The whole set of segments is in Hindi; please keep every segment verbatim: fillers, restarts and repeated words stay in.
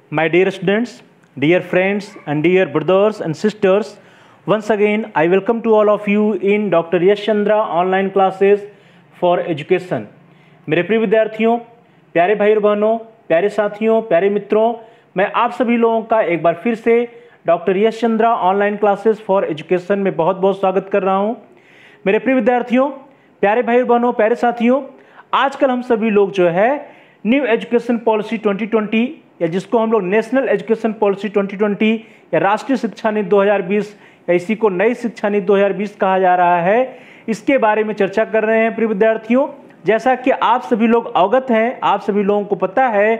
My dear students, dear friends and dear brothers and sisters, once again I welcome to all of you in Doctor Yash Chandra online classes for education। मेरे प्रिय विद्यार्थियों, प्यारे भाई और बहनों, प्यारे साथियों, प्यारे मित्रों, मैं आप सभी लोगों का एक बार फिर से doctor Yash Chandra online classes for education में बहुत बहुत स्वागत कर रहा हूं। मेरे प्रिय विद्यार्थियों, प्यारे भाई और बहनों, प्यारे साथियों, आजकल हम सभी लोग जो है new education policy twenty twenty या जिसको हम लोग national education policy twenty twenty या राष्ट्रीय शिक्षा नीति दो हज़ार बीस या इसी को नई शिक्षा नीति दो हज़ार बीस कहा जा रहा है, इसके बारे में चर्चा कर रहे हैं। प्रिय विद्यार्थियों, जैसा कि आप सभी लोग अवगत हैं, आप सभी लोगों को पता है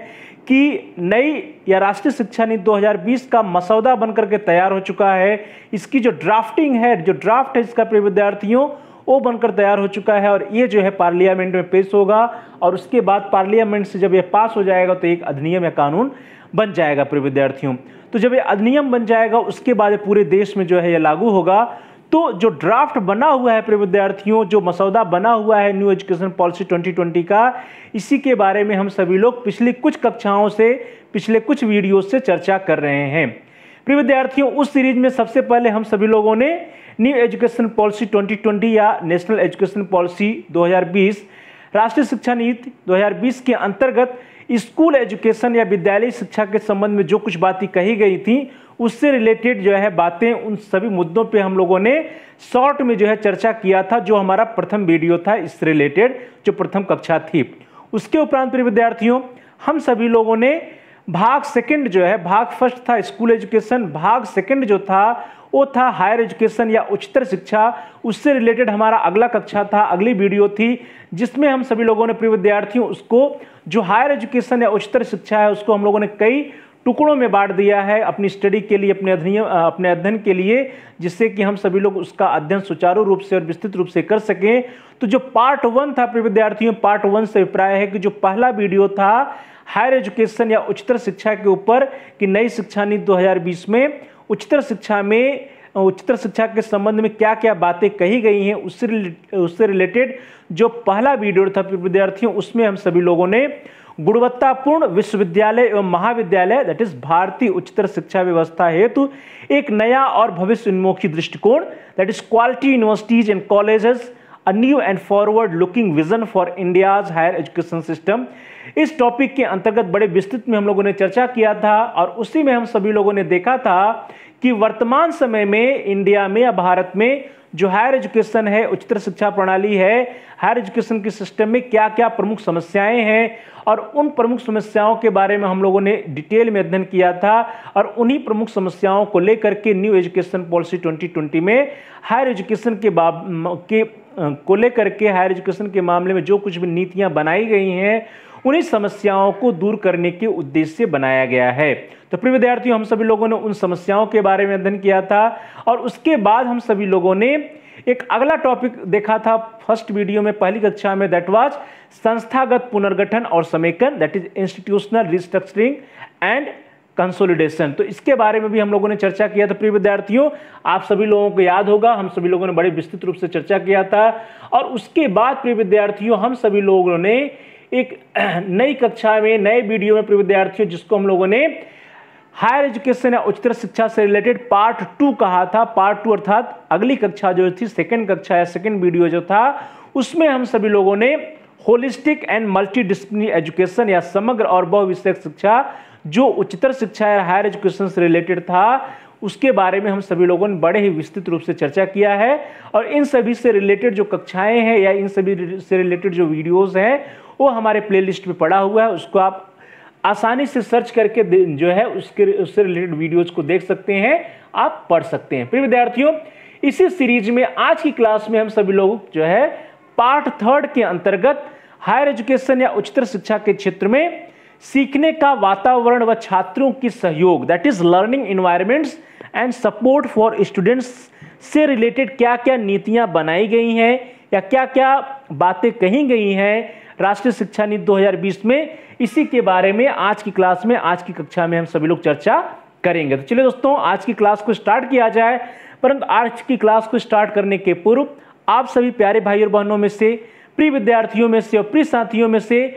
कि नई या राष्ट्रीय शिक्षा नीति दो हज़ार बीस का मसौदा बनकर के तैयार हो चुका है। इसकी जो ड्राफ्टिंग है, जो ड्राफ्ट है इसका प्रिय विद्यार्थियों, वो बनकर तैयार हो चुका है और ये जो है पार्लियामेंट में पेश होगा और उसके बाद पार्लियामेंट से जब ये पास हो जाएगा तो एक अधिनियम या कानून बन जाएगा। प्रिय विद्यार्थियों, तो जब ये अधिनियम बन जाएगा उसके बाद पूरे देश में जो है ये लागू होगा। तो जो ड्राफ्ट बना हुआ है प्रिय विद्यार्थियों, जो मसौदा बना हुआ है new education policy twenty twenty का, इसी के बारे में हम सभी लोग पिछली कुछ कक्षाओं से, पिछले कुछ वीडियो से चर्चा कर रहे हैं। प्रिय विद्यार्थियों, उस सीरीज में सबसे पहले हम सभी लोगों ने new education policy twenty twenty या नेशनल एजुकेशन पॉलिसी दो हज़ार बीस, राष्ट्रीय शिक्षा नीति दो हज़ार बीस के अंतर्गत स्कूल एजुकेशन या विद्यालय शिक्षा के संबंध में जो कुछ बातें कही गई थी उससे रिलेटेड जो है बातें, उन सभी मुद्दों पे हम लोगों ने शॉर्ट में जो है चर्चा किया था, जो हमारा प्रथम वीडियो था इससे रिलेटेड, जो प्रथम कक्षा थी। उसके उपरांत प्रिय विद्यार्थियों, हम सभी लोगों ने भाग सेकंड जो है, भाग फर्स्ट था स्कूल एजुकेशन, भाग सेकंड जो था वो था हायर एजुकेशन या उच्चतर शिक्षा। उससे रिलेटेड हमारा अगला कक्षा था, अगली वीडियो थी, जिसमें हम सभी लोगों ने प्रिय विद्यार्थियों उसको जो हायर एजुकेशन या उच्चतर शिक्षा है उसको हम लोगों ने कई टुकड़ों में बांट दिया है अपनी स्टडी के लिए, अपने अध्ययन अपने अध्ययन के लिए, जिससे कि हम सभी लोग उसका अध्ययन सुचारू रूप से और विस्तृत रूप से कर सकें। तो जो पार्ट वन था प्रिय विद्यार्थियों, पार्ट वन से अभिप्राय है कि जो पहला वीडियो था हायर एजुकेशन या उच्चतर शिक्षा के ऊपर कि नई शिक्षा नीति दो हज़ार बीस में उच्चतर शिक्षा में उच्चतर शिक्षा के संबंध में क्या क्या बातें कही गई हैं, उससे उससे रिलेटेड जो पहला वीडियो था विद्यार्थियों, उसमें हम सभी लोगों ने गुणवत्तापूर्ण विश्वविद्यालय एवं महाविद्यालय दैट इज भारतीय उच्चतर शिक्षा व्यवस्था हेतु एक नया और भविष्य उन्मुखी दृष्टिकोण that is quality universities and colleges, a new and forward looking vision for India's higher education system. इस टॉपिक के अंतर्गत बड़े विस्तृत में हम लोगों ने चर्चा किया था और उसी में हम सभी लोगों ने देखा था कि वर्तमान समय में इंडिया में या भारत में जो हायर एजुकेशन है, उच्चतर शिक्षा प्रणाली है, हायर एजुकेशन के सिस्टम में क्या क्या प्रमुख समस्याएं हैं और उन प्रमुख समस्याओं के बारे में हम लोगों ने डिटेल में अध्ययन किया था और उन्हीं प्रमुख समस्याओं को लेकर के new education policy twenty twenty में हायर एजुकेशन के बाब के को लेकर के हायर एजुकेशन के मामले में जो कुछ भी नीतियां बनाई गई हैं उन्हीं समस्याओं को दूर करने के उद्देश्य से बनाया गया है। तो प्रिय विद्यार्थियों, हम सभी लोगों ने उन समस्याओं के बारे में अध्ययन किया था और उसके बाद हम सभी लोगों ने एक अगला टॉपिक देखा था फर्स्ट वीडियो में, पहली कक्षा में, दैट वाज संस्थागत पुनर्गठन और समेकन that is institutional restructuring and consolidation. तो इसके बारे में भी हम लोगों ने चर्चा किया था। प्रिय विद्यार्थियों, आप सभी लोगों को याद होगा हम सभी लोगों ने बड़े विस्तृत रूप से चर्चा किया था और उसके बाद प्रिय विद्यार्थियों हम सभी लोगों ने एक नई कक्षा में, नए वीडियो में प्रिय विद्यार्थियों, जिसको हम लोगों ने हायर एजुकेशन या उच्चतर शिक्षा से रिलेटेड पार्ट टू कहा था। पार्ट टू अर्थात अगली कक्षा जो थी, सेकंड कक्षा या सेकंड वीडियो जो था, उसमें हम सभी लोगों ने होलिस्टिक एंड मल्टीडिसिप्लिनरी एजुकेशन या समग्र और बहुविषयक शिक्षा जो उच्चतर शिक्षा या हायर एजुकेशन से रिलेटेड था उसके बारे में हम सभी लोगों ने बड़े ही विस्तृत रूप से चर्चा किया है और इन सभी से रिलेटेड जो कक्षाएं हैं या इन सभी से रिलेटेड जो वीडियोस हैं वो हमारे प्लेलिस्ट में पड़ा हुआ है। उसको आप आसानी से सर्च करके जो है उसके उससे रिलेटेड वीडियोस को देख सकते हैं, आप पढ़ सकते हैं। प्रिय विद्यार्थियों, इसी सीरीज में आज की क्लास में हम सभी लोग जो है पार्ट थर्ड के अंतर्गत हायर एजुकेशन या उच्चतर शिक्षा के क्षेत्र में सीखने का वातावरण व छात्रों की सहयोग that is learning environments and support for students से रिलेटेड क्या क्या नीतियां बनाई गई हैं या क्या क्या बातें कही गई हैं राष्ट्रीय शिक्षा नीति दो हज़ार बीस में, इसी के बारे में आज की क्लास में, आज की कक्षा में हम सभी लोग चर्चा करेंगे। तो चलिए दोस्तों, आज की क्लास को स्टार्ट किया जाए। परंतु आज की क्लास को स्टार्ट करने के पूर्व आप सभी प्यारे भाई और बहनों में से, प्रिय विद्यार्थियों में से और प्रिय साथियों में से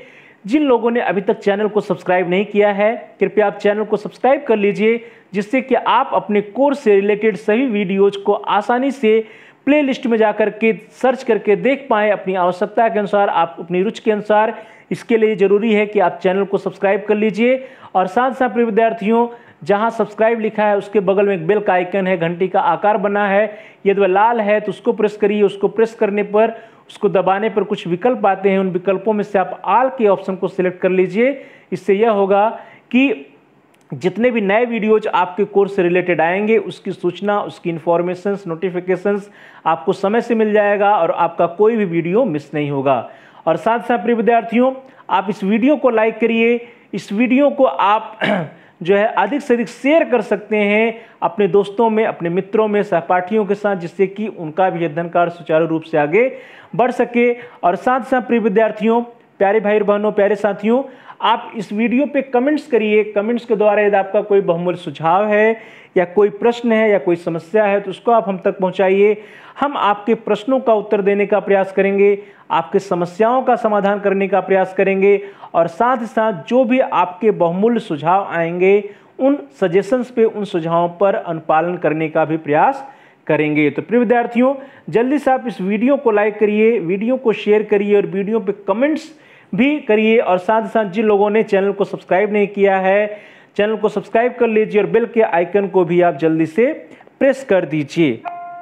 जिन लोगों ने अभी तक चैनल को सब्सक्राइब नहीं किया है, कृपया आप चैनल को सब्सक्राइब कर लीजिए, जिससे कि आप अपने कोर्स से रिलेटेड सभी वीडियोज को आसानी से प्लेलिस्ट में जाकर के सर्च करके देख पाएँ अपनी आवश्यकता के अनुसार, आप अपनी रुचि के अनुसार। इसके लिए ज़रूरी है कि आप चैनल को सब्सक्राइब कर लीजिए और साथ साथ प्रिय विद्यार्थियों, जहां सब्सक्राइब लिखा है उसके बगल में एक बेल का आइकन है, घंटी का आकार बना है, यदि वह लाल है तो उसको प्रेस करिए। उसको प्रेस करने पर, उसको दबाने पर कुछ विकल्प आते हैं, उन विकल्पों में से आप ऑल के ऑप्शन को सिलेक्ट कर लीजिए। इससे यह होगा कि जितने भी नए वीडियोज आपके कोर्स से रिलेटेड आएंगे उसकी सूचना, उसकी इंफॉर्मेशंस, नोटिफिकेशंस आपको समय से मिल जाएगा और आपका कोई भी वीडियो मिस नहीं होगा। और साथ साथ प्रिय विद्यार्थियों, आप इस वीडियो को लाइक करिए, इस वीडियो को आप जो है अधिक से अधिक शेयर कर सकते हैं अपने दोस्तों में, अपने मित्रों में, सहपाठियों के साथ, जिससे कि उनका भी अध्ययन कार्य सुचारू रूप से आगे बढ़ सके। और साथ साथ प्रिय विद्यार्थियों, प्यारे भाई बहनों, प्यारे साथियों, आप इस वीडियो पे कमेंट्स करिए। कमेंट्स के द्वारा यदि आपका कोई बहुमूल्य सुझाव है या कोई प्रश्न है या कोई समस्या है तो उसको आप हम तक पहुंचाइए। हम आपके प्रश्नों का उत्तर देने का प्रयास करेंगे, आपके समस्याओं का समाधान करने का प्रयास करेंगे और साथ ही साथ जो भी आपके बहुमूल्य सुझाव आएंगे उन सजेशंस पे, उन सुझावों पर अनुपालन करने का भी प्रयास करेंगे। तो प्रिय विद्यार्थियों, जल्दी से आप इस वीडियो को लाइक करिए, वीडियो को शेयर करिए और वीडियो पे कमेंट्स भी करिए। और साथ ही साथ जिन लोगों ने चैनल को सब्सक्राइब नहीं किया है, चैनल को सब्सक्राइब कर लीजिए और बेल के आइकन को भी आप जल्दी से प्रेस कर दीजिए।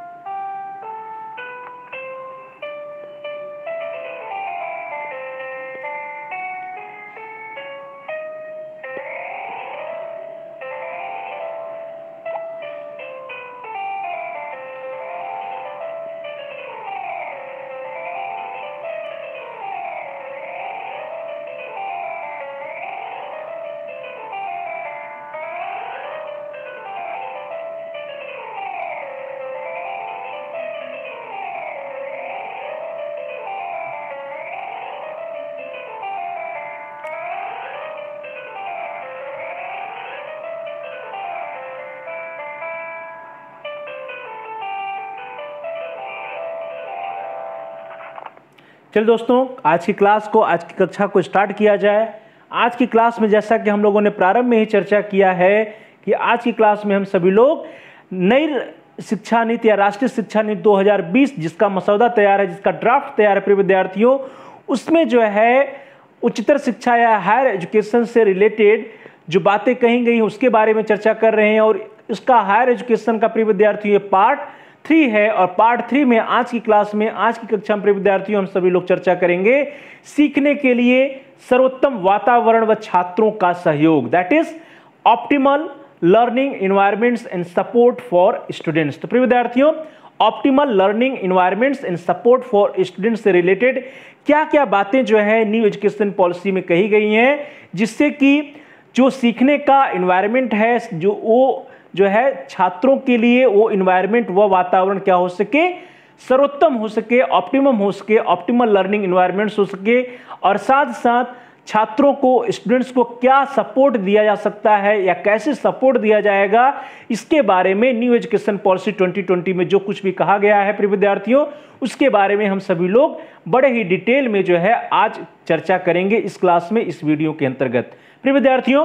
चलिए दोस्तों, आज की क्लास को, आज की कक्षा को स्टार्ट किया जाए। आज की क्लास में जैसा कि हम लोगों ने प्रारंभ में ही चर्चा किया है कि आज की क्लास में हम सभी लोग नई शिक्षा नीति या राष्ट्रीय शिक्षा नीति दो हज़ार बीस, जिसका मसौदा तैयार है, जिसका ड्राफ्ट तैयार है प्रिय विद्यार्थियों, उसमें जो है उच्चतर शिक्षा या हायर एजुकेशन से रिलेटेड जो बातें कही गई उसके बारे में चर्चा कर रहे हैं। और इसका हायर एजुकेशन का प्रिय विद्यार्थियों ये पार्ट थ्री है और पार्ट थ्री में आज की क्लास में, आज की कक्षा में प्रिय विद्यार्थियों हम सभी लोग चर्चा करेंगे सीखने के लिए सर्वोत्तम वातावरण व छात्रों का सहयोग, that is optimal learning environments and support for students. तो प्रिय विद्यार्थियों, optimal learning environments and support for students से रिलेटेड क्या क्या बातें जो है न्यू एजुकेशन पॉलिसी में कही गई हैं, जिससे कि जो सीखने का एनवायरनमेंट है, जो वो जो है छात्रों के लिए वो एनवायरनमेंट, वो वातावरण क्या हो सके, सर्वोत्तम हो सके, ऑप्टिमम हो सके, ऑप्टिमल लर्निंग एनवायरनमेंट्स हो सके। और साथ साथ छात्रों को, स्टूडेंट्स को क्या सपोर्ट दिया जा सकता है या कैसे सपोर्ट दिया जाएगा, इसके बारे में new education policy twenty twenty में जो कुछ भी कहा गया है प्रिय विद्यार्थियों, उसके बारे में हम सभी लोग बड़े ही डिटेल में जो है आज चर्चा करेंगे इस क्लास में, इस वीडियो के अंतर्गत। प्रिय विद्यार्थियों,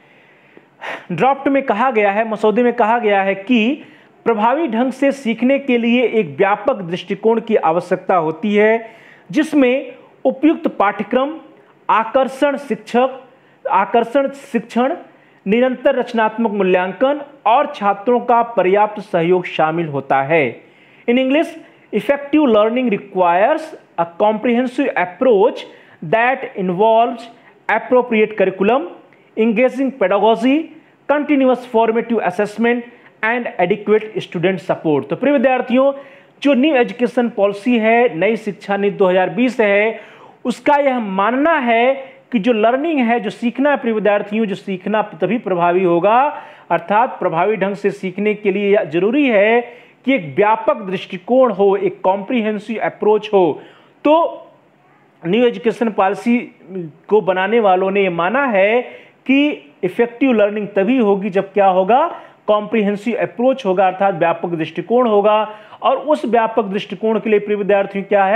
ड्राफ्ट में कहा गया है, मसौदे में कहा गया है कि प्रभावी ढंग से सीखने के लिए एक व्यापक दृष्टिकोण की आवश्यकता होती है, जिसमें उपयुक्त पाठ्यक्रम, आकर्षण शिक्षक, आकर्षण शिक्षण, निरंतर रचनात्मक मूल्यांकन और छात्रों का पर्याप्त सहयोग शामिल होता है। In English, effective learning requires a comprehensive approach that involves appropriate curriculum, engaging pedagogy, continuous formative assessment and adequate student support। तो प्रिय विद्यार्थियों, जो न्यू एजुकेशन पॉलिसी है, नई शिक्षा नीति दो हज़ार बीस है, उसका यह मानना है कि जो लर्निंग है, जो सीखना है प्रिय विद्यार्थियों, जो सीखना तभी प्रभावी होगा, अर्थात प्रभावी ढंग से सीखने के लिए जरूरी है कि एक व्यापक दृष्टिकोण हो, एक कॉम्प्रिहेंसिव अप्रोच हो। तो न्यू एजुकेशन पॉलिसी को बनाने वालों ने यह माना है कि इफेक्टिव लर्निंग तभी होगी जब क्या होगा, कॉम्प्रिहेंसिव अप्रोच होगा, अर्थात व्यापक दृष्टिकोण होगा। और उस व्यापक दृष्टिकोण के लिए प्रिय विद्यार्थियों क्या है,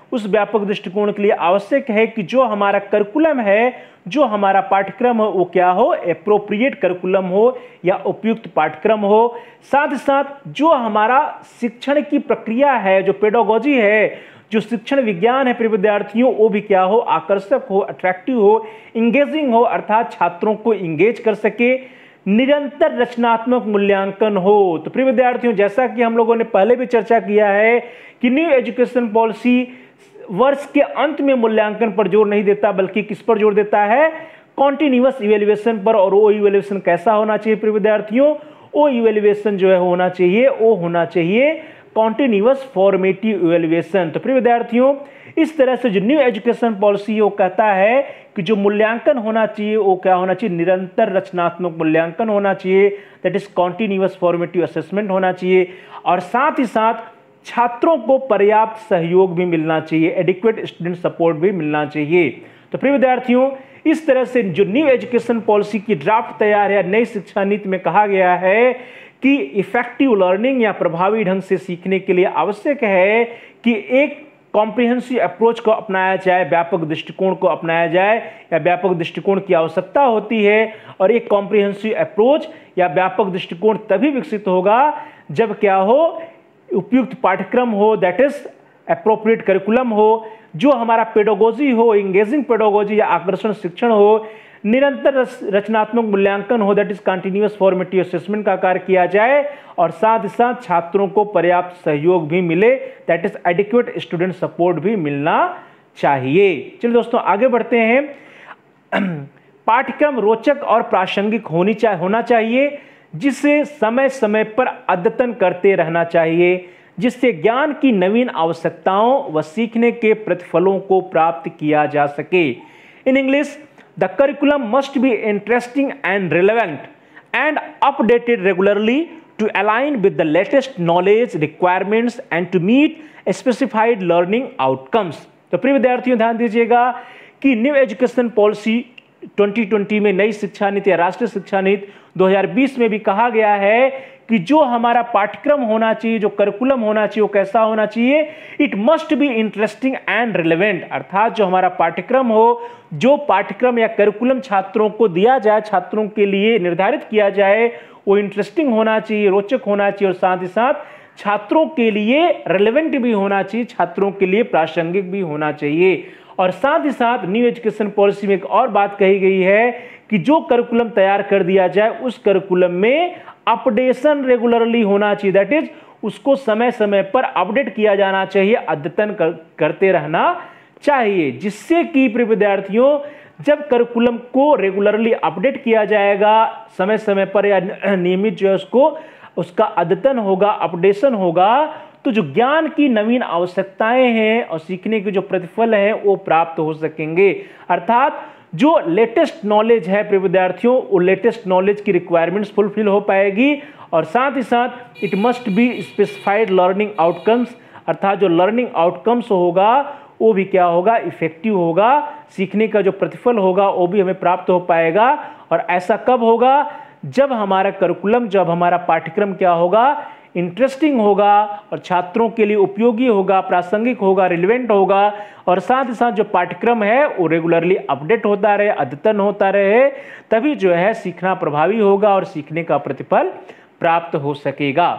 उस व्यापक दृष्टिकोण के लिए आवश्यक है कि जो हमारा करिकुलम है, जो हमारा पाठ्यक्रम हो, वो क्या हो, एप्रोप्रिएट करिकुलम हो या उपयुक्त पाठ्यक्रम हो। साथ ही साथ जो हमारा शिक्षण की प्रक्रिया है, जो पेडागोजी है, जो शिक्षण विज्ञान है प्रिय विद्यार्थियों, वो भी क्या हो, आकर्षक हो, अट्रैक्टिव हो, इंगेजिंग हो, अर्थात छात्रों को इंगेज कर सके, निरंतर रचनात्मक मूल्यांकन हो। तो प्रिय विद्यार्थियों, जैसा कि हम लोगों ने पहले भी चर्चा किया है कि न्यू एजुकेशन पॉलिसी वर्ष के अंत में मूल्यांकन पर जोर नहीं देता, बल्कि किस पर जोर देता है, कॉन्टिन्यूअस इवेल्युएशन पर। और वो इवेल्युएशन कैसा होना चाहिए प्रिय विद्यार्थियों, वो इवेल्युएशन जो है होना चाहिए, वो होना चाहिए कॉन्टिन्यूअस फॉर्मेटिव इवेल्युएशन। तो प्रिय विद्यार्थियों, इस तरह से जो न्यू एजुकेशन पॉलिसी वो कहता है कि जो मूल्यांकन होना चाहिए वो क्या होना चाहिए, निरंतर रचनात्मक मूल्यांकन होना चाहिए, that is continuous formative assessment होना चाहिए। और साथ ही साथ छात्रों को पर्याप्त सहयोग भी मिलना चाहिए, एडिक्वेट स्टूडेंट सपोर्ट भी मिलना चाहिए। तो प्रिय विद्यार्थियों, इस तरह से जो न्यू एजुकेशन पॉलिसी की ड्राफ्ट तैयार है, नई शिक्षा नीति में कहा गया है कि इफेक्टिव लर्निंग या प्रभावी ढंग से सीखने के लिए आवश्यक है कि एक कॉम्प्रिहेंसिव अप्रोच को अपनाया जाए, व्यापक दृष्टिकोण को अपनाया जाए, या व्यापक दृष्टिकोण की आवश्यकता होती है। और एक कॉम्प्रिहेंसिव अप्रोच या व्यापक दृष्टिकोण तभी विकसित होगा जब क्या हो, उपयुक्त पाठ्यक्रम हो, दैट इज एप्रोप्रिएट करिकुलम हो, जो हमारा पेडागोजी हो, इंगेजिंग पेडागोजी या आकर्षण शिक्षण हो, निरंतर रचनात्मक मूल्यांकन हो, that is continuous formative assessment का कार्य किया जाए, और साथ ही साथ छात्रों को पर्याप्त सहयोग भी मिले, that is adequate student support भी मिलना चाहिए। चलिए दोस्तों आगे बढ़ते हैं। पाठ्यक्रम रोचक और प्रासंगिक होनी चाहिए होना चाहिए जिसे समय समय पर अद्यतन करते रहना चाहिए, जिससे ज्ञान की नवीन आवश्यकताओं व सीखने के प्रतिफलों को प्राप्त किया जा सके। In English, the curriculum must be interesting and relevant and updated regularly to align with the latest knowledge requirements and to meet specified learning outcomes। तो प्रिय विद्यार्थियों ध्यान दीजिएगा कि new education policy twenty twenty में, नई शिक्षा नीति या राष्ट्रीय शिक्षा नीति दो हज़ार बीस में भी कहा गया है कि जो हमारा पाठ्यक्रम होना चाहिए, जो करिकुलम होना चाहिए, वो कैसा होना चाहिए, it must be interesting and relevant. अर्थात जो हमारा पाठ्यक्रम हो, जो पाठ्यक्रम या करिकुलम छात्रों को दिया जाए, छात्रों के लिए निर्धारित किया जाए, वो इंटरेस्टिंग होना चाहिए, रोचक होना चाहिए, और साथ ही साथ छात्रों के लिए रिलेवेंट भी होना चाहिए, छात्रों के लिए प्रासंगिक भी होना चाहिए। और साथ ही साथ न्यू एजुकेशन पॉलिसी में एक और बात कही गई है कि जो करिकुलम तैयार कर दिया जाए, उस करिकुलम में अपडेशन रेगुलरली होना चाहिए, दैट इज उसको समय समय पर अपडेट किया जाना चाहिए, अद्यतन कर, करते रहना चाहिए, जिससे कि प्रिय विद्यार्थियों जब करिकुलम को रेगुलरली अपडेट किया जाएगा, समय समय पर या नियमित जो है उसको उसका अद्यतन होगा, अपडेशन होगा, तो जो ज्ञान की नवीन आवश्यकताएं हैं और सीखने के जो प्रतिफल हैं वो प्राप्त हो सकेंगे। अर्थात जो लेटेस्ट नॉलेज है प्रिय विद्यार्थियों, वो लेटेस्ट नॉलेज की रिक्वायरमेंट्स फुलफिल हो पाएगी, और साथ ही साथ it must be specified learning outcomes, अर्थात जो लर्निंग आउटकम्स होगा वो भी क्या होगा, इफेक्टिव होगा, सीखने का जो प्रतिफल होगा वो भी हमें प्राप्त हो पाएगा। और ऐसा कब होगा, जब हमारा करिकुलम, जब हमारा पाठ्यक्रम क्या होगा, इंटरेस्टिंग होगा और छात्रों के लिए उपयोगी होगा, प्रासंगिक होगा, रिलेवेंट होगा, और साथ ही साथ जो पाठ्यक्रम है वो रेगुलरली अपडेट होता रहे, अद्यतन होता रहे, तभी जो है सीखना प्रभावी होगा और सीखने का प्रतिफल प्राप्त हो सकेगा।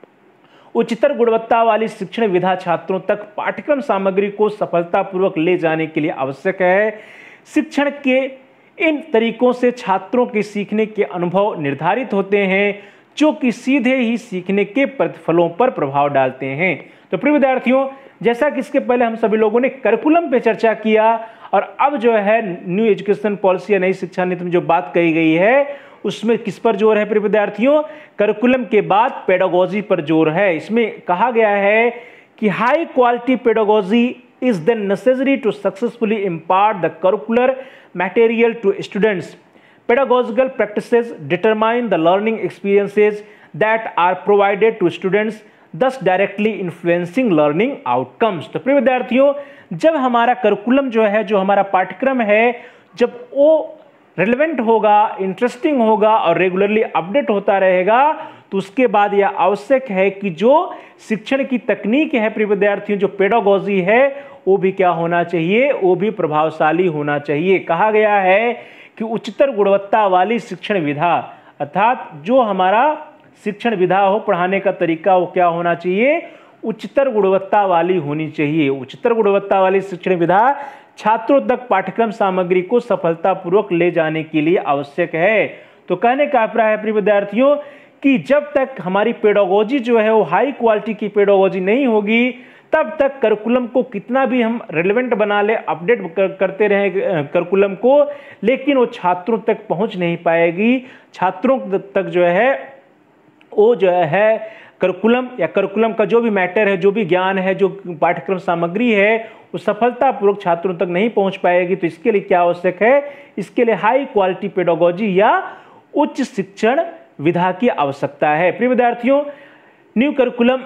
उच्चतर गुणवत्ता वाली शिक्षण विधा छात्रों तक पाठ्यक्रम सामग्री को सफलतापूर्वक ले जाने के लिए आवश्यक है। शिक्षण के इन तरीकों से छात्रों के सीखने के अनुभव निर्धारित होते हैं, जो कि सीधे ही सीखने के प्रतिफलों पर प्रभाव डालते हैं। तो प्रिय विद्यार्थियों, जैसा कि इसके पहले हम सभी लोगों ने करिकुलम पे चर्चा किया, और अब जो है न्यू एजुकेशन पॉलिसी या नई शिक्षा नीति में जो बात कही गई है उसमें किस पर जोर है प्रिय विद्यार्थियों, करिकुलम के बाद पेडागोजी पर जोर है। इसमें कहा गया है कि high quality pedagogy is then necessary to successfully impart the curricular material to students. Pedagogical practices determine the learning experiences that are provided to students, thus directly influencing learning outcomes। तो प्रिय विद्यार्थियों, जब हमारा करिकुलम जो है, जो हमारा पाठ्यक्रम है, जब वो रिलेवेंट होगा, इंटरेस्टिंग होगा और रेगुलरली अपडेट होता रहेगा, तो उसके बाद यह आवश्यक है कि जो शिक्षण की तकनीक है प्रिय विद्यार्थियों, जो पेडागोजी है, वो भी क्या होना चाहिए, वो भी प्रभावशाली होना चाहिए। कहा गया है कि उच्चतर गुणवत्ता वाली शिक्षण विधा, अर्थात जो हमारा शिक्षण विधा हो, पढ़ाने का तरीका हो, क्या होना चाहिए, उच्चतर गुणवत्ता वाली होनी चाहिए। उच्चतर गुणवत्ता वाली शिक्षण विधा छात्रों तक पाठ्यक्रम सामग्री को सफलतापूर्वक ले जाने के लिए आवश्यक है। तो कहने का अभिप्राय है प्रिय विद्यार्थियों कि जब तक हमारी पेडागोजी जो है वो हाई क्वालिटी की पेडागोजी नहीं होगी, तब तक करिकुलम को कितना भी हम रेलेवेंट बना ले, अपडेट कर, करते रहें करिकुलम को, लेकिन वो छात्रों तक पहुंच नहीं पाएगी। छात्रों तक जो है वो जो है करिकुलम या करिकुलम का जो भी मैटर है, जो भी ज्ञान है, जो पाठ्यक्रम सामग्री है, वो सफलतापूर्वक छात्रों तक नहीं पहुंच पाएगी। तो इसके लिए क्या आवश्यक है, इसके लिए हाई क्वालिटी पेडागोजी या उच्च शिक्षण विधा की आवश्यकता है। प्रिय विद्यार्थियों, new curriculum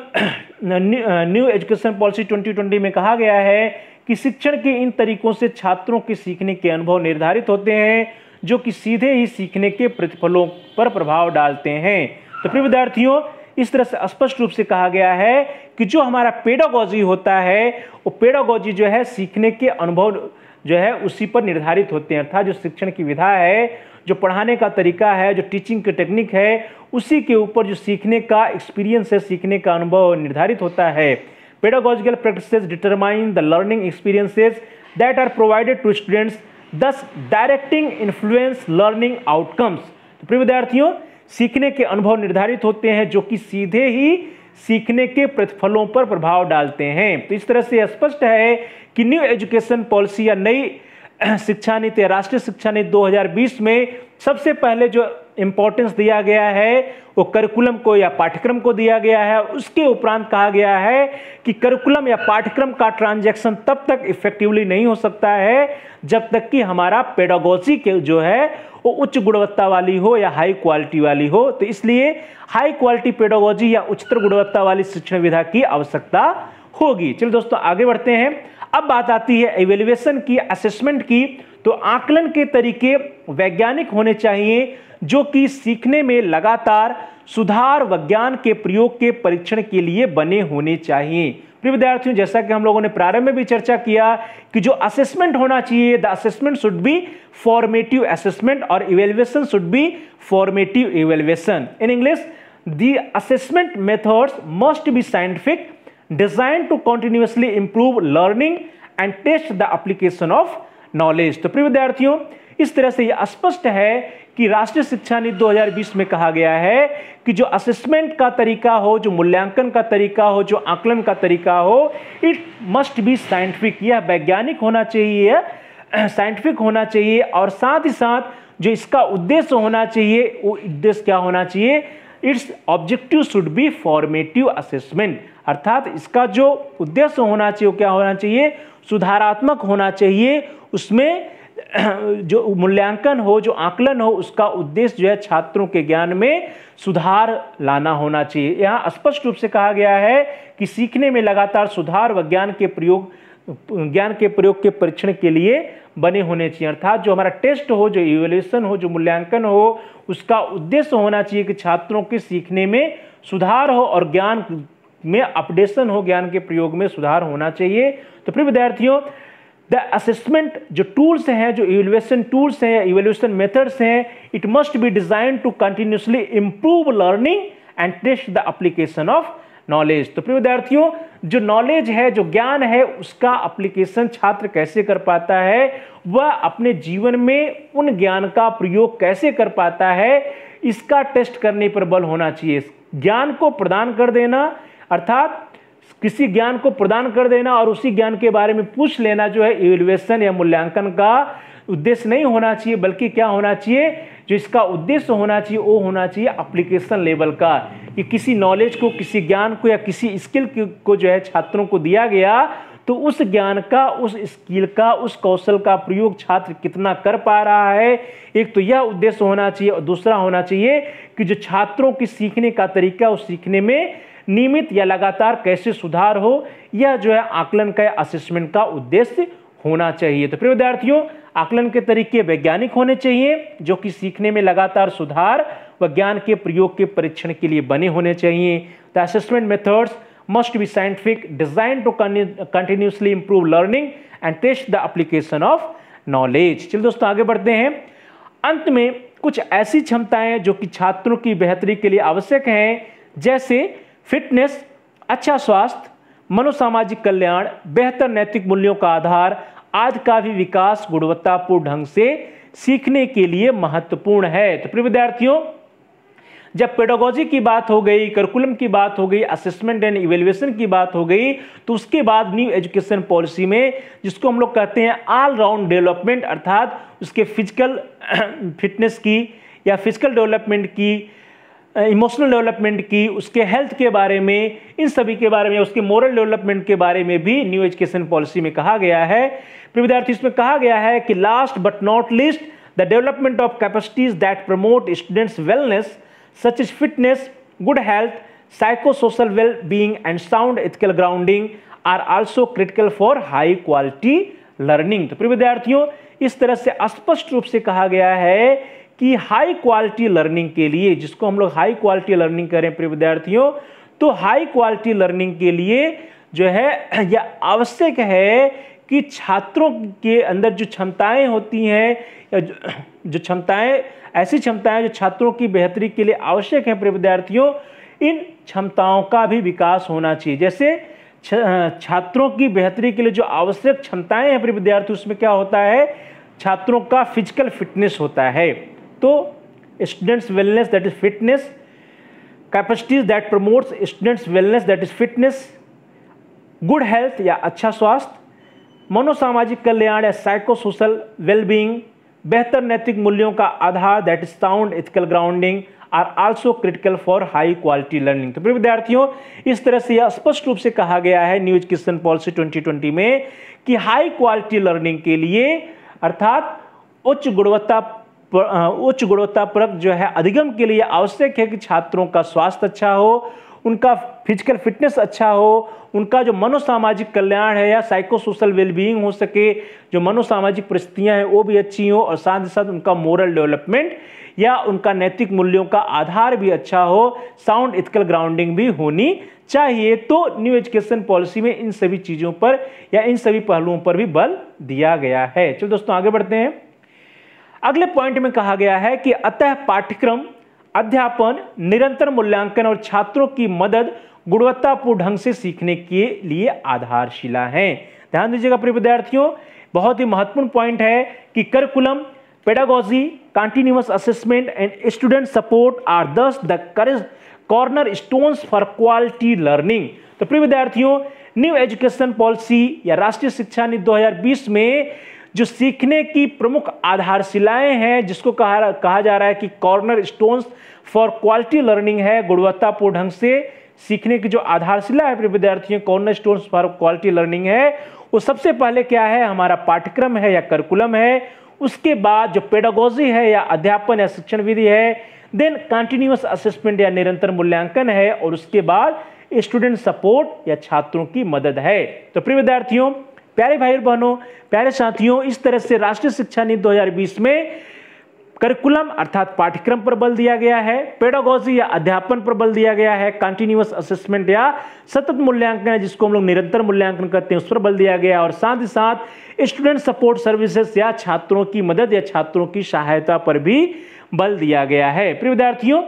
new education policy twenty twenty में कहा गया है कि शिक्षण के इन तरीकों से छात्रों के सीखने के अनुभव निर्धारित होते हैं, जो कि सीधे ही सीखने के प्रतिफलों पर प्रभाव डालते हैं। तो प्रिय विद्यार्थियों, इस तरह से स्पष्ट रूप से कहा गया है कि जो हमारा पेडागोजी होता है, वो पेडागोजी जो है सीखने के अनुभव जो है उसी पर निर्धारित होते हैं। अर्थात जो शिक्षण की विधा है, जो पढ़ाने का तरीका है, जो टीचिंग की टेक्निक है, उसी के ऊपर जो सीखने का एक्सपीरियंस है, सीखने का अनुभव निर्धारित होता है। Pedagogical practices determine the learning experiences that are provided to students, thus directing influence learning outcomes. तो प्रिय विद्यार्थियों, सीखने के अनुभव निर्धारित होते हैं जो कि सीधे ही सीखने के प्रतिफलों पर प्रभाव डालते हैं। तो इस तरह से स्पष्ट है कि न्यू एजुकेशन पॉलिसी या नई शिक्षा नीति, राष्ट्रीय शिक्षा नीति दो हज़ार बीस में सबसे पहले जो इंपॉर्टेंस दिया गया है वो करिकुलम को या पाठ्यक्रम को दिया गया है। उसके उपरांत कहा गया है कि करिकुलम या पाठ्यक्रम का ट्रांजैक्शन तब तक इफेक्टिवली नहीं हो सकता है जब तक कि हमारा पेडागोजी के जो है वो उच्च गुणवत्ता वाली हो या हाई क्वालिटी वाली हो। तो इसलिए हाई क्वालिटी पेडागोजी या उच्चतर गुणवत्ता वाली शिक्षण विधा की आवश्यकता होगी। चलिए दोस्तों, आगे बढ़ते हैं। अब बात आती है इवैल्यूएशन की, असेसमेंट की। तो आकलन के तरीके वैज्ञानिक होने चाहिए, जो कि सीखने में लगातार सुधार व ज्ञान के प्रयोग के परीक्षण के लिए बने होने चाहिए। प्रिय विद्यार्थियों, जैसा कि हम लोगों ने प्रारंभ में भी चर्चा किया कि जो असेसमेंट होना चाहिए, the assessment should be formative assessment और evaluation should be formative evaluation. In English, the assessment methods must be scientific, designed to continuously improve learning and test the application of knowledge। तो प्रिय विद्यार्थियों, इस तरह से यह स्पष्ट है कि राष्ट्रीय शिक्षा नीति दो हज़ार बीस में कहा गया है कि जो असेसमेंट का तरीका हो, जो मूल्यांकन का तरीका हो, जो आकलन का तरीका हो, इट मस्ट बी साइंटिफिक, यह वैज्ञानिक होना चाहिए, साइंटिफिक होना चाहिए। और साथ ही साथ जो इसका उद्देश्य होना चाहिए, वो उद्देश्य क्या होना चाहिए, it's objective should be formative assessment. अर्थात इसका जो उद्देश्य होना चाहिए वो क्या होना चाहिए, सुधारात्मक होना चाहिए। उसमें जो मूल्यांकन हो, जो आकलन हो, उसका उद्देश्य जो है छात्रों के ज्ञान में सुधार लाना होना चाहिए। यहाँ स्पष्ट रूप से कहा गया है कि सीखने में लगातार सुधार व ज्ञान के प्रयोग ज्ञान के प्रयोग के परीक्षण के लिए बने होने चाहिए। अर्थात जो हमारा टेस्ट हो, जो इवैल्यूएशन हो, जो मूल्यांकन हो, उसका उद्देश्य होना चाहिए कि छात्रों के सीखने में सुधार हो और ज्ञान में अपडेशन हो, ज्ञान के प्रयोग में सुधार होना चाहिए। तो प्रिय विद्यार्थियों, द असेसमेंट जो टूल्स हैं, जो इवैल्यूएशन टूल्स हैं, इवैल्यूएशन मेथड्स हैं, it must be design to continuously improve learning and test the application of knowledge. तो प्रिय विद्यार्थियों, जो नॉलेज है, जो ज्ञान है, उसका एप्लीकेशन छात्र कैसे कर पाता है, वह अपने जीवन में उन ज्ञान का प्रयोग कैसे कर पाता है, इसका टेस्ट करने पर बल होना चाहिए। ज्ञान को प्रदान कर देना, अर्थात किसी ज्ञान को प्रदान कर देना और उसी ज्ञान के बारे में पूछ लेना जो है इवैल्यूएशन या मूल्यांकन का उद्देश्य नहीं होना चाहिए, बल्कि क्या होना चाहिए, जो इसका उद्देश्य होना चाहिए वो होना चाहिए एप्लीकेशन लेवल का, कि किसी नॉलेज को, किसी ज्ञान को या किसी स्किल को जो है छात्रों को दिया गया, तो उस ज्ञान का, उस स्किल का, उस कौशल का प्रयोग छात्र कितना कर पा रहा है, एक तो यह उद्देश्य होना चाहिए। और दूसरा होना चाहिए कि जो छात्रों की सीखने का तरीका, उस सीखने में नियमित या लगातार कैसे सुधार हो, यह जो है आकलन का, असेसमेंट का उद्देश्य होना चाहिए। तो प्रिय विद्यार्थियों, आकलन के तरीके वैज्ञानिक होने चाहिए, जो कि सीखने में लगातार सुधार व ज्ञान के प्रयोग के परीक्षण के लिए बने होने चाहिए। The assessment methods must be scientific, designed to continuously improve learning and test the application of knowledge। चलिए दोस्तों आगे बढ़ते हैं। अंत में कुछ ऐसी क्षमताएं जो कि छात्रों की बेहतरी के लिए आवश्यक हैं, जैसे फिटनेस, अच्छा स्वास्थ्य, मनोसामाजिक कल्याण, बेहतर नैतिक मूल्यों का आधार आदि का भी विकास गुणवत्तापूर्ण ढंग से सीखने के लिए महत्वपूर्ण है। तो प्रिय विद्यार्थियों, जब पेडागोजी की बात हो गई, करिकुलम की बात हो गई, असेसमेंट एंड इवैल्यूएशन की बात हो गई, तो उसके बाद न्यू एजुकेशन पॉलिसी में जिसको हम लोग कहते हैं ऑल राउंड डेवलपमेंट, अर्थात उसके फिजिकल फिटनेस की या फिजिकल डेवलपमेंट की, इमोशनल डेवलपमेंट की, उसके हेल्थ के बारे में, इन सभी के बारे में, उसके मोरल डेवलपमेंट के बारे में भी न्यू एजुकेशन पॉलिसी में कहा गया है। प्रिय विद्यार्थी, इसमें कहा गया है कि last but not least the development of capacities that promote students wellness such as fitness, good health, psychosocial well-being and sound ethical grounding are also critical for high quality learning। तो प्रिय विद्यार्थियों, इस तरह से स्पष्ट रूप से कहा गया है कि हाई क्वालिटी लर्निंग के लिए, जिसको हम लोग हाई क्वालिटी लर्निंग करें प्रिय विद्यार्थियों, तो हाई क्वालिटी लर्निंग के लिए जो है यह आवश्यक है कि छात्रों के अंदर जो क्षमताएं होती हैं, जो क्षमताएं ऐसी क्षमताएं जो छात्रों की बेहतरी के लिए आवश्यक हैं प्रिय विद्यार्थियों, इन क्षमताओं का भी विकास होना चाहिए। जैसे छात्रों की बेहतरी के लिए जो आवश्यक क्षमताएं हैं प्रिय विद्यार्थियों, उसमें क्या होता है, छात्रों का फिजिकल फिटनेस होता है। तो students wellness that is fitness, capacities that promotes students wellness that is fitness, good health या अच्छा स्वास्थ्य, मनोसामाजिक कल्याण या साइकोसोशल वेलबींग, बेहतर नैतिक मूल्यों का आधार that is sound ethical grounding are also critical for high quality learning. तो प्रिय विद्यार्थियों, इस तरह से यह स्पष्ट रूप से कहा गया है new education policy twenty twenty में कि हाई क्वालिटी लर्निंग के लिए, अर्थात उच्च गुणवत्ता उच्च गुणवत्तापरक जो है अधिगम के लिए आवश्यक है कि छात्रों का स्वास्थ्य अच्छा हो, उनका फिजिकल फिटनेस अच्छा हो, उनका जो मनोसामाजिक कल्याण है या साइकोसोशल वेलबीइंग हो सके, जो मनोसामाजिक परिस्थितियां हैं वो भी अच्छी हो, और साथ ही साथ उनका मोरल डेवलपमेंट या उनका नैतिक मूल्यों का आधार भी अच्छा हो, साउंड एथिकल ग्राउंडिंग भी होनी चाहिए। तो न्यू एजुकेशन पॉलिसी में इन सभी चीजों पर या इन सभी पहलुओं पर भी बल दिया गया है। चलो दोस्तों आगे बढ़ते हैं। अगले पॉइंट में कहा गया है कि अतः पाठ्यक्रम, अध्यापन, निरंतर मूल्यांकन और छात्रों की मदद गुणवत्तापूर्ण ढंग से सीखने के लिए आधारशिला हैं। ध्यान दीजिएगा प्रिय विद्यार्थियों, बहुत ही महत्वपूर्ण पॉइंट है कि curriculum, pedagogy, continuous assessment and student support are thus the corner stones for quality learning. तो प्रिय विद्यार्थियों, न्यू एजुकेशन पॉलिसी या राष्ट्रीय शिक्षा नीति दो हज़ार बीस में जो सीखने की प्रमुख आधारशिलाएं हैं, जिसको कहा कहा जा रहा है कि corner stones for quality learning है, गुणवत्तापूर्ण ढंग से सीखने की जो आधारशिला है प्रिय विद्यार्थियों, corner stones for quality learning है, वो सबसे पहले क्या है, हमारा पाठ्यक्रम है या करिकुलम है, उसके बाद जो पेडागोजी है या अध्यापन या शिक्षण विधि है, देन कंटिन्यूअस असेसमेंट या निरंतर मूल्यांकन है, और उसके बाद स्टूडेंट सपोर्ट या छात्रों की मदद है। तो प्रिय विद्यार्थियों, प्यारे भाई बहनों, प्यारे साथियों, इस तरह से राष्ट्रीय शिक्षा नीति दो हज़ार बीस में करिकुलम अर्थात पाठ्यक्रम पर बल दिया गया है, पेडागोजी या अध्यापन पर बल दिया गया है, कंटिन्यूअस असेसमेंट या सतत मूल्यांकन है जिसको हम लोग निरंतर मूल्यांकन करते हैं, उस पर बल दिया गया है, और साथ ही साथ स्टूडेंट सपोर्ट सर्विसेज या छात्रों की मदद या छात्रों की सहायता पर भी बल दिया गया है। प्रिय विद्यार्थियों,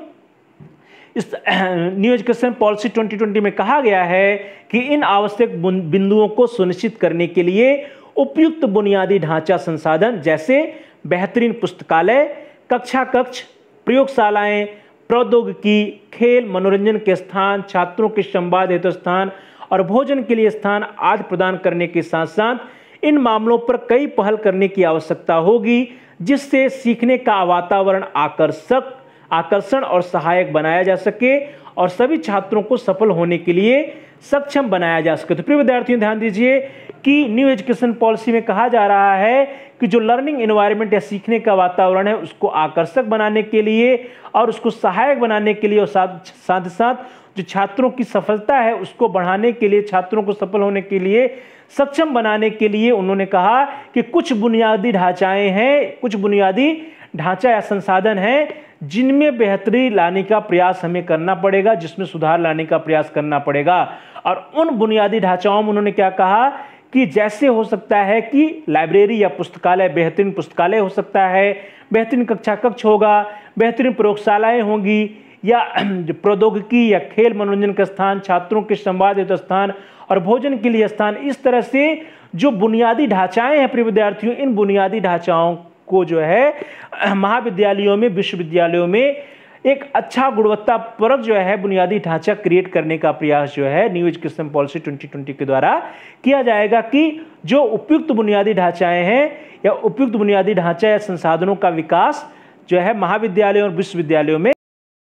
इस new education policy twenty twenty में कहा गया है कि इन आवश्यक बिंदुओं को सुनिश्चित करने के लिए उपयुक्त बुनियादी ढांचा संसाधन जैसे बेहतरीन पुस्तकालय, कक्षा कक्ष, प्रयोगशालाएं, प्रौद्योगिकी, खेल मनोरंजन के स्थान, छात्रों के संवाद हेतु स्थान और भोजन के लिए स्थान आदि प्रदान करने के साथ साथ इन मामलों पर कई पहल करने की आवश्यकता होगी, जिससे सीखने का वातावरण आकर्षक आकर्षण और सहायक बनाया जा सके और सभी छात्रों को सफल होने के लिए सक्षम बनाया जा सके। तो प्रिय विद्यार्थियों, ध्यान दीजिए कि न्यू एजुकेशन पॉलिसी में कहा जा रहा है कि जो लर्निंग एनवायरनमेंट या सीखने का वातावरण है उसको आकर्षक बनाने के लिए और उसको सहायक बनाने के लिए और साथ साथ साथ जो छात्रों की सफलता है उसको बढ़ाने के लिए, छात्रों को सफल होने के लिए सक्षम बनाने के लिए उन्होंने कहा कि कुछ बुनियादी ढांचाएं हैं, कुछ बुनियादी ढांचा या संसाधन हैं जिनमें बेहतरी लाने का प्रयास हमें करना पड़ेगा, जिसमें सुधार लाने का प्रयास करना पड़ेगा। और उन बुनियादी ढांचाओं में उन्होंने क्या कहा कि जैसे हो सकता है कि लाइब्रेरी या पुस्तकालय, बेहतरीन पुस्तकालय हो सकता है, बेहतरीन कक्षा कक्ष होगा, बेहतरीन प्रयोगशालाएं होंगी, या प्रौद्योगिकी या खेल मनोरंजन का स्थान, छात्रों के संवाद हेतु स्थान और भोजन के लिए स्थान। इस तरह से जो बुनियादी ढांचाएं हैं प्रिय विद्यार्थियों, इन बुनियादी ढांचाओं को जो है महाविद्यालयों में, विश्वविद्यालयों में एक अच्छा गुणवत्तापरक जो है बुनियादी ढांचा क्रिएट करने का प्रयास जो है new education policy twenty twenty के द्वारा किया जाएगा कि जो उपयुक्त बुनियादी ढांचाएं हैं या उपयुक्त बुनियादी ढांचा या संसाधनों का विकास जो है महाविद्यालयों और विश्वविद्यालयों में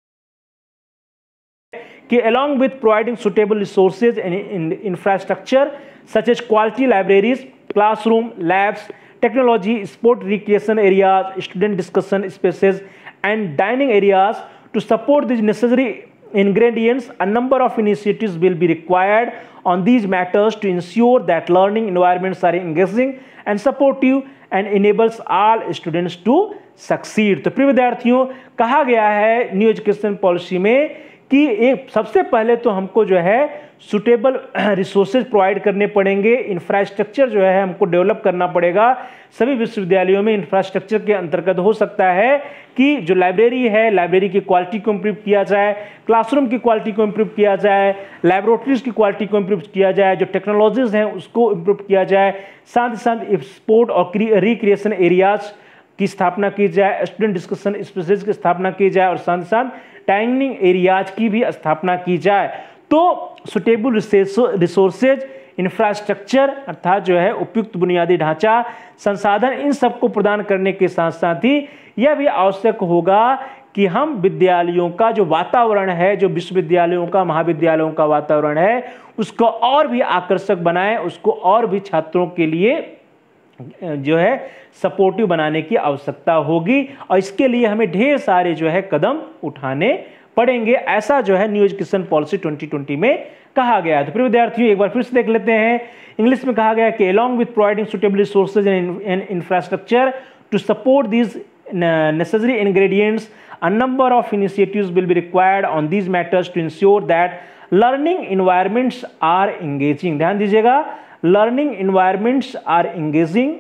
कि along with providing suitable resources and in infrastructure such as quality libraries, classroom, labs, technology, sport recreation areas, student discussion spaces, and dining areas to support these necessary ingredients, a number of initiatives will be required on these matters to ensure that learning environments are engaging and supportive and enables all students to succeed। तो प्रिय विद्यार्थियों, कहा गया है न्यू एजुकेशन पॉलिसी में कि एक सबसे पहले तो हमको जो है सुटेबल रिसोर्सेज प्रोवाइड करने पड़ेंगे, इंफ्रास्ट्रक्चर जो है हमको डेवलप करना पड़ेगा। सभी विश्वविद्यालयों में इंफ्रास्ट्रक्चर के अंतर्गत हो सकता है कि जो लाइब्रेरी है, लाइब्रेरी की क्वालिटी को इम्प्रूव किया जाए, क्लासरूम की क्वालिटी को इम्प्रूव किया जाए, लैबोरेटरीज की क्वालिटी को इम्प्रूव किया जाए, जो टेक्नोलॉजीज हैं उसको इम्प्रूव किया जाए, साथ ही साथ स्पोर्ट और रिक्रिएशन एरियाज की स्थापना की जाए, स्टूडेंट डिस्कशन स्पेसेस की स्थापना की जाए और साथ ही साथ डाइनिंग एरियाज की भी स्थापना की जाए। तो सुटेबल रिसोर्सेज, इंफ्रास्ट्रक्चर अर्थात जो है उपयुक्त बुनियादी ढांचा, संसाधन, इन सबको प्रदान करने के साथ साथ ही यह भी आवश्यक होगा कि हम विद्यालयों का जो वातावरण है, जो विश्वविद्यालयों का, महाविद्यालयों का वातावरण है, उसको और भी आकर्षक बनाएं, उसको और भी छात्रों के लिए जो है सपोर्टिव बनाने की आवश्यकता होगी और इसके लिए हमें ढेर सारे जो है कदम उठाने पड़ेंगे। ऐसा जो है new education policy twenty twenty में कहा गया है। तो फिर विद्यार्थियों एक बार फिर से देख लेते हैं। इंग्लिश में कहा गया है कि along with providing suitable resources and infrastructure to support these necessary ingredients, a number of initiatives will be required on these matters to ensure that learning environments are engaging। ध्यान दीजिएगा, लर्निंग इन्वायरमेंट्स आर इंगेजिंग।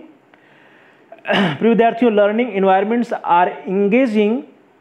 प्रिय विद्यार्थियों, learning environments are engaging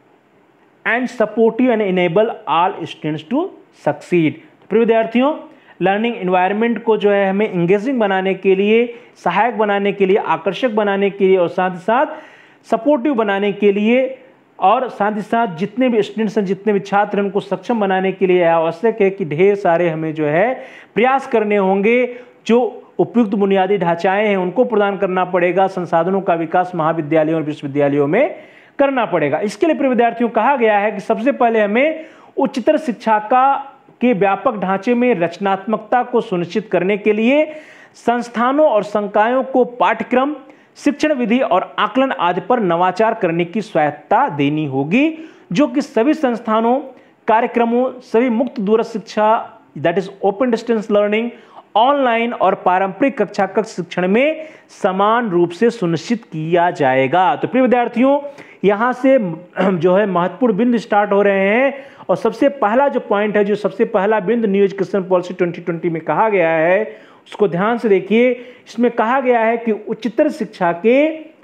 and supportive and enable all students to succeed. प्रिय विद्यार्थियों, लर्निंग इन्वायरमेंट को जो है हमें इंगेजिंग बनाने के लिए, सहायक बनाने के लिए, आकर्षक बनाने के लिए और साथ ही साथ सपोर्टिव बनाने के लिए और साथ ही साथ जितने भी स्टूडेंट्स हैं, जितने भी छात्र हैं, उनको सक्षम बनाने के लिए आवश्यक है कि ढेर सारे हमें जो है प्रयास करने होंगे। जो उपयुक्त बुनियादी ढांचाएं हैं उनको प्रदान करना पड़ेगा, संसाधनों का विकास महाविद्यालयों और विश्वविद्यालयों में करना पड़ेगा। इसके लिए प्रिय विद्यार्थियों कहा गया है कि सबसे पहले हमें उच्चतर शिक्षा का के व्यापक ढांचे में रचनात्मकता को सुनिश्चित करने के लिए संस्थानों और संकायों को पाठ्यक्रम, शिक्षण विधि और आकलन आदि पर नवाचार करने की स्वायत्तता देनी होगी, जो कि सभी संस्थानों, कार्यक्रमों, सभी मुक्त दूरस्थ शिक्षा that is open distance learning, online और पारंपरिक कक्षा कक्ष शिक्षण में समान रूप से सुनिश्चित किया जाएगा। तो प्रिय विद्यार्थियों, यहाँ से जो है महत्वपूर्ण बिंदु स्टार्ट हो रहे हैं और सबसे पहला जो पॉइंट है, जो सबसे पहला बिंदु new education policy twenty twenty में कहा गया है, उसको ध्यान से देखिए। इसमें कहा गया है कि उच्चतर शिक्षा के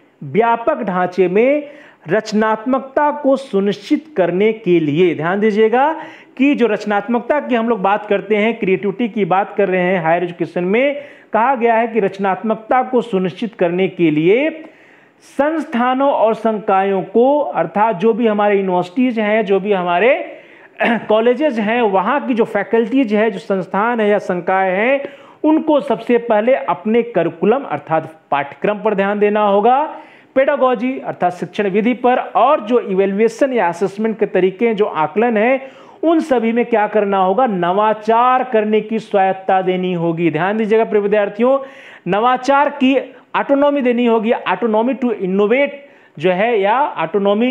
व्यापक ढांचे में रचनात्मकता को सुनिश्चित करने के लिए, ध्यान दीजिएगा कि जो रचनात्मकता की हम लोग बात करते हैं, क्रिएटिविटी की बात कर रहे हैं हायर एजुकेशन में, कहा गया है कि रचनात्मकता को सुनिश्चित करने के लिए संस्थानों और संकायों को, अर्थात जो भी हमारे यूनिवर्सिटीज हैं, जो भी हमारे कॉलेजेस हैं, वहाँ की जो फैकल्टीज है, जो संस्थान है या संकाय हैं, उनको सबसे पहले अपने करिकुलम अर्थात पाठ्यक्रम पर ध्यान देना होगा, पेडागोजी अर्थात शिक्षण विधि पर, और जो इवेल्युएशन या असेसमेंट के तरीके, जो आकलन है, उन सभी में क्या करना होगा, नवाचार करने की स्वायत्तता देनी होगी। ध्यान दीजिएगा प्रिय विद्यार्थियों, नवाचार की ऑटोनॉमी देनी होगी, ऑटोनॉमी टू इनोवेट जो है, या ऑटोनॉमी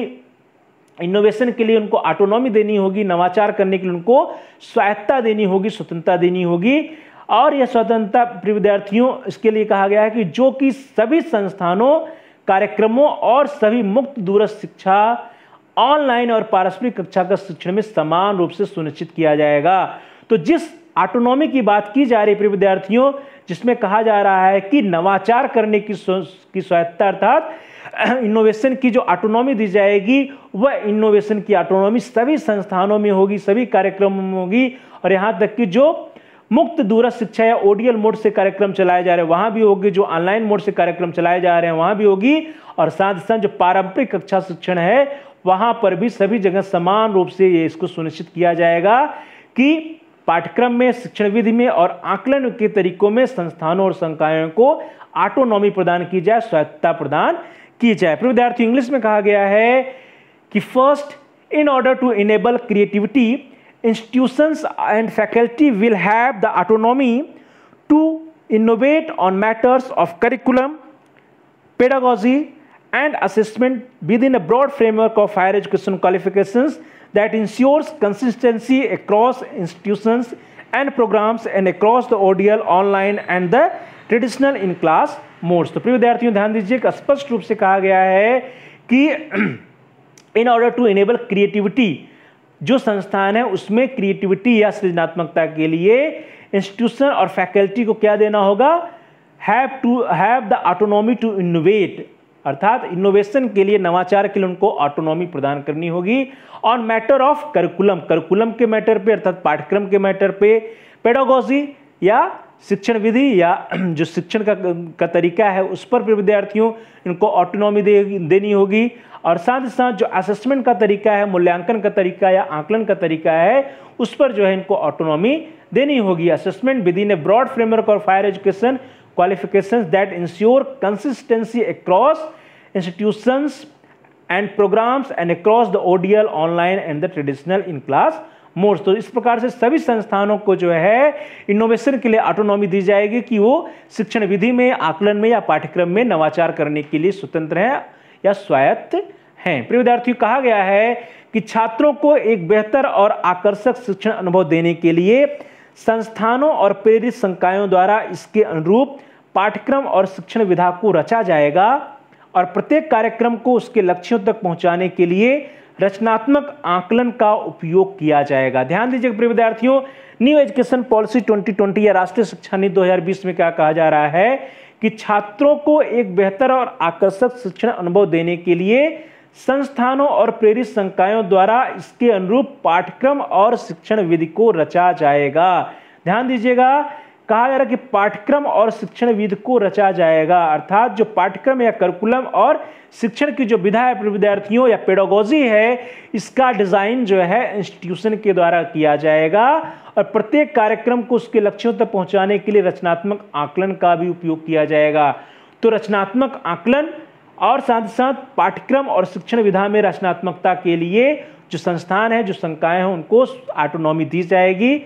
इनोवेशन के लिए उनको ऑटोनॉमी देनी होगी, नवाचार करने के लिए उनको स्वायत्तता देनी होगी, स्वतंत्रता देनी होगी। और यह स्वतंत्रता प्रिय विद्यार्थियों इसके लिए कहा गया है कि जो कि सभी संस्थानों, कार्यक्रमों और सभी मुक्त दूरस्थ शिक्षा ऑनलाइन और पारस्परिक कक्षा का शिक्षण में समान रूप से सुनिश्चित किया जाएगा। तो जिस ऑटोनॉमी की बात की जा रही है प्रिय विद्यार्थियों, जिसमें कहा जा रहा है कि नवाचार करने की की स्वायत्तता अर्थात इनोवेशन की जो ऑटोनॉमी दी जाएगी, वह इनोवेशन की ऑटोनॉमी सभी संस्थानों में होगी, सभी कार्यक्रमों में होगी, और यहाँ तक कि जो मुक्त दूरस्थ शिक्षा या ओडीएल मोड से कार्यक्रम चलाए जा रहे हैं वहाँ भी होगी, जो ऑनलाइन मोड से कार्यक्रम चलाए जा रहे हैं वहाँ भी होगी, और साथ ही साथ जो पारंपरिक कक्षा शिक्षण है वहाँ पर भी सभी जगह समान रूप से ये इसको सुनिश्चित किया जाएगा कि पाठ्यक्रम में, शिक्षण विधि में और आकलन के तरीकों में संस्थानों और संकायों को ऑटोनॉमी प्रदान की जाए, स्वायत्तता प्रदान की जाए। फिर विद्यार्थी इंग्लिश में कहा गया है कि first, in order to enable creativity, institutions and faculty will have the autonomy to innovate on matters of curriculum, pedagogy and assessment within a broad framework of higher education qualifications that ensures consistency across institutions and programs and across the O D L, online and the traditional in class modes। तो प्रिय विद्यार्थियों ध्यान दीजिए कि स्पष्ट रूप से कहा गया है कि in order to enable creativity, जो संस्थान है उसमें क्रिएटिविटी या सृजनात्मकता के लिए इंस्टीट्यूशन और फैकल्टी को क्या देना होगा, have to have the autonomy to innovate, अर्थात इनोवेशन के लिए, नवाचार के लिए उनको ऑटोनॉमी प्रदान करनी होगी on matter of curriculum, curriculum के मैटर पे अर्थात पाठ्यक्रम के मैटर पे, पेडागोजी या शिक्षण विधि या जो शिक्षण का का तरीका है उस पर विद्यार्थियों इनको ऑटोनॉमी दे, देनी होगी, और साथ ही साथ जो असेसमेंट का तरीका है, मूल्यांकन का तरीका या आकलन का तरीका है उस पर जो है इनको ऑटोनॉमी देनी होगी। Assessment within a broad framework of higher education qualifications that ensure consistency across institutions and programmes and across the ODL, online and the traditional in class modes. तो इस प्रकार से सभी संस्थानों को जो है इनोवेशन के लिए ऑटोनॉमी दी जाएगी कि वो शिक्षण विधि में, आकलन में या पाठ्यक्रम में नवाचार करने के लिए स्वतंत्र हैं या स्वायत्त हैं। प्रिय विद्यार्थियों कहा गया है कि छात्रों को एक बेहतर और आकर्षक शिक्षण अनुभव देने के लिए संस्थानों और प्रेरित संकायों द्वारा इसके अनुरूप पाठ्यक्रम और शिक्षण विधा को रचा जाएगा, और प्रत्येक कार्यक्रम को उसके लक्ष्यों तक पहुंचाने के लिए रचनात्मक आकलन का उपयोग किया जाएगा। ध्यान दीजिए प्रिय विद्यार्थियों, new education policy twenty twenty या राष्ट्रीय शिक्षा नीति दो हज़ार बीस में क्या कहा जा रहा है कि छात्रों को एक बेहतर और आकर्षक शिक्षण अनुभव देने के लिए संस्थानों और प्रेरित संकायों द्वारा इसके अनुरूप पाठ्यक्रम और शिक्षण विधि को रचा जाएगा। ध्यान दीजिएगा, कहा जा रहा है कि पाठ्यक्रम और शिक्षण विधि को रचा जाएगा, अर्थात जो पाठ्यक्रम या करिकुलम और शिक्षण की जो विधा है विद्यार्थियों या पेडागोजी है, इसका डिजाइन जो है इंस्टीट्यूशन के द्वारा किया जाएगा, और प्रत्येक कार्यक्रम को उसके लक्ष्यों तक पहुंचाने के लिए रचनात्मक आकलन का भी उपयोग किया जाएगा। तो रचनात्मक आकलन और साथ ही साथ पाठ्यक्रम और शिक्षण विधा में रचनात्मकता के लिए जो संस्थान है, जो संकाय हैं, उनको ऑटोनॉमी दी जाएगी।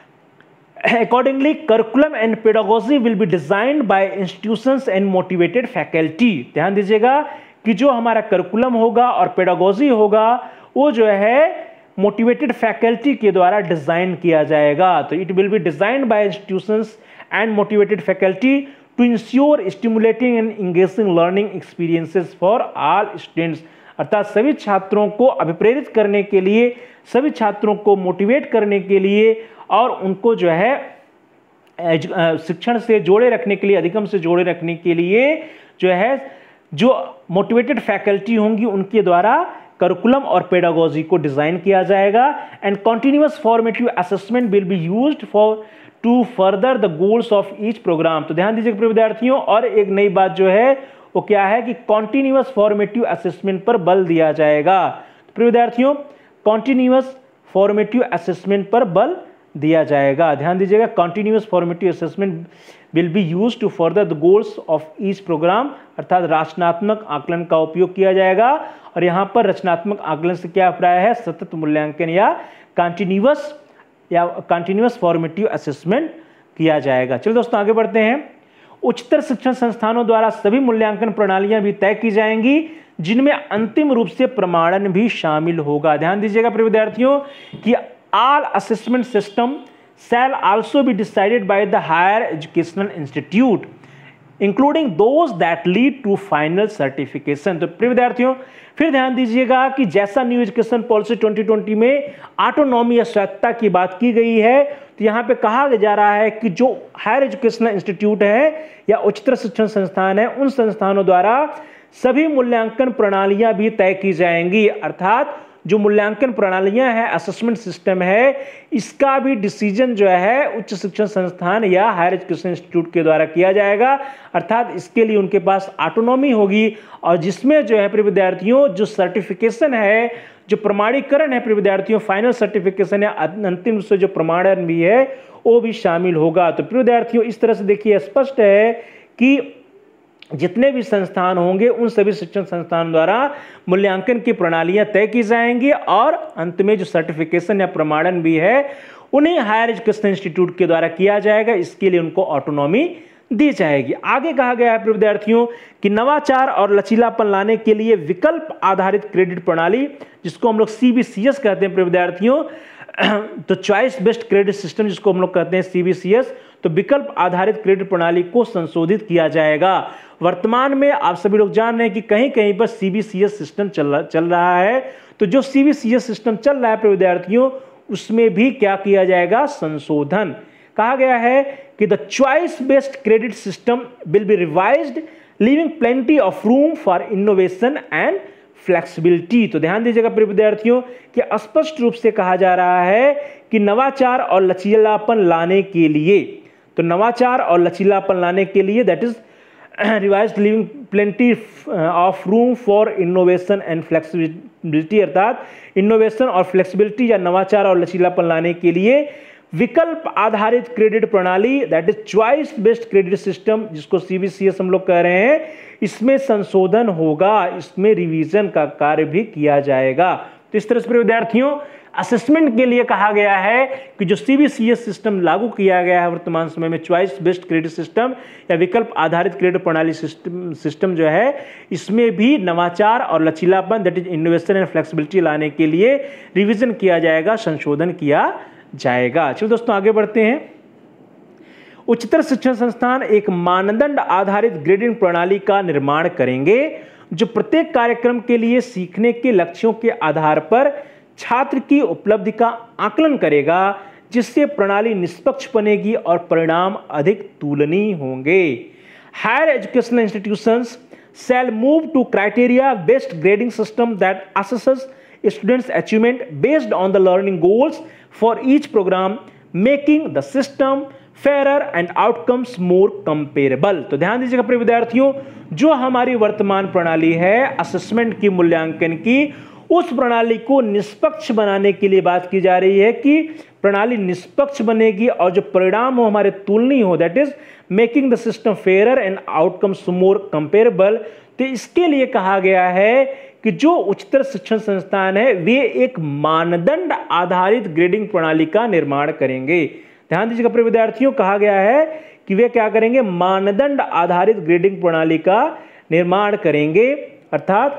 Accordingly, curriculum and pedagogy will be designed by institutions and motivated faculty। ध्यान दीजिएगा कि जो हमारा करिकुलम होगा और पेडागोजी होगा वो जो है मोटिवेटेड फैकल्टी के द्वारा डिजाइन किया जाएगा। तो it will be designed by institutions and motivated faculty to ensure stimulating and engaging learning experiences for all students, अर्थात सभी छात्रों को अभिप्रेरित करने के लिए, सभी छात्रों को मोटिवेट करने के लिए और उनको जो है शिक्षण से जोड़े रखने के लिए, अधिगम से जोड़े रखने के लिए जो है जो मोटिवेटेड फैकल्टी होंगी उनके द्वारा करिकुलम और पेडागोजी को डिजाइन किया जाएगा। And continuous formative assessment will be used for to further the goals of each programme. तो ध्यान दीजिए विद्यार्थियों, और एक नई बात जो है वो क्या है कि कॉन्टिन्यूअस फॉर्मेटिव असेसमेंट पर बल दिया जाएगा। तो विद्यार्थियों कॉन्टिन्यूअस फॉर्मेटिव असेसमेंट पर बल दिया जाएगा। ध्यान दीजिएगा, continuous formative assessment will be used to further the goals of each programme, अर्थात रचनात्मक आकलन का उपयोग किया जाएगा। और यहाँ पर रचनात्मक आकलन से क्या अभिप्राय है, सतत मूल्यांकन या कंटिन्यूअस या कंटिन्यूअस फॉर्मेटिव असेसमेंट किया जाएगा। चलिए दोस्तों आगे बढ़ते हैं। उच्चतर शिक्षण संस्थानों द्वारा सभी मूल्यांकन प्रणालियां भी तय की जाएंगी जिनमें अंतिम रूप से प्रमाणन भी शामिल होगा। ध्यान दीजिएगा प्रिय विद्यार्थियों कि all assessment system shall also be decided by the higher educational institute including those that lead to final certification. तो प्रिय विद्यार्थियों फिर ध्यान दीजिएगा कि जैसा new education policy twenty twenty में ऑटोनॉमी या स्वायत्तता की बात की गई है, तो यहाँ पे कहा जा रहा है कि जो हायर एजुकेशनल इंस्टीट्यूट है या उच्चतर शिक्षण संस्थान है, उन संस्थानों द्वारा सभी मूल्यांकन प्रणालियां भी तय की जाएंगी। अर्थात जो मूल्यांकन प्रणालियां हैं, असेसमेंट सिस्टम है, इसका भी डिसीजन जो है उच्च शिक्षण संस्थान या हायर एजुकेशन इंस्टीट्यूट के द्वारा किया जाएगा। अर्थात इसके लिए उनके पास ऑटोनॉमी होगी और जिसमें जो है प्रिय विद्यार्थियों जो सर्टिफिकेशन है, जो प्रमाणीकरण है प्रिय विद्यार्थियों, फाइनल सर्टिफिकेशन या अंतिम रूप से जो प्रमाणन भी है वो भी शामिल होगा। तो प्रिय विद्यार्थियों इस तरह से देखिए स्पष्ट है कि जितने भी संस्थान होंगे उन सभी शिक्षण संस्थान द्वारा मूल्यांकन की प्रणालियां तय की जाएंगी और अंत में जो सर्टिफिकेशन या प्रमाणन भी है उन्हें हायर एजुकेशन इंस्टीट्यूट के द्वारा किया जाएगा। इसके लिए उनको ऑटोनॉमी दी जाएगी। आगे कहा गया है विद्यार्थियों कि नवाचार और लचीलापन लाने के लिए विकल्प आधारित क्रेडिट प्रणाली, जिसको हम लोग सीबीसीएस कहते हैं विद्यार्थियों, तो चॉइस बेस्ड क्रेडिट सिस्टम जिसको हम लोग कहते हैं सीबीसीएस, तो विकल्प आधारित क्रेडिट प्रणाली को संशोधित किया जाएगा। वर्तमान में आप सभी लोग जान रहे हैं कि कहीं कहीं पर सीबीसीएस सिस्टम चल रहा चल रहा है। तो जो सीबीसीएस सिस्टम चल रहा है विद्यार्थियों उसमें भी क्या किया जाएगा, संशोधन। कहा गया है कि the choice based credit system will be revised leaving plenty of room for innovation and flexibility. तो ध्यान दीजिएगा प्रिय विद्यार्थियों कि स्पष्ट रूप से कहा जा रहा है कि नवाचार और लचीलापन लाने के लिए, तो नवाचार और लचीलापन लाने के लिए that is revised leaving plenty of room for innovation and flexibility, अर्थात इनोवेशन और फ्लेक्सिबिलिटी या नवाचार और लचीलापन लाने के लिए विकल्प आधारित क्रेडिट प्रणाली that is choice based credit system जिसको सीबीसीएस हम लोग कह रहे हैं, इसमें संशोधन होगा, इसमें रिवीजन का कार्य भी किया जाएगा। तो इस तरह से विद्यार्थियों असेसमेंट के लिए कहा गया है कि जो सीबीसीएस सिस्टम लागू किया गया है वर्तमान समय में, चॉइस बेस्ड क्रेडिट सिस्टम या विकल्प आधारित क्रेडिट प्रणाली सिस्टम सिस्टम जो है, इसमें भी नवाचार और लचीलापन that is innovation and flexibility लाने के लिए रिवीजन किया जाएगा, संशोधन किया जाएगा। चलो दोस्तों आगे बढ़ते हैं। उच्चतर शिक्षण संस्थान एक मानदंड आधारित ग्रेडिंग प्रणाली का निर्माण करेंगे जो प्रत्येक कार्यक्रम के लिए सीखने के लक्ष्यों के आधार पर छात्र की उपलब्धि का आकलन करेगा, जिससे प्रणाली निष्पक्ष बनेगी और परिणाम अधिक तुलनीय होंगे। Higher educational institutions shall move to criteria based grading system that assesses students achievement based on the learning goals for each program, making the system fairer and outcomes more comparable। तो ध्यान दीजिएगा प्रिय विद्यार्थियों, जो हमारी वर्तमान प्रणाली है असेसमेंट की, मूल्यांकन की, उस प्रणाली को निष्पक्ष बनाने के लिए बात की जा रही है कि प्रणाली निष्पक्ष बनेगी और जो परिणाम हो हमारे तुलनीय हो, that is making the system fairer and outcomes more comparable. तो इसके लिए कहा गया है कि जो उच्चतर शिक्षण संस्थान है वे एक मानदंड आधारित ग्रेडिंग प्रणाली का निर्माण करेंगे। ध्यान दीजिएगा प्रिय विद्यार्थियों, कहा गया है कि वे क्या करेंगे, मानदंड आधारित ग्रेडिंग प्रणाली का निर्माण करेंगे। अर्थात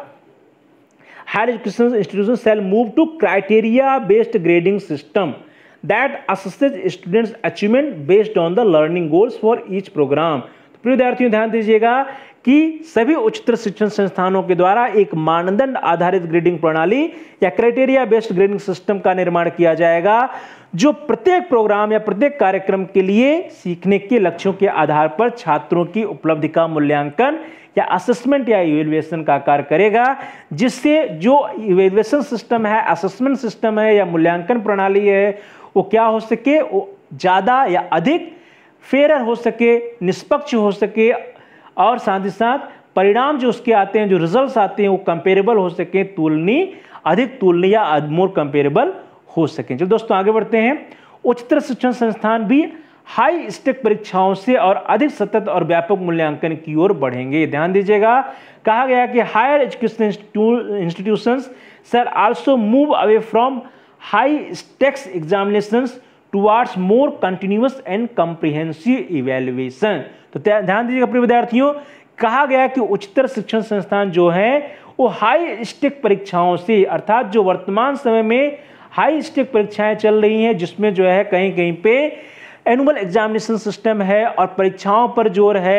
higher education institution shall move to criteria based grading system that assesses students achievement based on the learning goals for each program। तो प्रिय विद्यार्थियों ध्यान दीजिएगा कि सभी उच्चतर शिक्षण संस्थानों के द्वारा एक मानदंड आधारित ग्रेडिंग प्रणाली या क्राइटेरिया बेस्ड ग्रेडिंग सिस्टम का निर्माण किया जाएगा, जो प्रत्येक प्रोग्राम या प्रत्येक कार्यक्रम के लिए सीखने के लक्ष्यों के आधार पर छात्रों की उपलब्धि का मूल्यांकन या असेसमेंट या इवैल्यूएशन का कार्य करेगा, जिससे जो इवैल्यूएशन सिस्टम है, असेसमेंट सिस्टम है या मूल्यांकन प्रणाली है, वो क्या हो सके, वो ज़्यादा या अधिक फेयर हो सके, निष्पक्ष हो सके और साथ ही साथ परिणाम जो उसके आते हैं, जो रिजल्ट्स आते हैं वो कंपेरेबल हो सके, तुलनीय, अधिक तुलनीय या मोर कंपेरेबल हो सके। चलो दोस्तों आगे बढ़ते हैं। उच्चतर शिक्षण संस्थान भी हाई स्टेक परीक्षाओं से और अधिक सतत और व्यापक मूल्यांकन की ओर बढ़ेंगे। ध्यान दीजिएगा, कहा गया कि higher education institutions shall also move away from high stakes examinations towards more continuous and comprehensive evaluation. तो ध्यान दीजिएगा प्रिय विद्यार्थियों, कहा गया कि उच्चतर शिक्षण संस्थान जो है वो हाई स्टेक परीक्षाओं से, अर्थात जो वर्तमान समय में हाई स्टेक परीक्षाएं चल रही हैं जिसमें जो है कहीं कहीं पे एनुअल एग्जामिनेशन सिस्टम है और परीक्षाओं पर जोर है,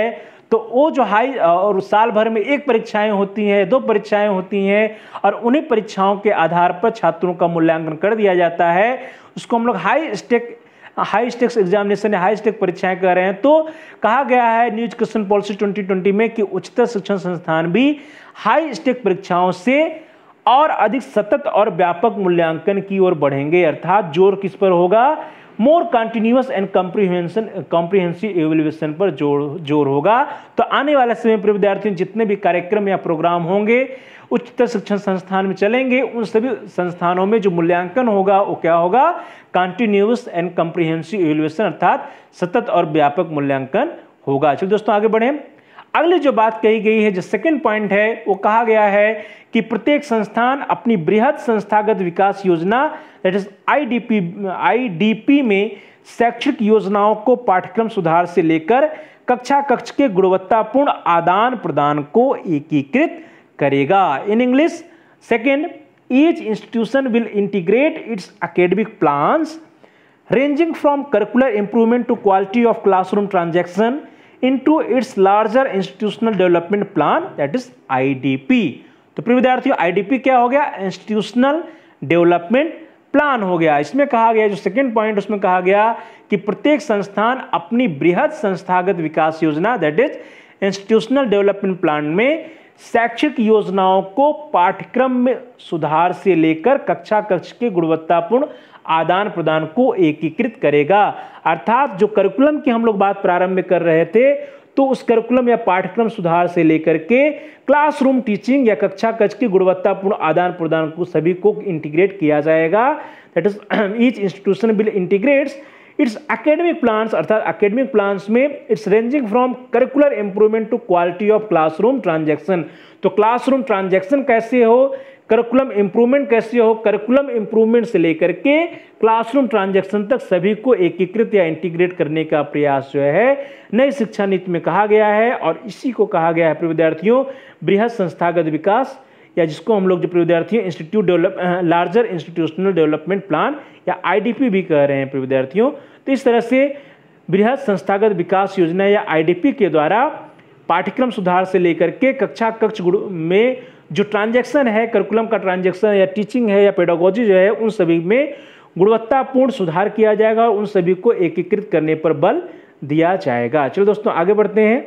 तो वो जो हाई और साल भर में एक परीक्षाएं होती हैं, दो परीक्षाएं होती हैं और उन्हीं परीक्षाओं के आधार पर छात्रों का मूल्यांकन कर दिया जाता है, उसको हम लोग high stake high stakes examination या हाई स्टेक परीक्षाएं कर रहे हैं। तो कहा गया है new education policy twenty twenty में कि उच्चतर शिक्षण संस्थान भी हाई स्टेक परीक्षाओं से और अधिक सतत और व्यापक मूल्यांकन की ओर बढ़ेंगे। अर्थात जोर किस पर होगा? More continuous and comprehension comprehensive evaluation पर जोर जोर होगा। तो आने वाले समय पर विद्यार्थियों जितने भी कार्यक्रम या प्रोग्राम होंगे उच्चतर शिक्षण संस्थान में चलेंगे, उन सभी संस्थानों में जो मूल्यांकन होगा वो क्या होगा? कंटिन्यूअस एंड कॉम्प्रिहेंसिव एवेल्युएशन, अर्थात सतत और व्यापक मूल्यांकन होगा। चलिए दोस्तों आगे बढ़ें। अगली जो बात कही गई है, जो सेकंड पॉइंट है, वो कहा गया है कि प्रत्येक संस्थान अपनी बृहद संस्थागत विकास योजना दैट इज आईडीपी आईडीपी में शैक्षिक योजनाओं को पाठ्यक्रम सुधार से लेकर कक्षा कक्ष के गुणवत्तापूर्ण आदान प्रदान को एकीकृत करेगा। In English, second, each institution will integrate its academic plans ranging from curricular improvement to quality of classroom transaction into its larger institutional development plan that is I D P। तो प्रिय विद्यार्थियों I D P क्या हो गया? इंस्टीट्यूशनल डेवलपमेंट प्लान हो गया। इसमें कहा गया, जो सेकंड पॉइंट उसमें कहा गया कि प्रत्येक संस्थान अपनी बृहद संस्थागत विकास योजना that is institutional development plan में शैक्षिक योजनाओं को पाठ्यक्रम में सुधार से लेकर कक्षा कक्ष के गुणवत्तापूर्ण आदान प्रदान को एकीकृत करेगा। अर्थात जो करिकुलम की हम लोग बात प्रारंभ में कर रहे थे, तो उस करिकुलम या पाठ्यक्रम सुधार से लेकर के क्लासरूम टीचिंग या कक्षा कक्ष की गुणवत्तापूर्ण आदान प्रदान को सभी को इंटीग्रेट किया जाएगा। That is each institution will integrates its academic plans, अर्थात एकेडमिक प्लान्स में its ranging from curricular improvement to quality of classroom transaction. तो क्लासरूम ट्रांजैक्शन कैसे हो, करिकुलम इंप्रूवमेंट कैसे हो, करिकुलम इंप्रूवमेंट से लेकर के क्लासरूम ट्रांजैक्शन तक सभी को एकीकृत या इंटीग्रेट करने का प्रयास जो है नई शिक्षा नीति में कहा गया है। और इसी को कहा गया है प्रिय विद्यार्थियों बृहद संस्थागत विकास, या जिसको हम लोग जो प्रिय विद्यार्थियों institute develop larger institutional development plan या आई डी पी भी कह रहे हैं प्रिय विद्यार्थियों। तो इस तरह से बृहद संस्थागत विकास योजना या आई डी पी के द्वारा पाठ्यक्रम सुधार से लेकर के कक्षा कक्ष में जो ट्रांजैक्शन है, करिकुलम का ट्रांजैक्शन या टीचिंग है या पेडागोजी जो है, उन सभी में गुणवत्तापूर्ण सुधार किया जाएगा और उन सभी को एकीकृत करने पर बल दिया जाएगा। चलो दोस्तों आगे बढ़ते हैं।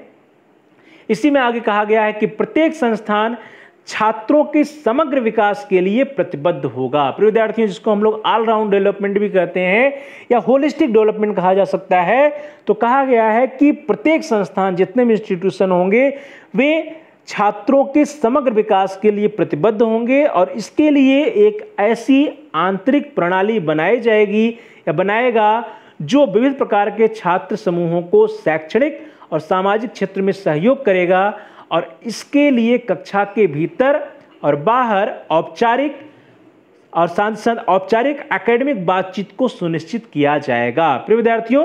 इसी में आगे कहा गया है कि प्रत्येक संस्थान छात्रों के समग्र विकास के लिए प्रतिबद्ध होगा। प्रिय विद्यार्थियों, जिसको हम लोग ऑल राउंड डेवलपमेंट भी कहते हैं या होलिस्टिक डेवलपमेंट कहा जा सकता है, तो कहा गया है कि प्रत्येक संस्थान जितने भी इंस्टीट्यूशन होंगे वे छात्रों के समग्र विकास के लिए प्रतिबद्ध होंगे और इसके लिए एक ऐसी आंतरिक प्रणाली बनाई जाएगी या बनाएगा जो विविध प्रकार के छात्र समूहों को शैक्षणिक और सामाजिक क्षेत्र में सहयोग करेगा और इसके लिए कक्षा के भीतर और बाहर औपचारिक और साथ साथ औपचारिक एकेडमिक बातचीत को सुनिश्चित किया जाएगा। प्रिय विद्यार्थियों,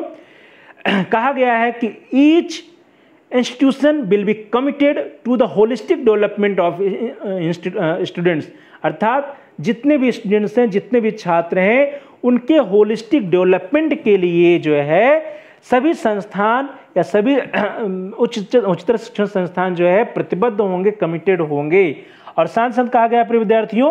कहा गया है कि each institution will be committed to the holistic development of students, अर्थात जितने भी स्टूडेंट्स हैं, जितने भी छात्र हैं, उनके होलिस्टिक डेवलपमेंट के लिए जो है सभी संस्थान या सभी उच्च उच्चतर शिक्षण संस्थान जो है प्रतिबद्ध होंगे, कमिटेड होंगे। और साथ साथ कहा गया प्रिय विद्यार्थियों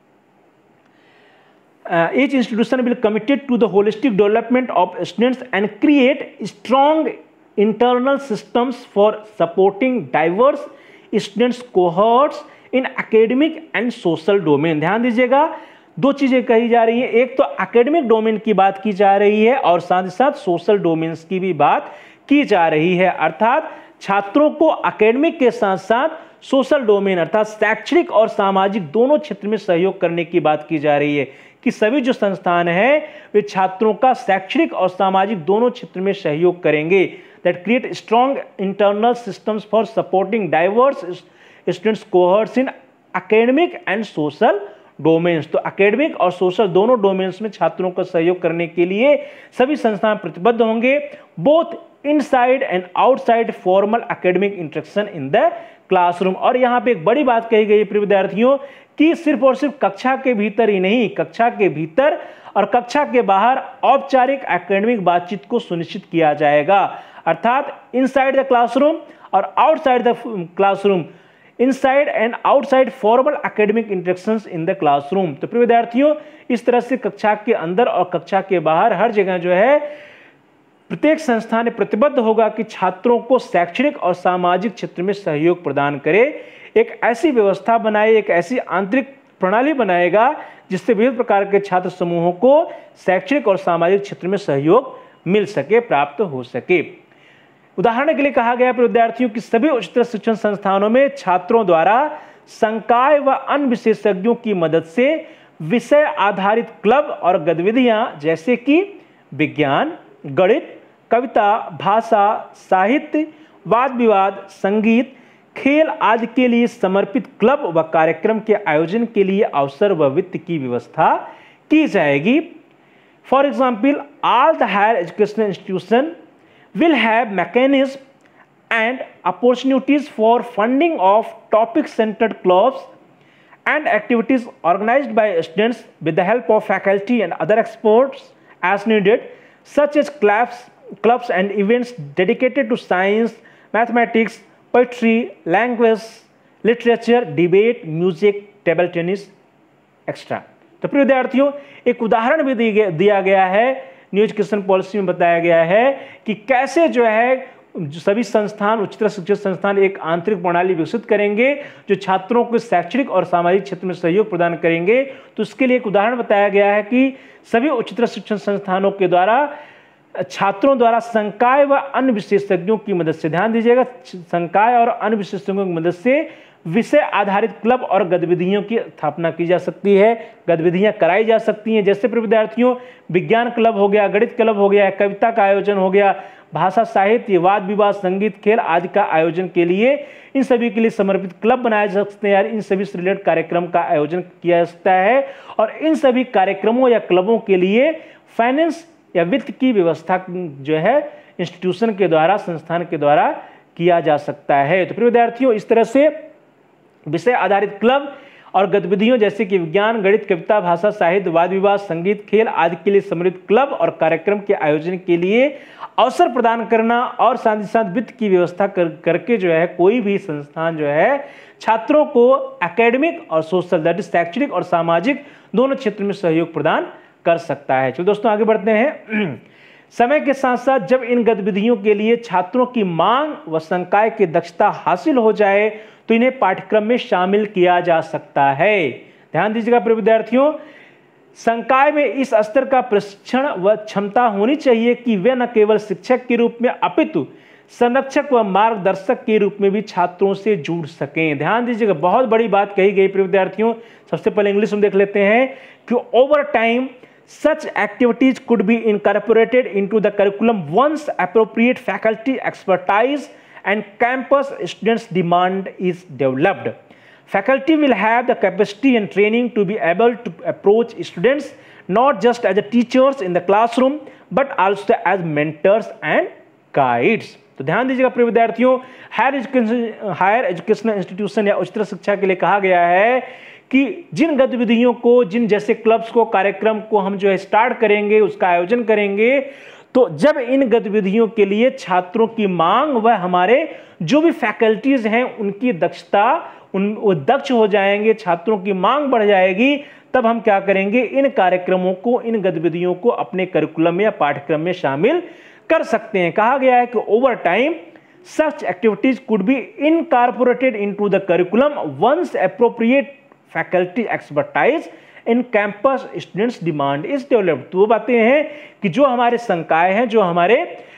each institution will committed to the holistic development of students and create strong internal systems for supporting diverse students cohorts in academic and social domain। ध्यान दीजिएगा, दो चीजें कही जा रही हैं, एक तो एकेडमिक डोमेन की बात की जा रही है और साथ ही साथ सोशल डोमेन्स की भी बात की जा रही है। अर्थात छात्रों को एकेडमिक के साथ साथ सोशल डोमेन अर्थात शैक्षणिक और सामाजिक दोनों क्षेत्र में सहयोग करने की बात की जा रही है कि सभी जो संस्थान हैं वे छात्रों का शैक्षणिक और सामाजिक दोनों क्षेत्र में सहयोग करेंगे। That create strong internal systems for supporting diverse students cohorts in academic and social domains. तो एकेडमिक और सोशल दोनों डोमेन्स में छात्रों का सहयोग करने के लिए सभी संस्थान प्रतिबद्ध होंगे, both inside and outside formal academic instruction in the classroom. और यहाँ पे एक बड़ी बात कही गई प्रिय विद्यार्थियों कि सिर्फ और सिर्फ कक्षा के भीतर ही नहीं, कक्षा के भीतर और कक्षा के बाहर औपचारिक एकेडमिक बातचीत को सुनिश्चित किया जाएगा। अर्थात इनसाइड द क्लासरूम और outside the classroom, inside and outside formal academic interactions in the classroom. तो प्रिय विद्यार्थियों, इस तरह से कक्षा के अंदर और कक्षा के बाहर हर जगह जो है प्रत्येक संस्थान प्रतिबद्ध होगा कि छात्रों को शैक्षणिक और सामाजिक क्षेत्र में सहयोग प्रदान करे, एक ऐसी व्यवस्था बनाए, एक ऐसी आंतरिक प्रणाली बनाएगा जिससे विभिन्न प्रकार के छात्र समूहों को शैक्षणिक और सामाजिक क्षेत्र में सहयोग मिल सके, प्राप्त हो सके। उदाहरण के लिए कहा गया है विद्यार्थियों कि सभी उच्चतर शिक्षण संस्थानों में छात्रों द्वारा संकाय व अन्य विशेषज्ञों की मदद से विषय आधारित क्लब और गतिविधियां जैसे कि विज्ञान, गणित, कविता, भाषा, साहित्य, वाद विवाद, संगीत, खेल आदि के लिए समर्पित क्लब व कार्यक्रम के आयोजन के लिए अवसर व वित्त की व्यवस्था की जाएगी। For example, all the higher educational institution will have mechanism and opportunities for funding of topic-centered clubs and activities organized by students with the help of faculty and other experts as needed, such as clubs, clubs and events dedicated to science, mathematics, poetry, language, literature, debate, music, table tennis, et cetera. तो प्रिय विद्यार्थियों, एक उदाहरण भी दिया गया है, न्यू एजुकेशन पॉलिसी में बताया गया है कि कैसे जो है जो सभी संस्थान, उच्चतर शिक्षण संस्थान एक आंतरिक प्रणाली विकसित करेंगे जो छात्रों को शैक्षणिक और सामाजिक क्षेत्र में सहयोग प्रदान करेंगे। तो इसके लिए एक उदाहरण बताया गया है कि सभी उच्चतर शिक्षण संस्थानों के द्वारा छात्रों द्वारा संकाय व अन्य विशेषज्ञों की मदद से, ध्यान दीजिएगा, संकाय और अन्य विशेषज्ञों की मदद से विषय आधारित क्लब और गतिविधियों की स्थापना की जा सकती है, गतिविधियां कराई जा सकती हैं। जैसे प्रिय विद्यार्थियों, विज्ञान क्लब हो गया, गणित क्लब हो गया, कविता का आयोजन हो गया, भाषा, साहित्य, वाद विवाद, संगीत, खेल आदि का आयोजन के लिए इन सभी के लिए समर्पित क्लब बनाए जा सकते हैं। इन सभी से रिलेटेड कार्यक्रम का आयोजन किया जा सकता है और इन सभी कार्यक्रमों या क्लबों के लिए फाइनेंस या वित्त की व्यवस्था जो है इंस्टीट्यूशन के द्वारा, संस्थान के द्वारा किया जा सकता है। तो प्रिय विद्यार्थियों, इस तरह से विषय आधारित क्लब और गतिविधियों जैसे कि विज्ञान, गणित, कविता, भाषा, साहित्य, वाद विवाद, संगीत, खेल आदि के लिए समर्पित क्लब और कार्यक्रम के आयोजन के लिए अवसर प्रदान करना और साथ ही साथ वित्त की व्यवस्था कर, करके जो है कोई भी संस्थान जो है छात्रों को एकेडमिक और सोशल, दैट इज शैक्षणिक और सामाजिक दोनों क्षेत्र में सहयोग प्रदान कर सकता है। चलो दोस्तों, आगे बढ़ते हैं। समय के साथ साथ जब इन गतिविधियों के लिए छात्रों की मांग व संकाय की दक्षता हासिल हो जाए तो इन्हें पाठ्यक्रम में शामिल किया जा सकता है। ध्यान दीजिएगा प्रिय विद्यार्थियों, संकाय में इस स्तर का प्रशिक्षण व क्षमता होनी चाहिए कि वे न केवल शिक्षक के रूप में अपितु संरक्षक व मार्गदर्शक के रूप में भी छात्रों से जुड़ सकें। ध्यान दीजिएगा, बहुत बड़ी बात कही गई प्रिय विद्यार्थियों। सबसे पहले इंग्लिश में देख लेते हैं कि over time such activities could be incorporated into the curriculum once appropriate faculty expertise and campus students demand is developed. Faculty will have the capacity and training to be able to approach students not just as teachers in the classroom but also as mentors and guides. तो ध्यान दीजिएगा प्रिय विद्यार्थियों, higher education higher educational institution या उच्चतर शिक्षा के लिए कहा गया है कि जिन गतिविधियों को, जिन जैसे क्लब्स को, कार्यक्रम को हम जो है स्टार्ट करेंगे, उसका आयोजन करेंगे, तो जब इन गतिविधियों के लिए छात्रों की मांग व हमारे जो भी फैकल्टीज हैं उनकी दक्षता, उन वो दक्ष हो जाएंगे, छात्रों की मांग बढ़ जाएगी, तब हम क्या करेंगे, इन कार्यक्रमों को, इन गतिविधियों को अपने करिकुलम या पाठ्यक्रम में शामिल कर सकते हैं। कहा गया है कि over time such activities could be incorporated into the curriculum once appropriate faculty expertise in campus students demand is developed. तो वो बातें हैं कि जो हमारे संकाय हैं, जो हमारे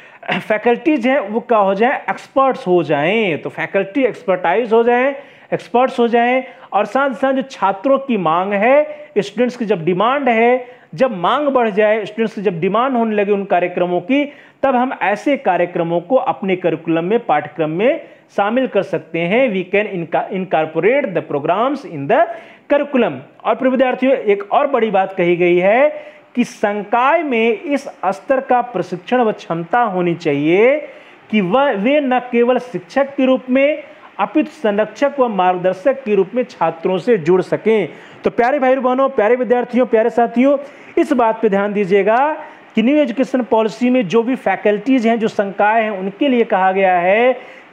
फैकल्टीज हैं, वो क्या हो जाए, एक्सपर्ट्स हो जाएं। तो फैकल्टी एक्सपर्टाइज हो जाएं, एक्सपर्ट्स हो जाएं और साथ साथ जो छात्रों की मांग है, स्टूडेंट्स की जब डिमांड है, जब मांग बढ़ जाए, स्टूडेंट्स की जब डिमांड होने लगे उन कार्यक्रमों की, तब हम ऐसे कार्यक्रमों को अपने करिकुलम में, पाठ्यक्रम में शामिल कर सकते हैं। We can incorporate the programmes in the curriculum. और प्रिय विद्यार्थियों, एक और बड़ी बात कही गई है कि संकाय में इस स्तर का प्रशिक्षण व क्षमता होनी चाहिए कि वह वे न केवल शिक्षक के रूप में अपितु संरक्षक व मार्गदर्शक के रूप में छात्रों से जुड़ सकें। तो प्यारे भाई बहनों, प्यारे विद्यार्थियों, प्यारे साथियों, इस बात पे ध्यान दीजिएगा कि न्यू एजुकेशन पॉलिसी में जो भी फैकल्टीज हैं, जो संकाय हैं, उनके लिए कहा गया है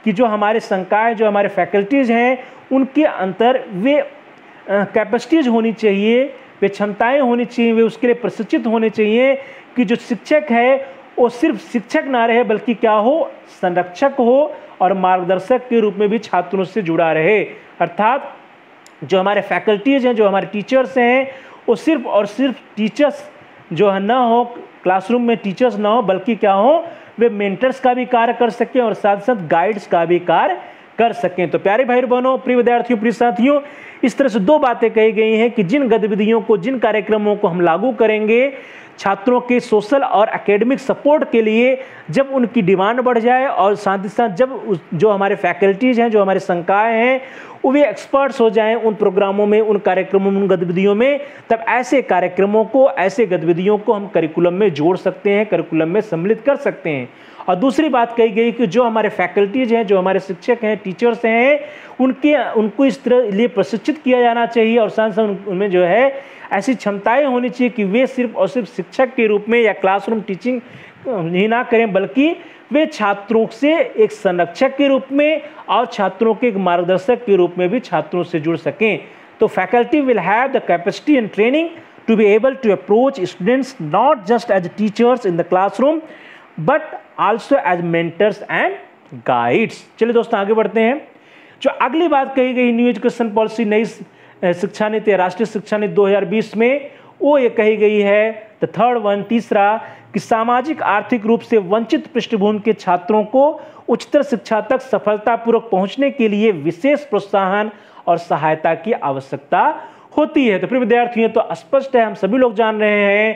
कि जो हमारे संकाय, जो हमारे फैकल्टीज़ हैं, उनके अंदर वे कैपेसिटीज़ होनी चाहिए, वे क्षमताएं होनी चाहिए, वे उसके लिए प्रशिक्षित होने चाहिए कि जो शिक्षक है वो सिर्फ शिक्षक ना रहे बल्कि क्या हो, संरक्षक हो और मार्गदर्शक के रूप में भी छात्रों से जुड़ा रहे। अर्थात जो हमारे फैकल्टीज़ हैं, जो हमारे टीचर्स हैं, वो सिर्फ और सिर्फ टीचर्स जो है ना हो, क्लासरूम में टीचर्स ना हो, बल्कि क्या हो, वे मेंटर्स का भी कार्य कर सकें और साथ साथ गाइड्स का भी कार्य कर सकें। तो प्यारे भाई बहनों, प्रिय विद्यार्थियों, प्रिय साथियों, इस तरह से दो बातें कही गई हैं कि जिन गतिविधियों को, जिन कार्यक्रमों को हम लागू करेंगे छात्रों के सोशल और एकेडमिक सपोर्ट के लिए, जब उनकी डिमांड बढ़ जाए और साथ ही साथ जब जो हमारे फैकल्टीज़ हैं, जो हमारे संकाय हैं, वो भी एक्सपर्ट्स हो जाएं उन प्रोग्रामों में, उन कार्यक्रमों में, उन गतिविधियों में, तब ऐसे कार्यक्रमों को, ऐसे गतिविधियों को हम करिकुलम में जोड़ सकते हैं, करिकुलम में सम्मिलित कर सकते हैं। और दूसरी बात कही गई कि जो हमारे फैकल्टीज़ हैं, जो हमारे शिक्षक हैं, टीचर्स हैं, उनके उनको इस तरह लिए प्रशिक्षित किया जाना चाहिए और साथ साथ उनमें जो है ऐसी क्षमताएं होनी चाहिए कि वे सिर्फ और सिर्फ शिक्षक के रूप में या क्लासरूम टीचिंग ही ना करें, बल्कि वे छात्रों से एक संरक्षक के रूप में और छात्रों के एक मार्गदर्शक के रूप में भी छात्रों से जुड़ सकें। तो faculty will have the capacity and training to be able to approach students not just as teachers in the classroom but also as mentors and guides. चलिए दोस्तों आगे बढ़ते हैं। जो अगली बात कही गई न्यू एजुकेशन पॉलिसी, नई शिक्षा नीति, राष्ट्रीय शिक्षा नीति दो हज़ार बीस में, वो ये कही गई है द थर्ड वन, तीसरा, कि सामाजिक आर्थिक रूप से वंचित पृष्ठभूमि के छात्रों को उच्चतर शिक्षा तक सफलतापूर्वक पहुंचने के लिए विशेष प्रोत्साहन और सहायता की आवश्यकता होती है। तो प्रिय विद्यार्थियों, तो स्पष्ट है, हम सभी लोग जान रहे हैं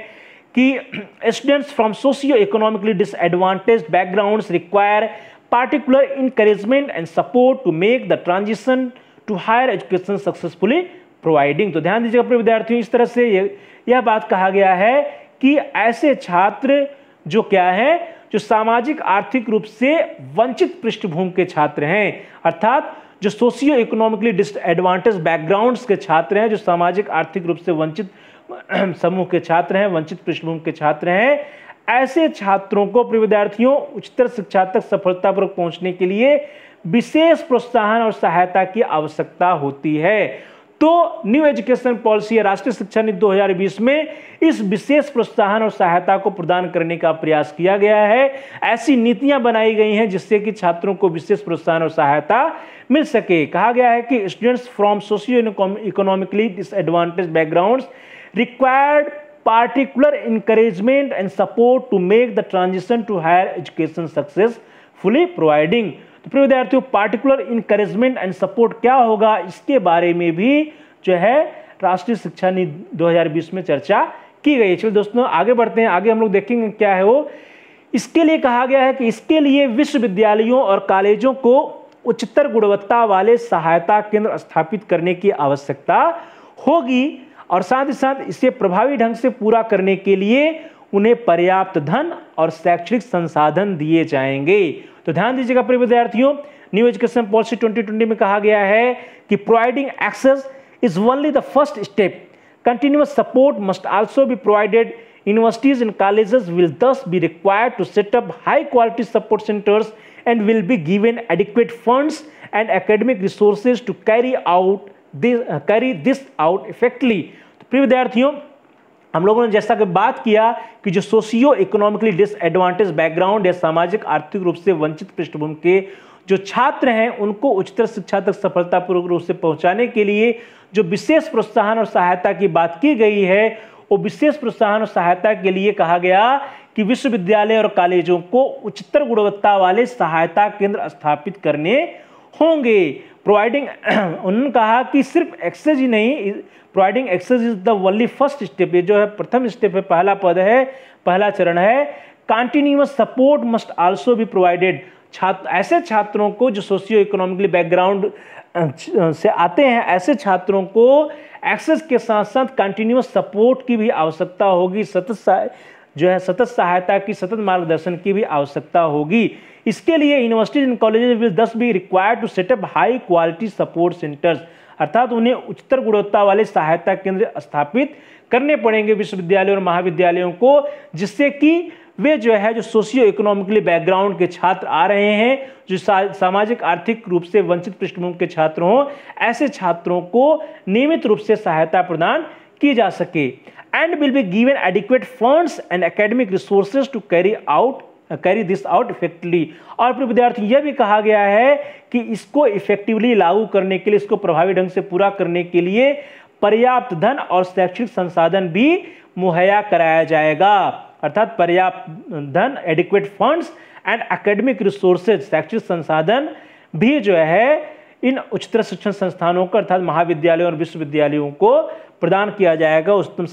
कि students from socio economically disadvantaged backgrounds require particular encouragement and support to make the transition to higher education successfully providing। तो ध्यान दीजिएगा प्रिय विद्यार्थियों, इस तरह से यह, यह बात कहा गया है कि ऐसे छात्र जो क्या है, जो सामाजिक आर्थिक रूप से वंचित पृष्ठभूमि के छात्र हैं, अर्थात जो सोशियो इकोनॉमिकली डिसएडवांटेज बैकग्राउंड्स के छात्र हैं, जो सामाजिक आर्थिक रूप से वंचित समूह के छात्र हैं, वंचित पृष्ठभूमि के छात्र हैं, ऐसे छात्रों को प्रिय विद्यार्थियों उच्चतर शिक्षा तक सफलतापूर्वक पहुंचने के लिए विशेष प्रोत्साहन और सहायता की आवश्यकता होती है। तो न्यू एजुकेशन पॉलिसी, राष्ट्रीय शिक्षा नीति दो हज़ार बीस में इस विशेष प्रोत्साहन और सहायता को प्रदान करने का प्रयास किया गया है। ऐसी नीतियां बनाई गई हैं जिससे कि छात्रों को विशेष प्रोत्साहन और सहायता मिल सके। कहा गया है कि students from socio economically disadvantage backgrounds required particular encouragement and support to make the transition to higher education successfully providing। तो प्रिय विद्यार्थियों, पार्टिकुलर इंकरेजमेंट एंड सपोर्ट क्या होगा, इसके बारे में भी जो है राष्ट्रीय शिक्षा नीति दो हज़ार बीस में चर्चा की गई है। चलिए दोस्तों आगे बढ़ते हैं, आगे हम लोग देखेंगे क्या है वो। इसके लिए कहा गया है कि इसके लिए विश्वविद्यालयों और कॉलेजों को उच्चतर गुणवत्ता वाले सहायता केंद्र स्थापित करने की आवश्यकता होगी और साथ ही साथ इसे प्रभावी ढंग से पूरा करने के लिए उन्हें पर्याप्त धन और शैक्षणिक संसाधन दिए जाएंगे। तो ध्यान दीजिएगा प्रिय विद्यार्थियों, new education policy twenty twenty में कहा गया है कि providing access is only the first step, continuous support must also be provided. Universities and colleges will thus be required to set up high quality support centers and will be given adequate funds and academic resources to carry out this uh, carry this out effectively। तो प्रिय विद्यार्थियों, हम लोगों ने जैसा कि बात किया कि जो सोशियो इकोनॉमिकली डिसएडवांटेज बैकग्राउंड या सामाजिक आर्थिक रूप से वंचित पृष्ठभूमि के जो छात्र हैं उनको उच्चतर शिक्षा तक सफलतापूर्वक रूप से पहुंचाने के लिए जो विशेष प्रोत्साहन और सहायता की बात की गई है, वो विशेष प्रोत्साहन और सहायता के लिए कहा गया कि विश्वविद्यालय और कॉलेजों को उच्चतर गुणवत्ता वाले सहायता केंद्र स्थापित करने होंगे। प्रोवाइडिंग उन्होंने कहा कि सिर्फ एक्सेस ही नहीं, providing access is the only first step, ये जो है प्रथम स्टेप है, पहला पद है, पहला चरण है। Continuous support must also be provided. छात्र ऐसे छात्रों को जो सोशियो इकोनॉमिकली बैकग्राउंड से आते हैं, ऐसे छात्रों को एक्सेस के साथ साथ कंटिन्यूअस सपोर्ट की भी आवश्यकता होगी, सतत जो है सतत सहायता की, सतत मार्गदर्शन की भी आवश्यकता होगी। इसके लिए universities and colleges will thus be required to set up high quality support centres, अर्थात उन्हें उच्चतर गुणवत्ता वाले सहायता केंद्र स्थापित करने पड़ेंगे विश्वविद्यालयों और महाविद्यालयों को, जिससे कि वे जो है जो सोशियो इकोनॉमिकली बैकग्राउंड के छात्र आ रहे हैं, जो सामाजिक आर्थिक रूप से वंचित पृष्ठभूमि के छात्र हों, ऐसे छात्रों को नियमित रूप से सहायता प्रदान की जा सके। And will be given adequate funds and academic resources to carry out carry this out effectively. और फिर विद्यार्थी यह भी कहा गया है कि इसको इफेक्टिवली लागू करने के लिए, इसको प्रभावी ढंग से पूरा करने के लिए पर्याप्त धन और शैक्षिक संसाधन भी मुहैया कराया जाएगा। अर्थात पर्याप्त धन, adequate funds and academic resources, शैक्षिक संसाधन भी जो है इन उच्चतर शिक्षण संस्थानों को अर्थात महाविद्यालयों और विश्वविद्यालयों को प्रदान किया जाएगा, उच्चतम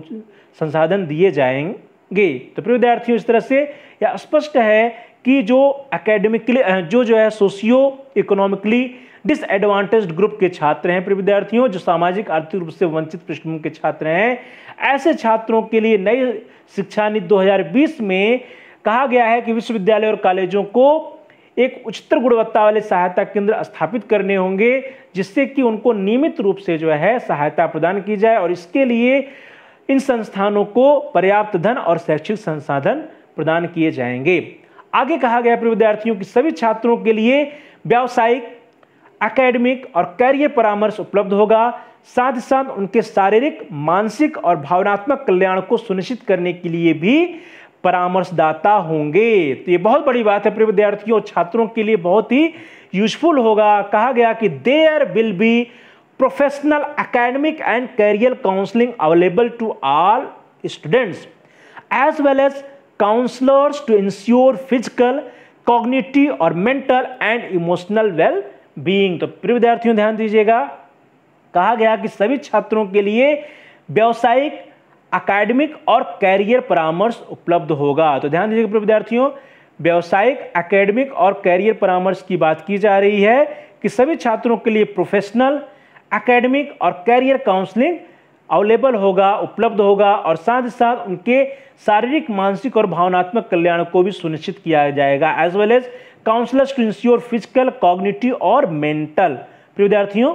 संसाधन दिए जाएंगे। तो प्रिय विद्यार्थियों, इस तरह से यह स्पष्ट है कि जो एकेडमिकली जो जो है सोशियो इकोनॉमिकली डिसएडवांटेज्ड ग्रुप के छात्र हैं, प्रिय विद्यार्थियों, जो सामाजिक आर्थिक रूप से वंचित पृष्ठभूमि के छात्र हैं, ऐसे छात्रों के लिए नई शिक्षा नीति दो हज़ार बीस में कहा गया है कि विश्वविद्यालय और कॉलेजों को एक उच्चतर गुणवत्ता वाले सहायता केंद्र स्थापित करने होंगे, जिससे कि उनको नियमित रूप से जो है सहायता प्रदान की जाए, और इसके लिए इन संस्थानों को पर्याप्त धन और शैक्षिक संसाधन प्रदान किए जाएंगे। आगे कहा गया प्रिय विद्यार्थियों कि सभी छात्रों के लिए व्यावसायिक, एकेडमिक और कैरियर परामर्श उपलब्ध होगा। साथ ही साथ उनके शारीरिक, मानसिक और भावनात्मक कल्याण को सुनिश्चित करने के लिए भी परामर्शदाता होंगे। तो ये बहुत बड़ी बात है प्रिय विद्यार्थियों, छात्रों के लिए बहुत ही यूजफुल होगा। कहा गया कि there will be professional, academic and career counselling available to all students as well as counsellors to ensure physical, cognitive और mental and emotional well being. तो प्रिय विद्यार्थियों ध्यान दीजिएगा, कहा गया कि सभी छात्रों के लिए व्यावसायिक, एकेडमिक और कैरियर परामर्श उपलब्ध होगा। तो ध्यान दीजिएगा प्रिय विद्यार्थियों, व्यावसायिक, एकेडमिक और कैरियर परामर्श की बात की जा रही है कि सभी छात्रों के लिए प्रोफेशनल, एकेडमिक और कैरियर काउंसलिंग अवेलेबल होगा, उपलब्ध होगा, और साथ ही साथ उनके शारीरिक, मानसिक और भावनात्मक कल्याण को भी सुनिश्चित किया जाएगा। As well as counsellors to ensure physical, cognitive और मेंटल। प्रिय विद्यार्थियों,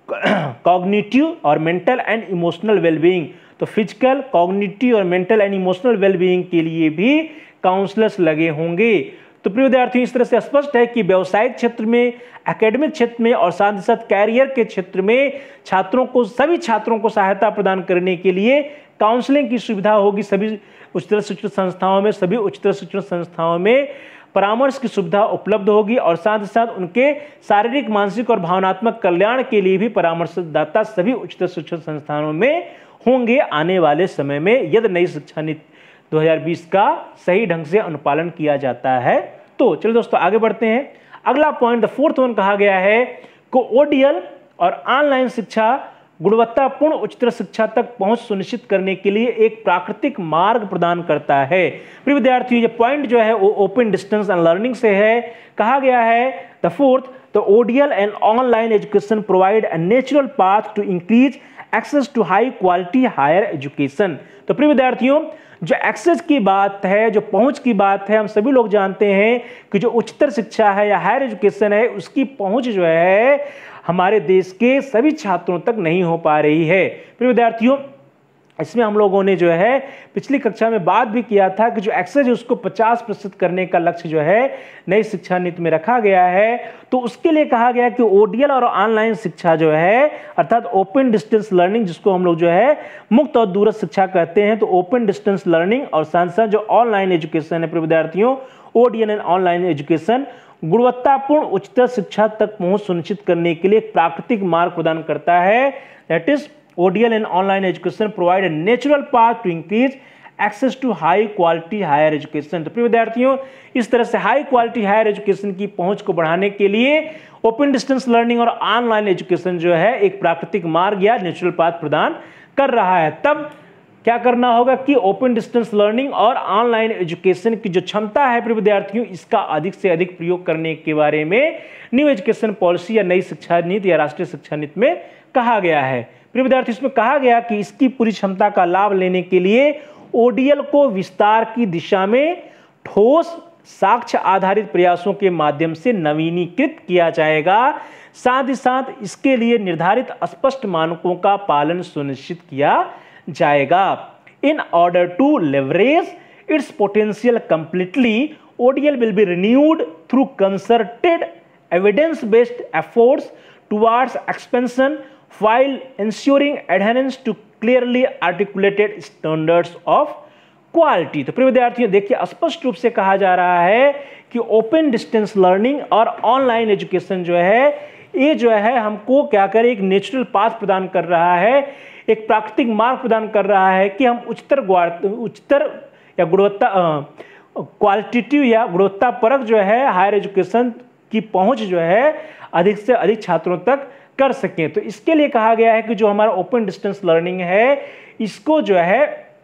कॉग्निटिव और मेंटल एंड इमोशनल वेलबीइंग, तो फिजिकल, कॉग्निटिव और मेंटल एंड इमोशनल वेलबीइंग के लिए भी काउंसलर्स लगे होंगे। तो प्रिय विद्यार्थियों, इस तरह से स्पष्ट है कि व्यावसायिक क्षेत्र में, एकेडमिक क्षेत्र में और साथ ही साथ कैरियर के क्षेत्र में छात्रों को, सभी छात्रों को सहायता प्रदान करने के लिए काउंसलिंग की सुविधा होगी। सभी उच्चतर शिक्षण संस्थाओं में सभी उच्चतर शिक्षण संस्थाओं में परामर्श की सुविधा उपलब्ध होगी, और साथ ही साथ उनके शारीरिक, मानसिक और भावनात्मक कल्याण के लिए भी परामर्शदाता सभी उच्चतर शिक्षण संस्थानों में होंगे आने वाले समय में, यदि नई शिक्षा नीति दो हज़ार बीस का सही ढंग से अनुपालन किया जाता है। तो चलिए दोस्तों आगे बढ़ते हैं। अगला पॉइंट, द फोर्थ वन, कहा गया है कि ओडीएल और ऑनलाइन शिक्षा गुणवत्तापूर्ण उच्चतर शिक्षा तक पहुंच सुनिश्चित करने के लिए एक प्राकृतिक मार्ग प्रदान करता है। प्रिय विद्यार्थियों, ये पॉइंट जो है वो ओपन डिस्टेंस एंड लर्निंग से है। कहा गया है the fourth, the ODL and online education provide a natural path to increase access to high quality higher education. तो प्रिय विद्यार्थियों, जो एक्सेस की बात है, जो पहुंच की बात है, हम सभी लोग जानते हैं कि जो उच्चतर शिक्षा है या हायर एजुकेशन है, उसकी पहुंच जो है हमारे देश के सभी छात्रों तक नहीं हो पा रही है। प्रिय विद्यार्थियों, इसमें हम लोगों ने जो है पिछली कक्षा में बात भी किया था कि जो एक्सेस है उसको पचास प्रतिशत करने का लक्ष्य जो है नई शिक्षा नीति में रखा गया है। तो उसके लिए कहा गया कि ओडीएल और ऑनलाइन शिक्षा जो है, अर्थात ओपन डिस्टेंस लर्निंग, जिसको हम लोग जो है मुक्त और दूरस्थ शिक्षा कहते हैं, तो ओपन डिस्टेंस लर्निंग और साथ साथ जो ऑनलाइन एजुकेशन है प्रिय विद्यार्थियों, ओडीएल एंड ऑनलाइन एजुकेशन गुणवत्तापूर्ण उच्चतर शिक्षा तक पहुंच सुनिश्चित करने के लिए एक प्राकृतिक मार्ग प्रदान करता है। That is O D L and online education provide a natural path to increase access to high quality higher education। तो प्रिय विद्यार्थियों, इस तरह से हाई क्वालिटी हायर एजुकेशन की पहुंच को बढ़ाने के लिए ओपन डिस्टेंस लर्निंग और ऑनलाइन एजुकेशन जो है एक प्राकृतिक मार्ग या नेचुरल पाथ प्रदान कर रहा है। तब क्या करना होगा कि ओपन डिस्टेंस लर्निंग और ऑनलाइन एजुकेशन की जो क्षमता है प्रिय विद्यार्थियों, इसका अधिक से अधिक प्रयोग करने के बारे में न्यू एजुकेशन पॉलिसी या नई शिक्षा नीति या राष्ट्रीय शिक्षा नीति में कहा गया है। प्रिय विद्यार्थी, इसमें कहा गया कि इसकी पूरी क्षमता का लाभ लेने के लिए ओडीएल को विस्तार की दिशा में ठोस साक्ष्य आधारित प्रयासों के माध्यम से नवीनीकृत किया जाएगा। साथ ही साथ इसके लिए निर्धारित स्पष्ट मानकों का पालन सुनिश्चित किया जाएगा। In order to leverage its potential completely, O D L will be renewed through concerted evidence-based efforts towards expansion while ensuring adherence to clearly articulated standards of quality. तो प्रिय विद्यार्थियों देखिए, स्पष्ट रूप से कहा जा रहा है कि ओपन डिस्टेंस लर्निंग और ऑनलाइन एजुकेशन जो है ये जो है हमको क्या करे, एक नेचुरल पाथ प्रदान कर रहा है, एक प्राकृतिक मार्ग प्रदान कर रहा है कि हम उच्चतर उच्चतर या गुणवत्ता क्वालिटेटिव या गुणवत्ता परक जो है हायर एजुकेशन की पहुंच जो है अधिक से अधिक छात्रों तक कर सकें। तो इसके लिए कहा गया है कि जो हमारा ओपन डिस्टेंस लर्निंग है इसको जो है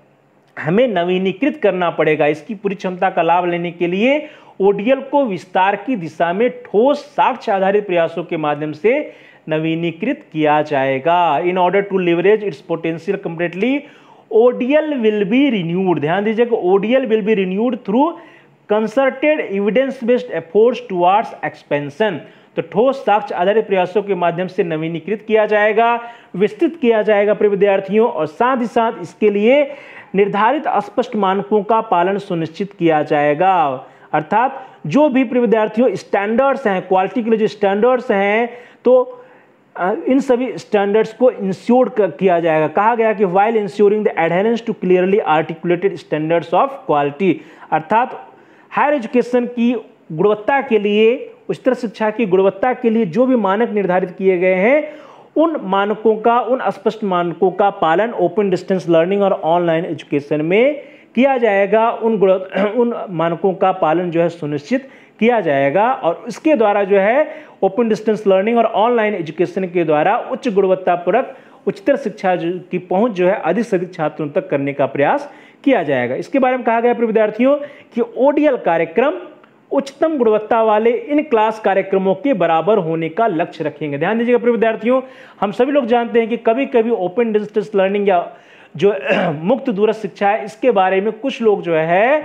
हमें नवीनीकृत करना पड़ेगा। इसकी पूरी क्षमता का लाभ लेने के लिए ओडीएल को विस्तार की दिशा में ठोस साक्ष्य आधारित प्रयासों के माध्यम से नवीनीकृत किया जाएगा। In order to leverage its potential completely, ODL will be renewed. ध्यान दीजिएगा, ODL will be renewed through concerted evidence based efforts towards expansion. तो ठोस साक्ष्य आधारित प्रयासों के माध्यम से नवीनीकृत किया जाएगा, विस्तृत किया जाएगा प्रिय विद्यार्थियों, और साथ ही साथ इसके लिए निर्धारित स्पष्ट मानकों का पालन सुनिश्चित किया जाएगा। अर्थात जो भी प्रिय विद्यार्थियों स्टैंडर्ड्स हैं, क्वालिटी के लिए जो स्टैंडर्ड्स हैं, तो इन सभी स्टैंडर्ड्स को इंश्योर किया जाएगा। कहा गया कि while ensuring the adherence to clearly articulated standards of quality. अर्थात हायर एजुकेशन की गुणवत्ता के लिए, उच्चतर शिक्षा की गुणवत्ता के लिए जो भी मानक निर्धारित किए गए हैं उन मानकों का, उन स्पष्ट मानकों का पालन ओपन डिस्टेंस लर्निंग और ऑनलाइन एजुकेशन में किया जाएगा। उन उन मानकों का पालन जो है सुनिश्चित किया जाएगा और इसके द्वारा जो है ओपन डिस्टेंस लर्निंग और ऑनलाइन एजुकेशन के द्वारा उच्च गुणवत्तापूर्वक उच्चतर शिक्षा की पहुंच जो है अधिक से अधिक छात्रों तक करने का प्रयास किया जाएगा। इसके बारे में कहा गया प्रिय विद्यार्थियों कि ओडीएल कार्यक्रम उच्चतम गुणवत्ता वाले इन क्लास कार्यक्रमों के बराबर होने का लक्ष्य रखेंगे। ध्यान दीजिएगा प्रिय विद्यार्थियों, हम सभी लोग जानते हैं कि कभी कभी ओपन डिस्टेंस लर्निंग या जो मुक्त दूरस्थ शिक्षा है इसके बारे में कुछ लोग जो है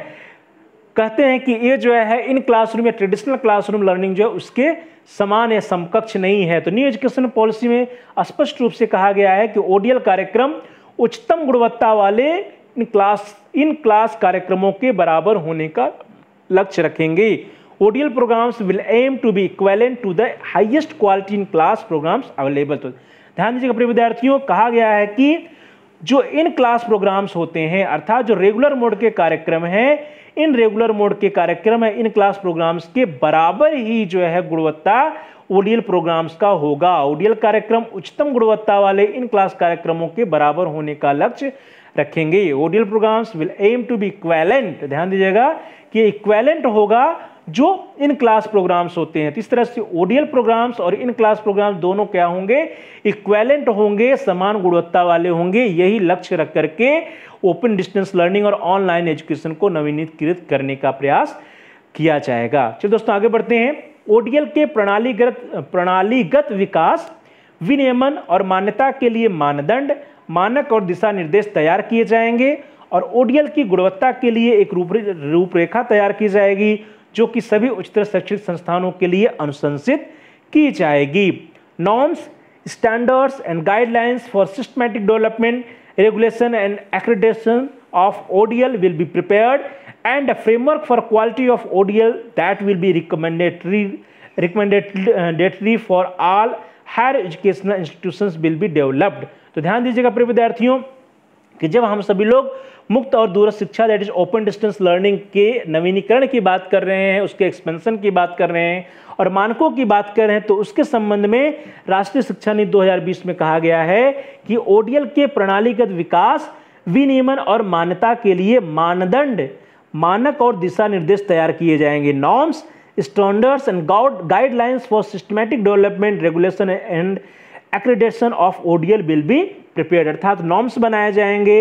कहते हैं कि ये जो है इन क्लासरूम या ट्रेडिशनल क्लासरूम लर्निंग जो है उसके समान या समकक्ष नहीं है। तो न्यू एजुकेशन पॉलिसी में स्पष्ट रूप से कहा गया है कि ओडीएल कार्यक्रम उच्चतम गुणवत्ता वाले इन क्लास इन क्लास कार्यक्रमों के बराबर होने का लक्ष्य रखेंगे। ODL programmes will aim to be equivalent to the highest quality in class programmes available. तो ध्यान दीजिएगा प्रिय विद्यार्थियों, कहा गया है कि जो इन क्लास प्रोग्राम्स होते हैं अर्थात जो रेगुलर मोड के कार्यक्रम हैं, इन रेगुलर मोड के कार्यक्रम है इन क्लास प्रोग्राम्स के बराबर ही जो है गुणवत्ता ओडीएल प्रोग्राम्स का होगा। ओडीएल कार्यक्रम उच्चतम गुणवत्ता वाले इन क्लास कार्यक्रमों के बराबर होने का लक्ष्य रखेंगे। ODL programmes will aim to be equivalent. ध्यान दीजिएगा कि इक्विवेलेंट होगा जो इन क्लास प्रोग्राम्स होते हैं। तो इस तरह से ओडीएल प्रोग्राम्स और इन क्लास प्रोग्राम्स दोनों क्या होंगे, इक्विवेलेंट होंगे, समान गुणवत्ता वाले होंगे। यही लक्ष्य रख करके ओपन डिस्टेंस लर्निंग और ऑनलाइन एजुकेशन को नवीनीकृत करने का प्रयास किया जाएगा। चलिए दोस्तों आगे बढ़ते हैं। ओडीएल के प्रणालीगत प्रणालीगत विकास, विनियमन और मान्यता के लिए मानदंड, मानक और दिशा निर्देश तैयार किए जाएंगे और ओडीएल की गुणवत्ता के लिए एक रूपरेखा तैयार की जाएगी जो कि सभी उच्चतर शैक्षिक संस्थानों के लिए अनुशंसित की जाएगी। Norms, standards and guidelines for systematic development, regulation and accreditation of ODL will be prepared and a framework for quality of O D L that will be recommendatory recommendatory for all higher educational institutions will be developed। तो ध्यान दीजिएगा प्रिय विद्यार्थियों कि जब हम सभी लोग मुक्त और दूरस्थ शिक्षा that is open distance learning के नवीनीकरण की बात कर रहे हैं, उसके एक्सपेंशन की बात कर रहे हैं और मानकों की बात कर रहे हैं, तो उसके संबंध में राष्ट्रीय शिक्षा नीति दो हज़ार बीस में कहा गया है कि ओडीएल के प्रणालीगत विकास, विनियमन और मान्यता के लिए मानदंड, मानक और दिशा निर्देश तैयार किए जाएंगे। Norms, standards and guidelines for systematic development, regulation and accreditation of ODL will be prepared. अर्थात नॉर्म्स बनाए जाएंगे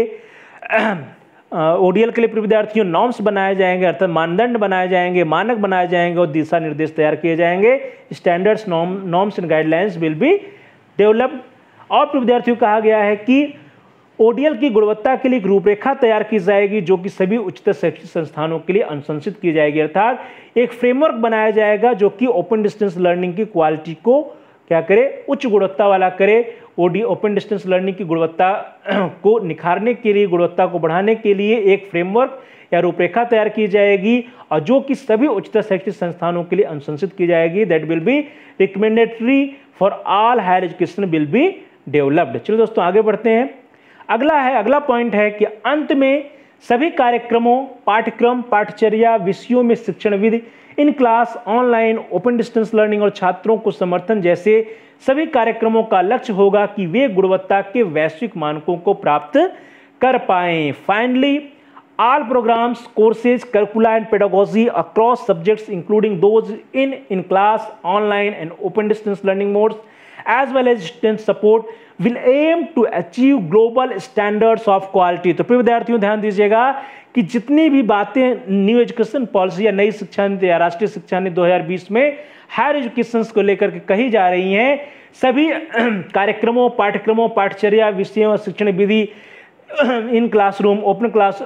ओडीएल के लिए विद्यार्थियों, नॉर्म्स बनाए जाएंगे अर्थात मानदंड बनाए जाएंगे, मानक बनाए जाएंगे और दिशा निर्देश तैयार किए जाएंगे। Standards, norms and guidelines will be developed. और विद्यार्थियों कहा गया है कि ओडीएल की गुणवत्ता के लिए एक रूपरेखा तैयार की जाएगी जो कि सभी उच्चतर शैक्षिक संस्थानों के लिए अनुशंसित की जाएगी। अर्थात एक फ्रेमवर्क बनाया जाएगा जो कि ओपन डिस्टेंस लर्निंग की क्वालिटी को क्या करे, उच्च गुणवत्ता वाला करे, ओडी ओपन डिस्टेंस लर्निंग की गुणवत्ता को निखारने के लिए, गुणवत्ता को बढ़ाने के लिए एक फ्रेमवर्क या रूपरेखा तैयार की जाएगी और जो कि सभी उच्चतर शैक्षिक संस्थानों के लिए अनुशंसित की जाएगी। That will be recommendatory for all higher education will be developed. चलो दोस्तों आगे बढ़ते हैं। अगला है अगला पॉइंट है कि अंत में सभी कार्यक्रमों, पाठ्यक्रम, पाठचर्या, विषयों में शिक्षण विधि, in class, online, open distance learning और छात्रों को समर्थन जैसे सभी कार्यक्रमों का लक्ष्य होगा कि वे गुणवत्ता के वैश्विक मानकों को प्राप्त कर पाएं। Finally, all programs, courses, curricula and pedagogy across subjects including those in in class, online and open distance learning modes as well as distance support will aim to achieve global standards of quality। तो प्रिय विद्यार्थियों ध्यान दीजिएगा कि जितनी भी बातें न्यू एजुकेशन पॉलिसी या नई शिक्षा नीति या राष्ट्रीय शिक्षा नीति दो हज़ार बीस में हायर एजुकेशन को लेकर के कही जा रही हैं, सभी कार्यक्रमों, पाठ्यक्रमों, पाठचर्या, विषयों और शिक्षण विधि, in classroom, open class,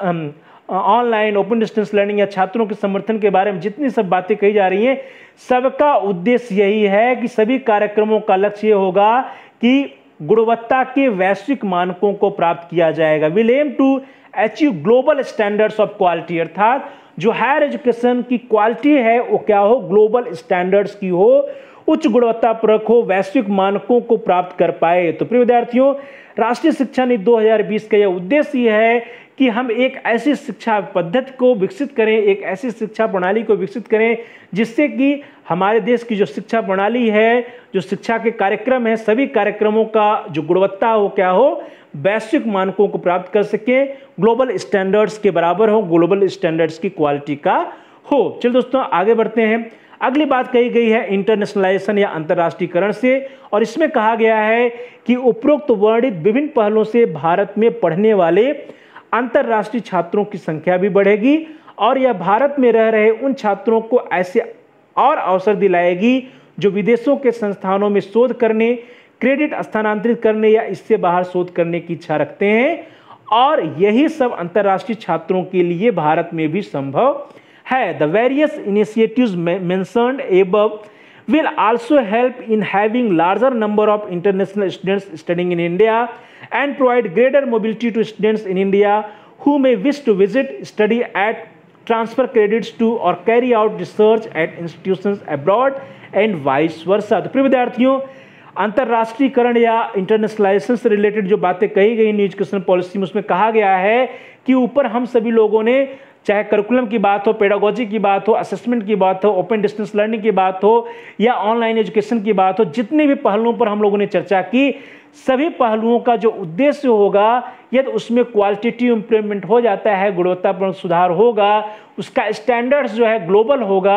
online, open distance learning या छात्रों के समर्थन के बारे में जितनी सब बातें कही जा रही हैं, सबका उद्देश्य यही है कि सभी कार्यक्रमों का लक्ष्य ये होगा कि गुणवत्ता के वैश्विक मानकों को प्राप्त किया जाएगा। Will aim to achieve global standards of quality, अर्थात जो हायर एजुकेशन की क्वालिटी है वो क्या हो, ग्लोबल स्टैंडर्ड्स की हो, उच्च गुणवत्ता परक हो, वैश्विक मानकों को प्राप्त कर पाए। तो प्रिय विद्यार्थियों, राष्ट्रीय शिक्षा नीति दो हज़ार बीस का यह उद्देश्य यह है कि हम एक ऐसी शिक्षा पद्धति को विकसित करें, एक ऐसी शिक्षा प्रणाली को विकसित करें जिससे कि हमारे देश की जो शिक्षा प्रणाली है, जो शिक्षा के कार्यक्रम है, सभी कार्यक्रमों का जो गुणवत्ता हो क्या हो, वैश्विक मानकों को प्राप्त कर सकें, ग्लोबल स्टैंडर्ड्स के बराबर हो, ग्लोबल स्टैंडर्ड्स की क्वालिटी का हो। चलिए दोस्तों आगे बढ़ते हैं। अगली बात कही गई है इंटरनेशनलाइजेशन या अंतर्राष्ट्रीयकरण से, और इसमें कहा गया है कि उपरोक्त वर्णित विभिन्न पहलों से भारत में पढ़ने वाले अंतर्राष्ट्रीय छात्रों की संख्या भी बढ़ेगी और यह भारत में रह रहे उन छात्रों को ऐसे और अवसर दिलाएगी जो विदेशों के संस्थानों में शोध करने, क्रेडिट स्थानांतरित करने या इससे बाहर शोध करने की इच्छा रखते हैं, और यही सब अंतर्राष्ट्रीय छात्रों के लिए भारत में भी संभव है। The various initiatives mentioned above will also help in having larger number of international students studying in India and provide greater mobility to students in India who may wish to visit, study at, transfer credits to or carry out research at institutions abroad and vice versa। तो प्रिय विद्यार्थियों, अंतर्राष्ट्रीयकरण या इंटरनेशनलाइजेशन से रिलेटेड जो बातें कही गई न्यू एजुकेशन पॉलिसी में, उसमें कहा गया है कि ऊपर हम सभी लोगों ने, चाहे करिकुलम की बात हो, पेडागोजी की बात हो, असेसमेंट की बात हो, ओपन डिस्टेंस लर्निंग की बात हो या ऑनलाइन एजुकेशन की बात हो, जितने भी पहलुओं पर हम लोगों ने चर्चा की, सभी पहलुओं का जो उद्देश्य होगा, यदि उसमें क्वालिटेटिव इंप्रूवमेंट हो जाता है, गुणवत्तापूर्ण सुधार होगा, उसका स्टैंडर्ड्स जो है ग्लोबल होगा,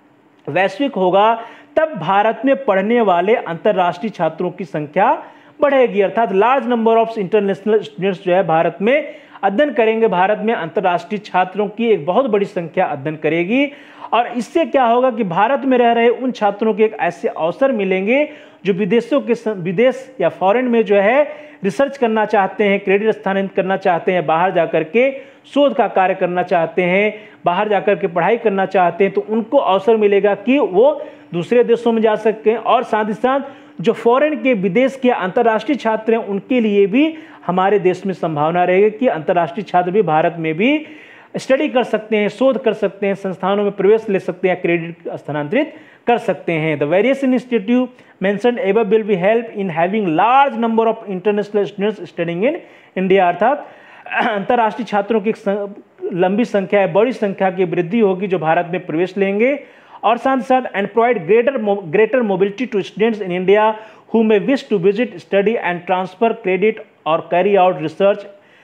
वैश्विक होगा, तब भारत में पढ़ने वाले अंतर्राष्ट्रीय छात्रों की संख्या बढ़ेगी। अर्थात large number of international students जो है भारत में अध्ययन करेंगे, भारत में अंतर्राष्ट्रीय छात्रों की एक बहुत बड़ी संख्या अध्ययन करेगी, और इससे क्या होगा कि भारत में रह रहे उन छात्रों के एक ऐसे अवसर मिलेंगे जो विदेशों के विदेश या फॉरेन में जो है रिसर्च करना चाहते हैं, क्रेडिट स्थानांतरित करना चाहते हैं, बाहर जाकर के शोध का कार्य करना चाहते हैं, बाहर जाकर के पढ़ाई करना चाहते हैं, तो उनको अवसर मिलेगा कि वो दूसरे देशों में जा सकें, और साथ ही साथ जो फॉरेन के, विदेश के अंतर्राष्ट्रीय छात्र हैं उनके लिए भी हमारे देश में संभावना रहेगी कि अंतर्राष्ट्रीय छात्र भी भारत में भी स्टडी कर सकते हैं, शोध कर सकते हैं, संस्थानों में प्रवेश ले सकते हैं, क्रेडिट स्थानांतरित कर सकते हैं। The various institute mentioned above will be help in having large number of international students studying in India, अर्थात अंतर्राष्ट्रीय छात्रों की लंबी संख्या है, बड़ी संख्या की वृद्धि होगी जो भारत में प्रवेश लेंगे, और साथ साथ and provide greater greater mobility to students in India who may wish to visit, study and transfer credit और carry out research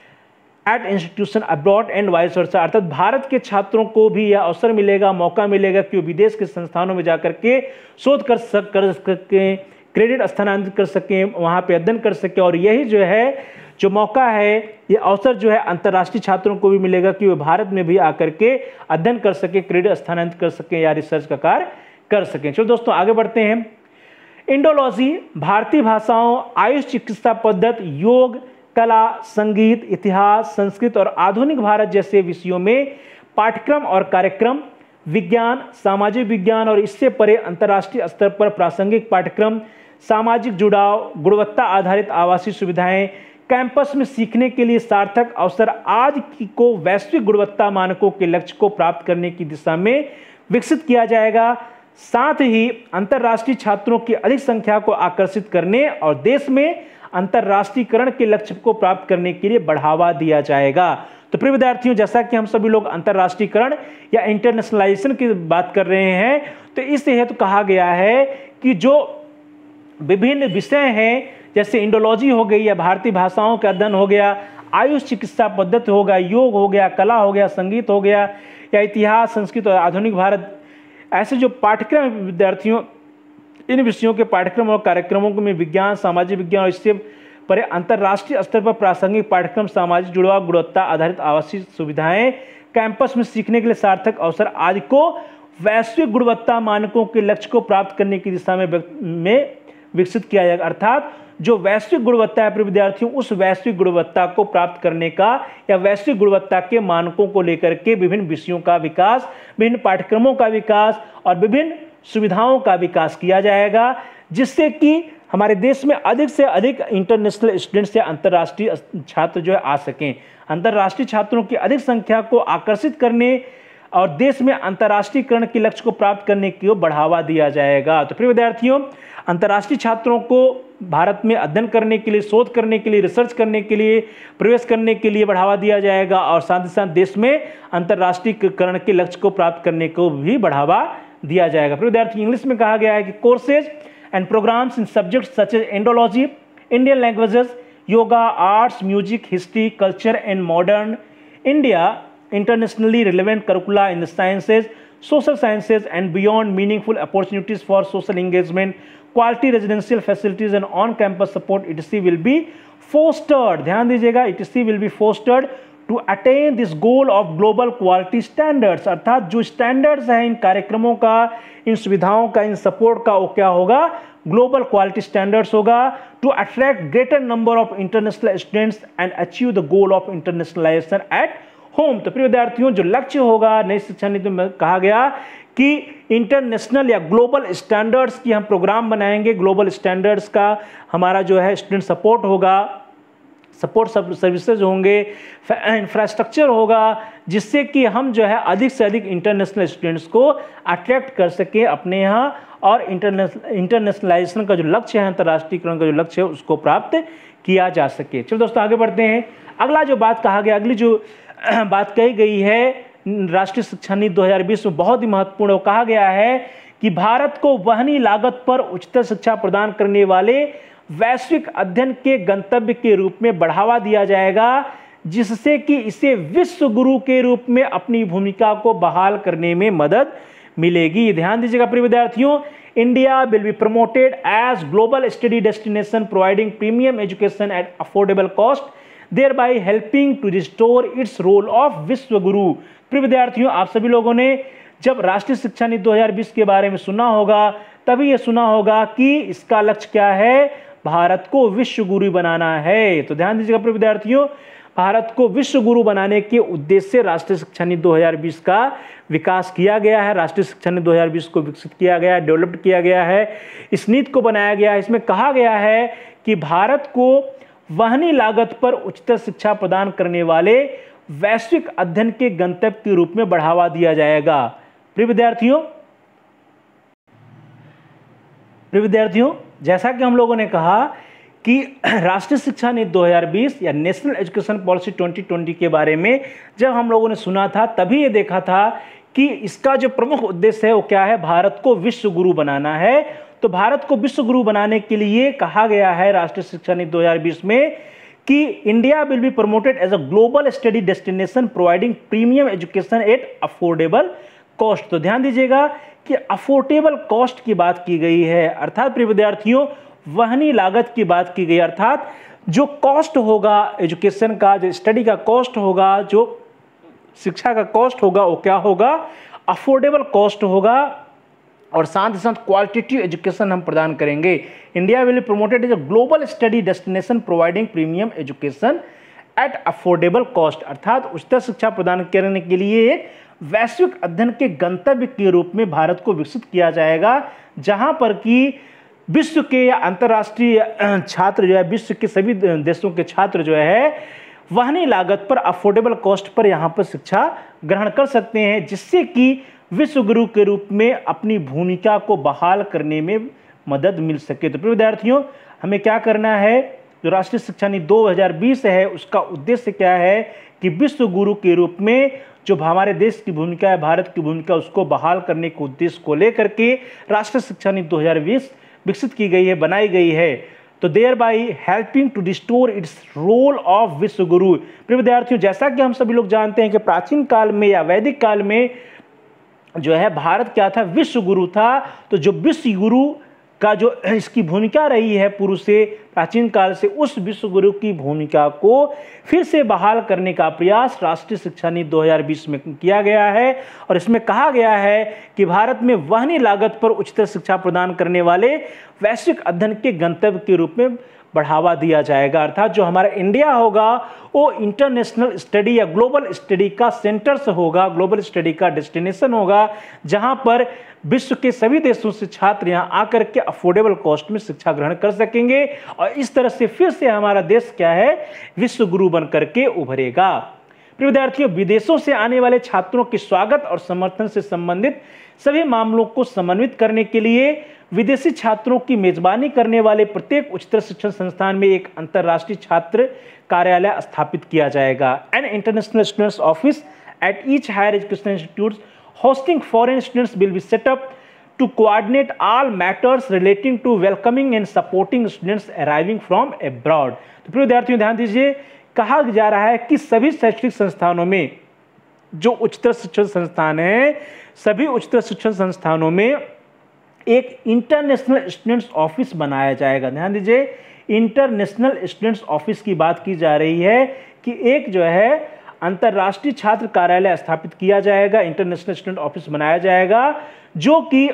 at institution abroad and vice versa. अर्थात भारत के छात्रों को भी यह अवसर मिलेगा, मौका मिलेगा कि वो विदेश के संस्थानों में जाकर के शोध कर सक कर सकें, क्रेडिट स्थानांतरित कर सकें, वहाँ पे अध्ययन कर सकें, और यही जो है जो मौका है, ये अवसर जो है अंतर्राष्ट्रीय छात्रों को भी मिलेगा कि वे भारत में भी आकर के अध्ययन कर सकें, क्रेडिट स्थानांतरित कर सकें या रिसर्च का कार्य कर सकें। चलो दोस्तों आगे बढ़ते हैं। इंडोलॉजी भारतीय भाषाओं, आयुष चिकित्सा पद्धति, योग, कला, संगीत, इतिहास, संस्कृत और आधुनिक भारत जैसे विषयों में पाठ्यक्रम और कार्यक्रम, विज्ञान, सामाजिक विज्ञान और इससे परे अंतर्राष्ट्रीय स्तर पर प्रासंगिक पाठ्यक्रम, सामाजिक जुड़ाव, गुणवत्ता आधारित आवासीय सुविधाएं, कैंपस में सीखने के लिए सार्थक अवसर आज की को वैश्विक गुणवत्ता मानकों के लक्ष्य को प्राप्त करने की दिशा में विकसित किया जाएगा। साथ ही अंतर्राष्ट्रीय छात्रों की अधिक संख्या को आकर्षित करने और देश में अंतर्राष्ट्रीयकरण के लक्ष्य को प्राप्त करने के लिए बढ़ावा दिया जाएगा। तो प्रिय विद्यार्थियों, जैसा कि हम सभी लोग अंतर्राष्ट्रीयकरण या इंटरनेशनलाइजेशन की बात कर रहे हैं, तो इस हेतु कहा गया है कि जो विभिन्न विषय हैं, जैसे इंडोलॉजी हो गई या भारतीय भाषाओं का अध्ययन हो गया, आयुष चिकित्सा पद्धति हो गया, योग हो गया, कला हो गया, संगीत हो गया, या इतिहास, संस्कृत और आधुनिक भारत, ऐसे जो पाठ्यक्रम विद्यार्थियों, इन विषयों के पाठ्यक्रम और कार्यक्रमों में विज्ञान, सामाजिक विज्ञान और इससे परे अंतर्राष्ट्रीय स्तर पर प्रासंगिक पाठ्यक्रम, सामाजिक जुड़ाव, गुणवत्ता आधारित आवासीय सुविधाएं, कैंपस में सीखने के लिए सार्थक अवसर आदि को वैश्विक गुणवत्ता मानकों के लक्ष्य को प्राप्त करने की दिशा में में विकसित किया जाएगा। अर्थात जो वैश्विक गुणवत्ता है विद्यार्थियों, उस वैश्विक गुणवत्ता को प्राप्त करने का या वैश्विक गुणवत्ता के मानकों को लेकर के विभिन्न विषयों का विकास, विभिन्न पाठ्यक्रमों का विकास और विभिन्न सुविधाओं का विकास किया जाएगा, जिससे कि हमारे देश में अधिक से अधिक इंटरनेशनल स्टूडेंट्स या अंतर्राष्ट्रीय छात्र जो है आ सकें। अंतर्राष्ट्रीय छात्रों की अधिक संख्या को आकर्षित करने और देश में अंतर्राष्ट्रीयकरण के लक्ष्य को प्राप्त करने की ओर बढ़ावा दिया जाएगा। तो प्रिय विद्यार्थियों, अंतर्राष्ट्रीय छात्रों को भारत में अध्ययन करने के लिए, शोध करने के लिए, रिसर्च करने के लिए, प्रवेश करने के लिए बढ़ावा दिया जाएगा और साथ ही साथ देश में अंतर्राष्ट्रीयकरण के लक्ष्य को प्राप्त करने को भी बढ़ावा दिया जाएगा। प्रिय विद्यार्थी, इंग्लिश में कहा गया है कि courses and programmes in subjects such as Indology, Indian languages, yoga, arts, music, history, culture and modern India, internationally relevant curricula in the sciences, social sciences and beyond, meaningful opportunities for social engagement, quality residential facilities and on-campus support et cetera will be fostered. ध्यान दीजिएगा, et cetera will be fostered to attain this goal of global quality standards। अर्थात जो स्टैंडर्ड्स हैं इन कार्यक्रमों का, इन सुविधाओं का, इन सपोर्ट का, वो क्या होगा? ग्लोबल क्वालिटी स्टैंडर्ड्स होगा। To attract greater number of international students and achieve the goal of internationalisation at home. तो प्रिय विद्यार्थियों, जो लक्ष्य होगा नई शिक्षा नीति में कहा गया कि इंटरनेशनल या ग्लोबल स्टैंडर्ड्स की हम प्रोग्राम बनाएंगे, ग्लोबल स्टैंडर्ड्स का हमारा जो है स्टूडेंट सपोर्ट होगा, सपोर्ट सर्विसेज होंगे, इंफ्रास्ट्रक्चर होगा, जिससे कि हम जो है अधिक से अधिक इंटरनेशनल स्टूडेंट्स को अट्रैक्ट कर सकें अपने यहाँ और इंटरनेशनल इंटरनेशनलाइजेशन का जो लक्ष्य है, अंतर्राष्ट्रीयकरण का जो लक्ष्य है, उसको प्राप्त किया जा सके। चलो दोस्तों, आगे बढ़ते हैं। अगला जो बात कहा गया, अगली जो बात कही गई है राष्ट्रीय शिक्षा नीति दो हज़ार बीस में, बहुत ही महत्वपूर्ण है। कहा गया है कि भारत को वहनी लागत पर उच्चतर शिक्षा प्रदान करने वाले वैश्विक अध्ययन के गंतव्य के रूप में बढ़ावा दिया जाएगा, जिससे कि इसे विश्व गुरु के रूप में अपनी भूमिका को बहाल करने में मदद मिलेगी। ध्यान दीजिएगा प्रिय विद्यार्थियों, India will be promoted as global study destination providing premium education at affordable cost, thereby helping to restore its role of विश्व गुरु। प्रिय विद्यार्थियों, आप सभी लोगों ने जब राष्ट्रीय शिक्षा नीति दो हज़ार बीस के बारे में सुना होगा, तभी ये सुना होगा कि इसका लक्ष्य क्या है? भारत को विश्व गुरु बनाना है। तो ध्यान दीजिएगा प्रिय विद्यार्थियों, भारत को विश्व गुरु बनाने के उद्देश्य से राष्ट्रीय शिक्षा नीति दो हज़ार बीस का विकास किया गया है। राष्ट्रीय शिक्षा नीति दो हज़ार बीस को विकसित किया गया है, डेवलप्ड किया गया है, इस नीति को बनाया गया है। इसमें कहा गया है कि भारत को वहनी लागत पर उच्चतर शिक्षा प्रदान करने वाले वैश्विक अध्ययन के गंतव्य के रूप में बढ़ावा दिया जाएगा। प्रिय विद्यार्थियों प्रिय विद्यार्थियों जैसा कि हम लोगों ने कहा कि राष्ट्रीय शिक्षा नीति दो हज़ार बीस या नेशनल एजुकेशन पॉलिसी दो हज़ार बीस के बारे में जब हम लोगों ने सुना था, तभी ये देखा था कि इसका जो प्रमुख उद्देश्य है वो क्या है? भारत को विश्व गुरु बनाना है। तो भारत को विश्व गुरु बनाने के लिए कहा गया है राष्ट्रीय शिक्षा नीति दो हज़ार बीस में कि India will be promoted as a global study destination providing premium education at affordable cost. तो ध्यान दीजिएगा कि अफोर्डेबल कॉस्ट की बात की गई है, अर्थात प्रिय विद्यार्थियों वहनी लागत की बात की गई, अर्थात जो कॉस्ट होगा एजुकेशन का, जो स्टडी का कॉस्ट होगा, जो शिक्षा का कॉस्ट होगा, वो क्या होगा? अफोर्डेबल कॉस्ट होगा और साथ ही साथ क्वालिटेटिव एजुकेशन हम प्रदान करेंगे। India will be promoted as a global study destination providing premium education at affordable cost, अर्थात उच्चतर शिक्षा प्रदान करने के लिए एक वैश्विक अध्ययन के गंतव्य के रूप में भारत को विकसित किया जाएगा, जहां पर कि विश्व के या अंतर्राष्ट्रीय छात्र जो है, विश्व के सभी देशों के छात्र जो है वहनी लागत पर, अफोर्डेबल कॉस्ट पर यहाँ पर शिक्षा ग्रहण कर सकते हैं, जिससे कि विश्व गुरु के रूप में अपनी भूमिका को बहाल करने में मदद मिल सके। तो प्रिय विद्यार्थियों, हमें क्या करना है, जो राष्ट्रीय शिक्षा नीति दो हज़ार बीस है उसका उद्देश्य क्या है कि विश्व गुरु के रूप में जो हमारे देश की भूमिका है, भारत की भूमिका, उसको बहाल करने के उद्देश्य को लेकर के राष्ट्रीय शिक्षा नीति दो हज़ार बीस विकसित की गई है, बनाई गई है। तो thereby helping to restore its role of Vishwa Guru. प्रिय विद्यार्थियों, जैसा कि हम सभी लोग जानते हैं कि प्राचीन काल में या वैदिक काल में जो है भारत क्या था, विश्व गुरु था। तो जो विश्व गुरु का जो इसकी भूमिका रही है पूर्व से, प्राचीन काल से, उस विश्व गुरु की भूमिका को फिर से बहाल करने का प्रयास राष्ट्रीय शिक्षा नीति दो हज़ार बीस में किया गया है। और इसमें कहा गया है कि भारत में वहनी लागत पर उच्चतर शिक्षा प्रदान करने वाले वैश्विक अध्ययन के गंतव्य के रूप में बढ़ावा दिया जाएगा। अर्थात जो हमारा इंडिया होगा वो इंटरनेशनल स्टडी या ग्लोबल स्टडी का सेंटर्स होगा, ग्लोबल स्टडी का डेस्टिनेशन होगा, जहां पर विश्व के सभी देशों से छात्र यहां आकर के अफोर्डेबल कॉस्ट में शिक्षा ग्रहण कर सकेंगे। और इस तरह से फिर से हमारा देश क्या है, विश्व गुरु बन करके उभरेगा। प्रिय विद्यार्थियों, विदेशों से आने वाले छात्रों के स्वागत और समर्थन से संबंधित सभी मामलों को समन्वित करने के लिए विदेशी छात्रों की मेजबानी करने वाले प्रत्येक उच्चतर शिक्षण संस्थान में एक अंतर्राष्ट्रीय छात्र कार्यालय स्थापित किया जाएगा। An international students office at each higher education institute hosting foreign students will be set up to coordinate all matters relating to welcoming and supporting students arriving from abroad। तो प्रिय विद्यार्थियों ध्यान दीजिए, कहा जा रहा है कि सभी शैक्षणिक संस्थानों में, जो उच्चतर शिक्षण संस्थान हैं, सभी उच्चतर शिक्षण संस्थानों में एक इंटरनेशनल स्टूडेंट्स ऑफिस बनाया जाएगा। ध्यान दीजिए, इंटरनेशनल स्टूडेंट्स ऑफिस की बात की जा रही है कि एक जो है अंतर्राष्ट्रीय छात्र कार्यालय स्थापित किया जाएगा, इंटरनेशनल स्टूडेंट ऑफिस बनाया जाएगा, जो कि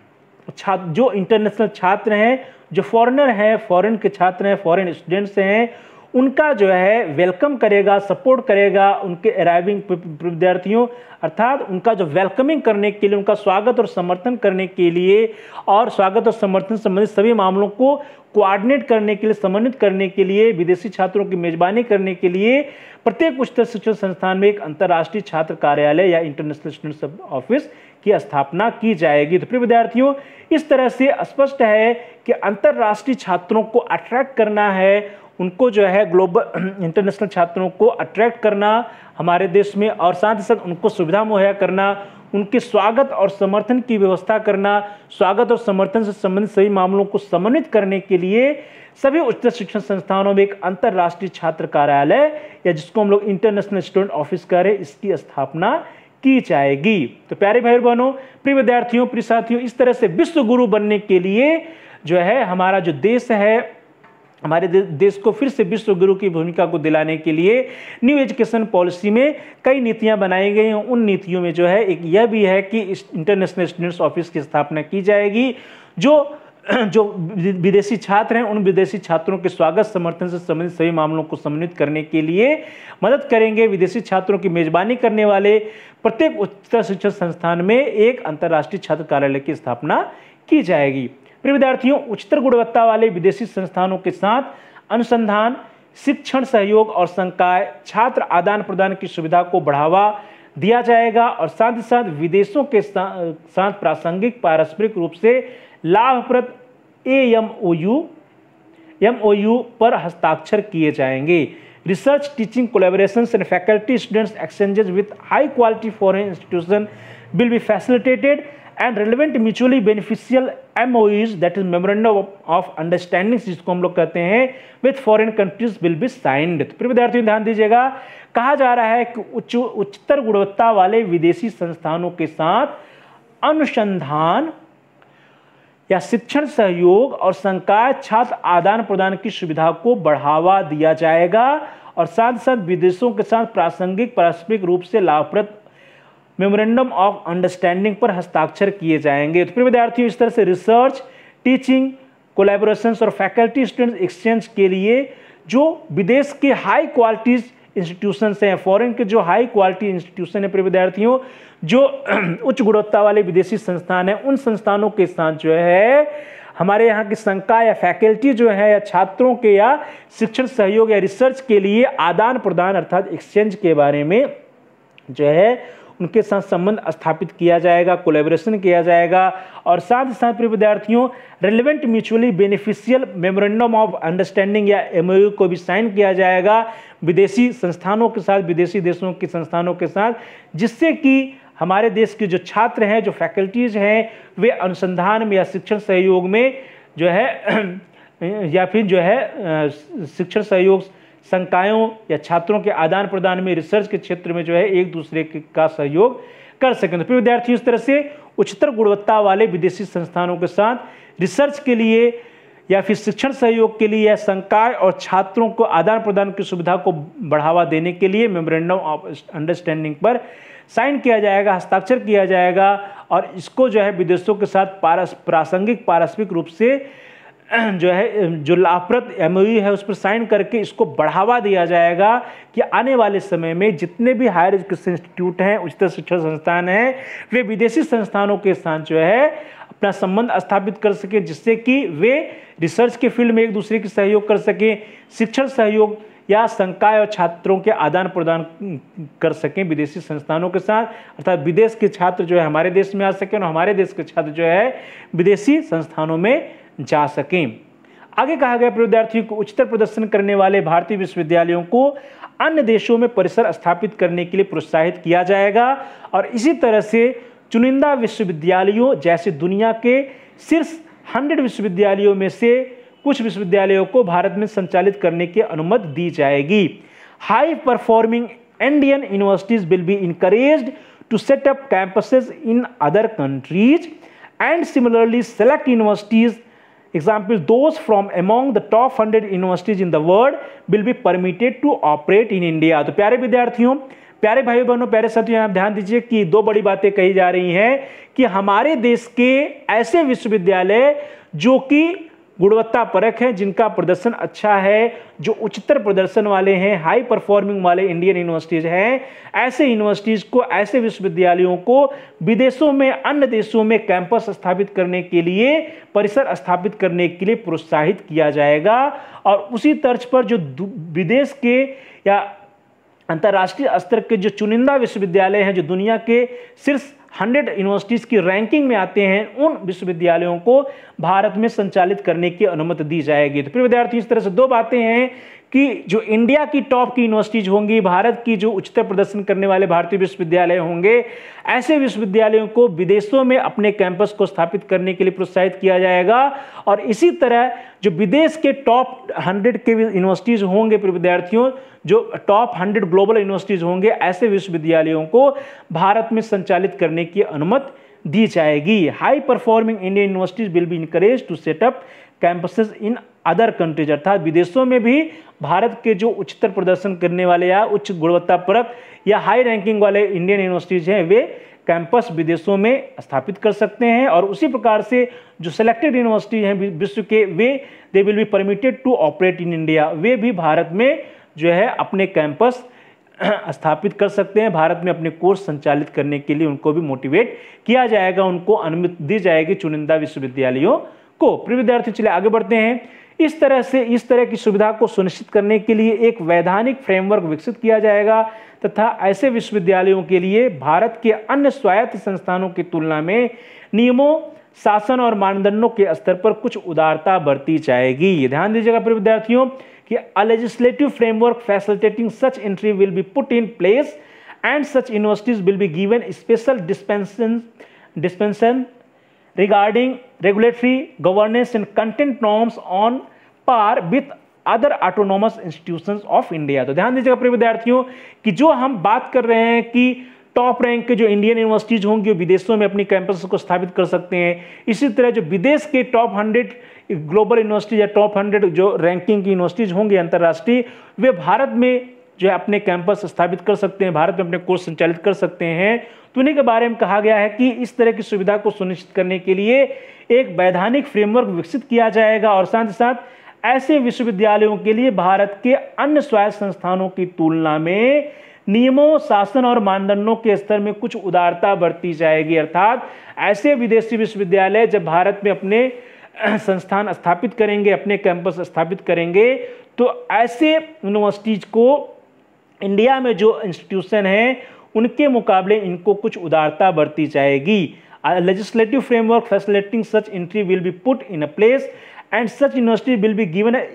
छात्र, जो इंटरनेशनल छात्र हैं, जो फॉरेनर हैं, फॉरेन के छात्र हैं, फॉरेन स्टूडेंट्स हैं, उनका जो है वेलकम करेगा, सपोर्ट करेगा, उनके अराइविंग विद्यार्थियों, अर्थात उनका जो वेलकमिंग करने के लिए, उनका स्वागत और समर्थन करने के लिए, और स्वागत और समर्थन संबंधित सभी मामलों को कोऑर्डिनेट करने के लिए, समन्वित करने के लिए, विदेशी छात्रों की मेजबानी करने के लिए प्रत्येक उच्चतर शिक्षण संस्थान में एक अंतर्राष्ट्रीय छात्र कार्यालय या इंटरनेशनल स्टूडेंट ऑफिस की स्थापना की जाएगी। तो प्रिय विद्यार्थियों, इस तरह से स्पष्ट है कि अंतर्राष्ट्रीय छात्रों को अट्रैक्ट करना है, उनको जो है ग्लोबल इंटरनेशनल छात्रों को अट्रैक्ट करना हमारे देश में, और साथ ही साथ उनको सुविधा मुहैया करना, उनके स्वागत और समर्थन की व्यवस्था करना, स्वागत और समर्थन से संबंधित सभी मामलों को समन्वित करने के लिए सभी उच्चतर शिक्षण संस्थानों में एक अंतर्राष्ट्रीय छात्र कार्यालय या जिसको हम लोग इंटरनेशनल स्टूडेंट ऑफिस कह रहे हैं, इसकी स्थापना की जाएगी। तो प्यारे भाई बहनों, प्रिय विद्यार्थियों, प्रिय साथियों, इस तरह से विश्व गुरु बनने के लिए जो है हमारा जो देश है, हमारे देश को फिर से विश्व गुरु की भूमिका को दिलाने के लिए न्यू एजुकेशन पॉलिसी में कई नीतियां बनाई गई हैं। उन नीतियों में जो है एक यह भी है कि इंटरनेशनल स्टूडेंट्स ऑफिस की स्थापना की जाएगी, जो जो विदेशी छात्र हैं उन विदेशी छात्रों के स्वागत समर्थन से संबंधित सभी मामलों को समन्वित करने के लिए मदद करेंगे। विदेशी छात्रों की मेजबानी करने वाले प्रत्येक उच्चतर शिक्षण संस्थान में एक अंतर्राष्ट्रीय छात्र कार्यालय की स्थापना की जाएगी। प्रिय विद्यार्थियों, उच्चतर गुणवत्ता वाले विदेशी संस्थानों के साथ अनुसंधान, शिक्षण सहयोग और संकाय छात्र आदान प्रदान की सुविधा को बढ़ावा दिया जाएगा, और साथ ही साथ विदेशों के साथ प्रासंगिक पारस्परिक रूप से लाभप्रद एएमओयू एमओयू पर हस्ताक्षर किए जाएंगे। Research, teaching collaborations and faculty students exchanges with high quality foreign institution will be facilitated and relevant mutually beneficial MoUs that is memorandum of understanding जिसको हम लोग कहते हैं with foreign countries will be signed. तो प्रिय विद्यार्थियों ध्यान दीजिएगा, कहा जा रहा है कि उच्च उच्चतर गुणवत्ता वाले विदेशी संस्थानों के साथ अनुसंधान या शिक्षण सहयोग और संकाय छात्र आदान प्रदान की सुविधा को बढ़ावा दिया जाएगा, और साथ साथ विदेशों के साथ प्रासंगिक पारस्परिक रूप से लाभप्रद मेमोरेंडम ऑफ अंडरस्टैंडिंग पर हस्ताक्षर किए जाएंगे। तो प्रिय विद्यार्थियों, इस तरह से रिसर्च, टीचिंग कोलैबोरेशंस और फैकल्टी स्टूडेंट्स एक्सचेंज के लिए जो विदेश के हाई क्वालिटी इंस्टीट्यूशंस हैं, फॉरेन के जो हाई क्वालिटी इंस्टीट्यूशन है प्रिय विद्यार्थियों, जो उच्च गुणवत्ता वाले विदेशी संस्थान हैं, उन संस्थानों के साथ जो है हमारे यहाँ की संकाय या फैकल्टी जो है या छात्रों के या शिक्षण सहयोग या रिसर्च के लिए आदान प्रदान अर्थात एक्सचेंज के बारे में जो है उनके साथ संबंध स्थापित किया जाएगा, कोलैबोरेशन किया जाएगा। और साथ ही साथ प्रिय विद्यार्थियों relevant mutually beneficial memorandum of understanding या एमओयू को भी साइन किया जाएगा विदेशी संस्थानों के साथ, विदेशी देशों के संस्थानों के साथ, जिससे कि हमारे देश के जो छात्र हैं, जो फैकल्टीज हैं, वे अनुसंधान में या शिक्षण सहयोग में जो है या फिर जो है शिक्षण सहयोग संकायों या छात्रों के आदान प्रदान में, रिसर्च के क्षेत्र में जो है एक दूसरे का सहयोग कर सकें। तो फिर विद्यार्थी इस तरह से उच्चतर गुणवत्ता वाले विदेशी संस्थानों के साथ रिसर्च के लिए या फिर शिक्षण सहयोग के लिए या संकाय और छात्रों को आदान प्रदान की सुविधा को बढ़ावा देने के लिए मेमोरेंडम ऑफ अंडरस्टैंडिंग पर साइन किया जाएगा, हस्ताक्षर किया जाएगा। और इसको जो है विदेशों के साथ पारस प्रासंगिक पारस्परिक रूप से जो है जो लाभप्रद एमओयू है उस पर साइन करके इसको बढ़ावा दिया जाएगा कि आने वाले समय में जितने भी हायर एजुकेशन इंस्टीट्यूट हैं, उच्चतर शिक्षण संस्थान हैं, वे विदेशी संस्थानों के साथ जो है अपना संबंध स्थापित कर सकें, जिससे कि वे रिसर्च के फील्ड में एक दूसरे की सहयोग कर सकें, शिक्षण सहयोग या संकाय और छात्रों के आदान प्रदान कर सकें विदेशी संस्थानों के साथ, अर्थात विदेश के छात्र जो है हमारे देश में आ सकें और हमारे देश के छात्र जो है विदेशी संस्थानों में जा सकें। आगे कहा गया विद्यार्थियों को उच्चतर प्रदर्शन करने वाले भारतीय विश्वविद्यालयों को अन्य देशों में परिसर स्थापित करने के लिए प्रोत्साहित किया जाएगा। और इसी तरह से चुनिंदा विश्वविद्यालयों जैसे दुनिया के शीर्ष सौ विश्वविद्यालयों में से कुछ विश्वविद्यालयों को भारत में संचालित करने की अनुमति दी जाएगी। High performing Indian universities will be encouraged to set up campuses in other countries and similarly select universities example those from among the top one hundred universities in the world will be permitted to operate in India। तो प्यारे विद्यार्थियों, प्यारे भाई बहनों, प्यारे साथियों, आप ध्यान दीजिए कि दो बड़ी बातें कही जा रही हैं कि हमारे देश के ऐसे विश्वविद्यालय जो कि गुणवत्ता परक हैं, जिनका प्रदर्शन अच्छा है, जो उच्चतर प्रदर्शन वाले हैं, हाई परफॉर्मिंग वाले इंडियन यूनिवर्सिटीज हैं, ऐसे यूनिवर्सिटीज को, ऐसे विश्वविद्यालयों को विदेशों में, अन्य देशों में कैंपस स्थापित करने के लिए, परिसर स्थापित करने के लिए प्रोत्साहित किया जाएगा। और उसी तर्ज पर जो विदेश के या अंतर्राष्ट्रीय स्तर के जो चुनिंदा विश्वविद्यालय हैं, जो दुनिया के शीर्ष हंड्रेड यूनिवर्सिटीज की रैंकिंग में आते हैं, उन विश्वविद्यालयों को भारत में संचालित करने की अनुमति दी जाएगी। तो फिर विद्यार्थी इस तरह से दो बातें हैं कि जो इंडिया की टॉप की यूनिवर्सिटीज होंगी, भारत की जो उच्चतर प्रदर्शन करने वाले भारतीय विश्वविद्यालय होंगे, ऐसे विश्वविद्यालयों को विदेशों में अपने कैंपस को स्थापित करने के लिए प्रोत्साहित किया जाएगा। और इसी तरह जो विदेश के टॉप हंड्रेड के यूनिवर्सिटीज होंगे फिर विद्यार्थियों, जो टॉप हंड्रेड ग्लोबल यूनिवर्सिटीज होंगे, ऐसे विश्वविद्यालयों को भारत में संचालित करने की अनुमति दी जाएगी। High performing Indian universities will be encourage to set up campuses in other countries, अर्थात विदेशों में भी भारत के जो उच्चतर प्रदर्शन करने वाले या उच्च गुणवत्ता परक या हाई रैंकिंग वाले इंडियन यूनिवर्सिटीज हैं, वे कैंपस विदेशों में स्थापित कर सकते हैं। और उसी प्रकार से जो सिलेक्टेड यूनिवर्सिटी हैं विश्व के, वे they will be permitted to operate in India, वे भी भारत में जो है अपने कैंपस स्थापित कर सकते हैं, भारत में अपने कोर्स संचालित करने के लिए उनको भी मोटिवेट किया जाएगा, उनको अनुमति दी जाएगी चुनिंदा विश्वविद्यालयों को। प्रिय विद्यार्थी, चलिए आगे बढ़ते हैं। इस तरह से इस तरह की सुविधा को सुनिश्चित करने के लिए एक वैधानिक फ्रेमवर्क विकसित किया जाएगा तथा ऐसे विश्वविद्यालयों के लिए भारत के अन्य स्वायत्त संस्थानों की तुलना में नियमों, शासन और मानदंडों के स्तर पर कुछ उदारता बरती जाएगी। ध्यान दीजिएगा प्रिय विद्यार्थियों कि a legislative framework facilitating such entry will be put in place and such universities will be given special dispensation dispensation regarding regulatory governance and content norms on par with other autonomous institutions of India। तो ध्यान दीजिएगा प्रिय विद्यार्थियों कि जो हम बात कर रहे हैं कि टॉप रैंक के जो इंडियन यूनिवर्सिटीज होंगी विदेशों में अपनी कैंपस को स्थापित कर सकते हैं, इसी तरह जो विदेश के टॉप हंड्रेड ग्लोबल यूनिवर्सिटीज या टॉप हंड्रेड जो रैंकिंग की यूनिवर्सिटीज होंगी अंतर्राष्ट्रीय, वे भारत में जो है अपने कैंपस स्थापित कर सकते हैं, भारत में अपने कोर्स संचालित कर सकते हैं। तो उन्हीं के बारे में कहा गया है कि इस तरह की सुविधा को सुनिश्चित करने के लिए एक वैधानिक फ्रेमवर्क विकसित किया जाएगा और साथ ही साथ ऐसे विश्वविद्यालयों के लिए भारत के अन्य स्वायत्त संस्थानों की तुलना में नियमों, शासन और मानदंडों के स्तर में कुछ उदारता बरती जाएगी। अर्थात ऐसे विदेशी विश्वविद्यालय जब भारत में अपने संस्थान स्थापित करेंगे, अपने कैंपस स्थापित करेंगे, तो ऐसे यूनिवर्सिटीज को इंडिया में जो इंस्टीट्यूशन हैं उनके मुकाबले इनको कुछ उदारता बरती जाएगी। Legislative framework facilitating such entry will be put in a place and such university will be given a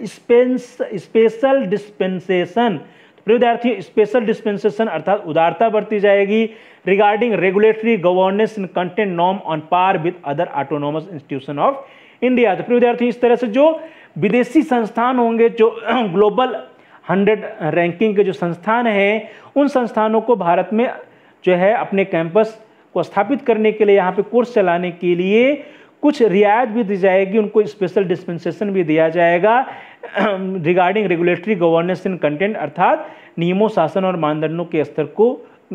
special dispensation. विद्यार्थियों, स्पेशल डिस्पेंसेशन अर्थात उदारता बरती जाएगी regarding regulatory governance in content norm on par with other autonomous institution of India. तो विद्यार्थियों, इस तरह से जो विदेशी संस्थान होंगे, जो ग्लोबल हंड्रेड रैंकिंग के जो संस्थान हैं, उन संस्थानों को भारत में जो है अपने कैंपस को स्थापित करने के लिए, यहाँ पे कोर्स चलाने के लिए कुछ रियायत भी दी जाएगी, उनको स्पेशल डिस्पेंसेशन भी दिया जाएगा regarding regulatory governance in content, अर्थात नियमों, शासन और मानदंडों के स्तर को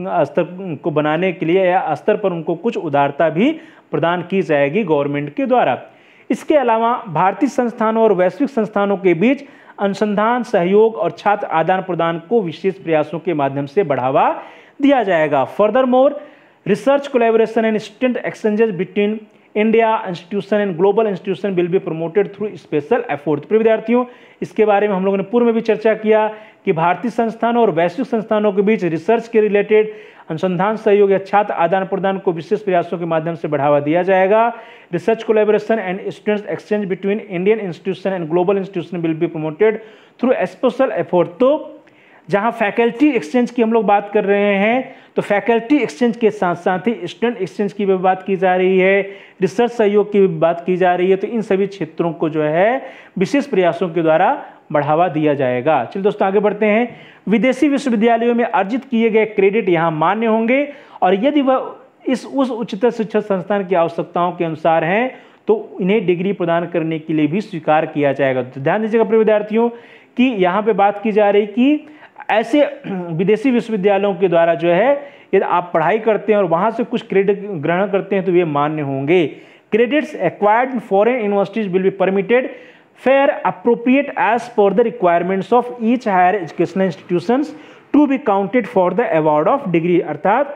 स्तर को बनाने के लिए या स्तर पर उनको कुछ उदारता भी प्रदान की जाएगी गवर्नमेंट के द्वारा। इसके अलावा भारतीय संस्थानों और वैश्विक संस्थानों के बीच अनुसंधान सहयोग और छात्र आदान प्रदान को विशेष प्रयासों के माध्यम से बढ़ावा दिया जाएगा। Further more research collaboration and student exchanges between India institution and global institution will be promoted through special effort. प्रिय विद्यार्थियों, इसके बारे में हम लोगों ने पूर्व में भी चर्चा किया कि भारतीय संस्थानों और वैश्विक संस्थानों के बीच रिसर्च के रिलेटेड अनुसंधान सहयोग या छात्र आदान प्रदान को विशेष प्रयासों के माध्यम से बढ़ावा दिया जाएगा। Research collaboration and students exchange between Indian institution and global institution will be promoted through special effort. तो जहां फैकल्टी एक्सचेंज की हम लोग बात कर रहे हैं, तो फैकल्टी एक्सचेंज के साथ साथ ही स्टूडेंट एक्सचेंज की भी बात की जा रही है, रिसर्च सहयोग की भी बात की जा रही है। तो इन सभी क्षेत्रों को जो है विशेष प्रयासों के द्वारा बढ़ावा दिया जाएगा। चलिए दोस्तों, आगे बढ़ते हैं। विदेशी विश्वविद्यालयों में अर्जित किए गए क्रेडिट यहाँ मान्य होंगे और यदि वह इस उस उच्चतर शिक्षा संस्थान की आवश्यकताओं के अनुसार हैं तो इन्हें डिग्री प्रदान करने के लिए भी स्वीकार किया जाएगा। तो ध्यान दीजिएगा प्रिय विद्यार्थियों कि यहाँ पे बात की जा रही कि ऐसे विदेशी विश्वविद्यालयों के द्वारा जो है यदि आप पढ़ाई करते हैं और वहाँ से कुछ क्रेडिट ग्रहण करते हैं तो वे मान्य होंगे। Credits acquired in foreign universities will be permitted fair appropriate as per the requirements of each higher educational institutions to be counted for the award of degree. अर्थात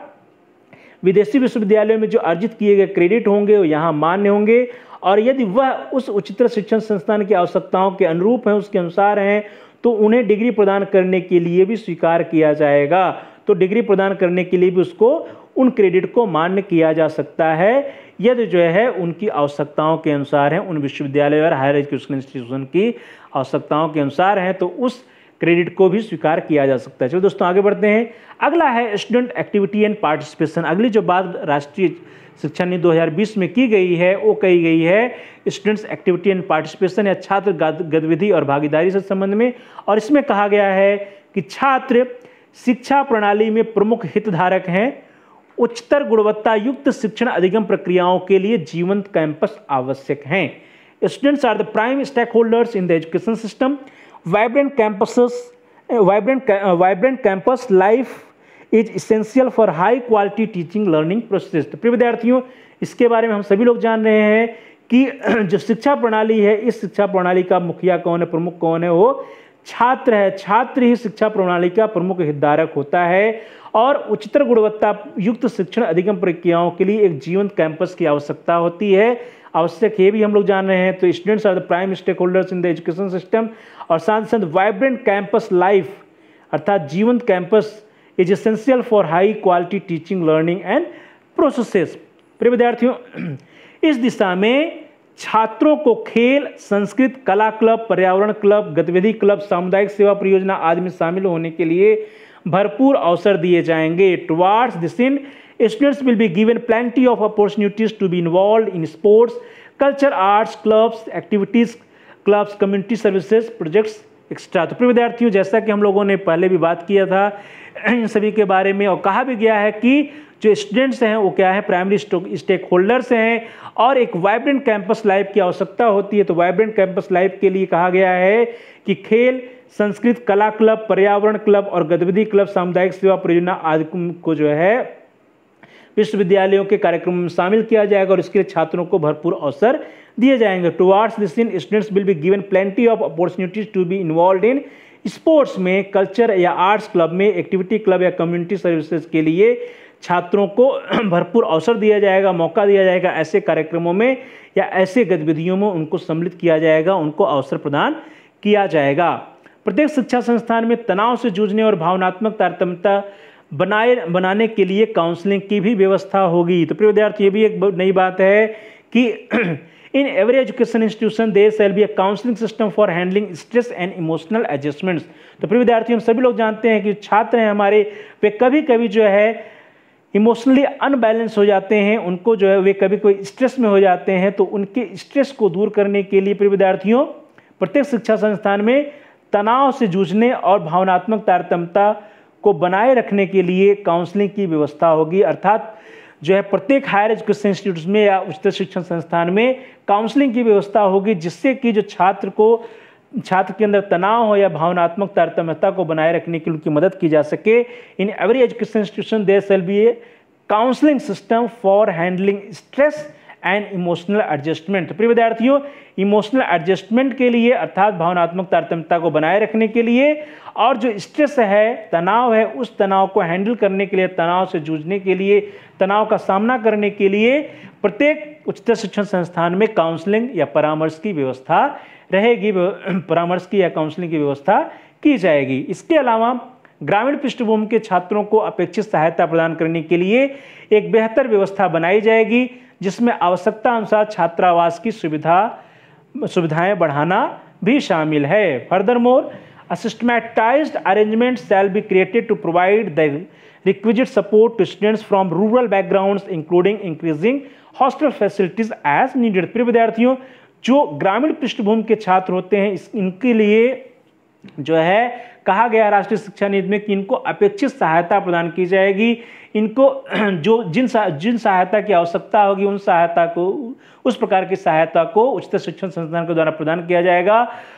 विदेशी विश्वविद्यालयों में जो अर्जित किए गए क्रेडिट होंगे वो यहाँ मान्य होंगे और यदि वह उस उच्चतर शिक्षण संस्थान की आवश्यकताओं के अनुरूप हैं, उसके अनुसार हैं, तो उन्हें डिग्री प्रदान करने के लिए भी स्वीकार किया जाएगा। तो डिग्री प्रदान करने के लिए भी उसको उन क्रेडिट को मान्य किया जा सकता है यदि जो है उनकी आवश्यकताओं के अनुसार है, उन विश्वविद्यालय और हायर एजुकेशन इंस्टीट्यूशन की आवश्यकताओं के अनुसार है, तो उस क्रेडिट को भी स्वीकार किया जा सकता है। चलो दोस्तों, आगे बढ़ते हैं। अगला है स्टूडेंट एक्टिविटी एंड पार्टिसिपेशन। अगली जो बात राष्ट्रीय शिक्षा नीति दो हज़ार बीस में की गई है वो कही गई है स्टूडेंट्स एक्टिविटी एंड पार्टिसिपेशन या छात्र गतिविधि और भागीदारी से संबंध में। और इसमें कहा गया है कि छात्र शिक्षा प्रणाली में प्रमुख हितधारक हैं। उच्चतर गुणवत्ता युक्त शिक्षण अधिगम प्रक्रियाओं के लिए जीवंत कैंपस आवश्यक हैं। Students are the prime stakeholders in the education system. Vibrant campuses vibrant vibrant campus life is essential for high quality teaching learning process. तो प्रिय विद्यार्थियों, इसके बारे में हम सभी लोग जान रहे हैं कि जो शिक्षा प्रणाली है, इस शिक्षा प्रणाली का मुखिया कौन है, प्रमुख कौन है, वो छात्र है। छात्र ही शिक्षा प्रणाली का प्रमुख हितधारक होता है और उच्चतर गुणवत्ता युक्त शिक्षण अधिगम प्रक्रियाओं के लिए एक जीवंत कैंपस की आवश्यकता होती है। आवश्यक ये भी हम लोग जान रहे हैं। तो students are the prime stakeholders in the education system और साथ साथ वाइब्रेंट कैंपस लाइफ अर्थात जीवंत campus is essential for high quality teaching learning and processes. प्रिय विद्यार्थियों, इस दिशा में छात्रों को खेल, संस्कृत, कला क्लब, पर्यावरण क्लब, गतिविधि क्लब, सामुदायिक सेवा परियोजना आदि में शामिल होने के लिए भरपूर अवसर दिए जाएंगे। Towards this and students will be given plenty of opportunities to be involve in sports, culture, arts, clubs, activities, clubs, community services, projects extra. तो प्रिय विद्यार्थियों, जैसा कि हम लोगों ने पहले भी बात किया था इन सभी के बारे में और कहा भी गया है कि जो स्टूडेंट्स हैं वो क्या है, प्राइमरी स्टेक होल्डर्स हैं और एक वाइब्रेंट कैंपस लाइफ की आवश्यकता होती है। तो वाइब्रेंट कैंपस लाइफ के लिए कहा गया है कि खेल, संस्कृत, कला क्लब, पर्यावरण क्लब और गतिविधि क्लब, सामुदायिक सेवा परियोजना आदि को जो है विश्वविद्यालयों के कार्यक्रम में शामिल किया जाएगा और इसके लिए छात्रों को भरपूर अवसर दिए जाएंगे। Towards this and students will be given plenty of opportunities to be involve in sports में, कल्चर या आर्ट्स क्लब में, एक्टिविटी क्लब या कम्युनिटी सर्विसेज के लिए छात्रों को भरपूर अवसर दिया जाएगा, मौका दिया जाएगा, ऐसे कार्यक्रमों में या ऐसे गतिविधियों में उनको सम्मिलित किया जाएगा, उनको अवसर प्रदान किया जाएगा। प्रत्येक शिक्षा संस्थान में तनाव से जूझने और भावनात्मक तारतम्यता बनाए बनाने के लिए काउंसलिंग की भी व्यवस्था होगी। तो प्रिय विद्यार्थी, ये भी एक नई बात है कि in every education institution there shall be a counselling system for handling stress and emotional adjustments. तो प्रिय विद्यार्थी, हम सभी लोग जानते हैं कि छात्र हैं हमारे, वे कभी कभी जो है इमोशनली अनबैलेंस हो जाते हैं, उनको जो है वे कभी कोई स्ट्रेस में हो जाते हैं। तो उनके स्ट्रेस को दूर करने के लिए प्रिय विद्यार्थियों प्रत्येक शिक्षा संस्थान में तनाव से जूझने और भावनात्मक तारतम्यता को बनाए रखने के लिए काउंसलिंग की व्यवस्था होगी। अर्थात जो है प्रत्येक हायर एजुकेशन इंस्टीट्यूट में या उच्चतर शिक्षण संस्थान में काउंसलिंग की व्यवस्था होगी, जिससे कि जो छात्र को छात्र के अंदर तनाव हो या भावनात्मक तारतम्यता को बनाए रखने के लिए उनकी मदद की जा सके। In every education institution there shall be a counselling system for handling stress and emotional adjustment. प्रिय विद्यार्थियों, इमोशनल एडजस्टमेंट के लिए अर्थात भावनात्मक तारतम्यता को बनाए रखने के लिए और जो स्ट्रेस है, तनाव है, उस तनाव को हैंडल करने के लिए, तनाव से जूझने के लिए, तनाव का सामना करने के लिए प्रत्येक उच्चतर शिक्षण संस्थान में काउंसलिंग या परामर्श की व्यवस्था रहेगी, परामर्श की या काउंसलिंग की व्यवस्था की जाएगी। इसके अलावा ग्रामीण पृष्ठभूमि के छात्रों को अपेक्षित सहायता प्रदान करने के लिए एक बेहतर व्यवस्था बनाई जाएगी, जिसमें आवश्यकता अनुसार छात्रावास की सुविधा सुविधाएं बढ़ाना भी शामिल है। Furthermore, a systematized arrangement shall be created to provide the requisite support to students from rural backgrounds, including increasing hostel facilities as needed। प्रिय विद्यार्थियों, जो ग्रामीण पृष्ठभूमि के छात्र होते हैं, इस इनके लिए जो है कहा गया राष्ट्रीय शिक्षा नीति में कि इनको अपेक्षित सहायता प्रदान की जाएगी। इनको जो जिन जिन सहायता की आवश्यकता होगी, उन सहायता को उस प्रकार की सहायता को उच्चतर शिक्षण संस्थान के द्वारा प्रदान किया जाएगा।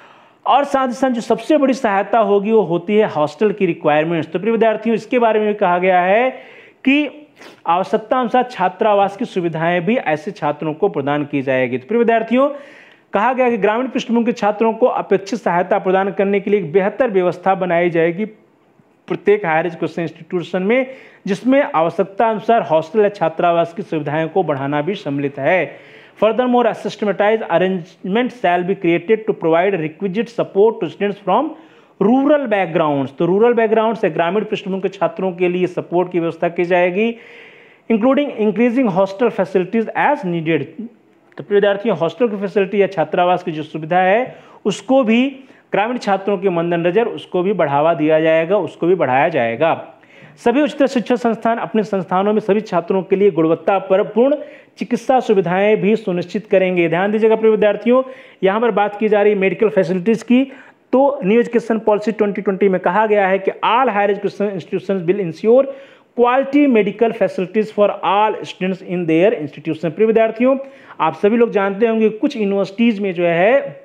और साथ ही साथ जो सबसे बड़ी सहायता होगी वो होती है हॉस्टल की रिक्वायरमेंट्स। तो प्रिय विद्यार्थियों, इसके बारे में कहा गया है कि आवश्यकता अनुसार छात्रावास की सुविधाएं भी ऐसे छात्रों को प्रदान की जाएगी। तो प्रिय विद्यार्थियों, कहा गया कि ग्रामीण पृष्ठभूमि के छात्रों को अपेक्षित सहायता प्रदान करने के लिए एक बेहतर व्यवस्था बनाई जाएगी प्रत्येक हायर एजुकेशन इंस्टीट्यूशन में, जिसमें आवश्यकता अनुसार हॉस्टल या छात्रावास की सुविधाएं को बढ़ाना भी सम्मिलित है। Furthermore, a systematized arrangement shall be created to provide requisite support to students from rural backgrounds। तो रूरल बैकग्राउंड से ग्रामीण पृष्ठभूमि के छात्रों के लिए सपोर्ट की व्यवस्था की जाएगी, including increasing hostel facilities as needed. तो विद्यार्थियों, हॉस्टल की फैसिलिटी या छात्रावास की जो सुविधा है उसको भी ग्रामीण छात्रों के मद्देनजर उसको भी बढ़ावा दिया जाएगा, उसको भी बढ़ाया जाएगा। सभी उच्चतर शिक्षा संस्थान अपने संस्थानों में सभी छात्रों के लिए गुणवत्तापूर्ण चिकित्सा सुविधाएं भी सुनिश्चित करेंगे। ध्यान दीजिएगा प्रिय विद्यार्थियों, यहाँ पर बात की जा रही है मेडिकल फैसिलिटीज की। तो new education policy twenty twenty में कहा गया है कि all higher education institutions will ensure quality medical facilities for all students in their institution. प्रिय विद्यार्थियों, आप सभी लोग जानते होंगे कुछ यूनिवर्सिटीज में जो है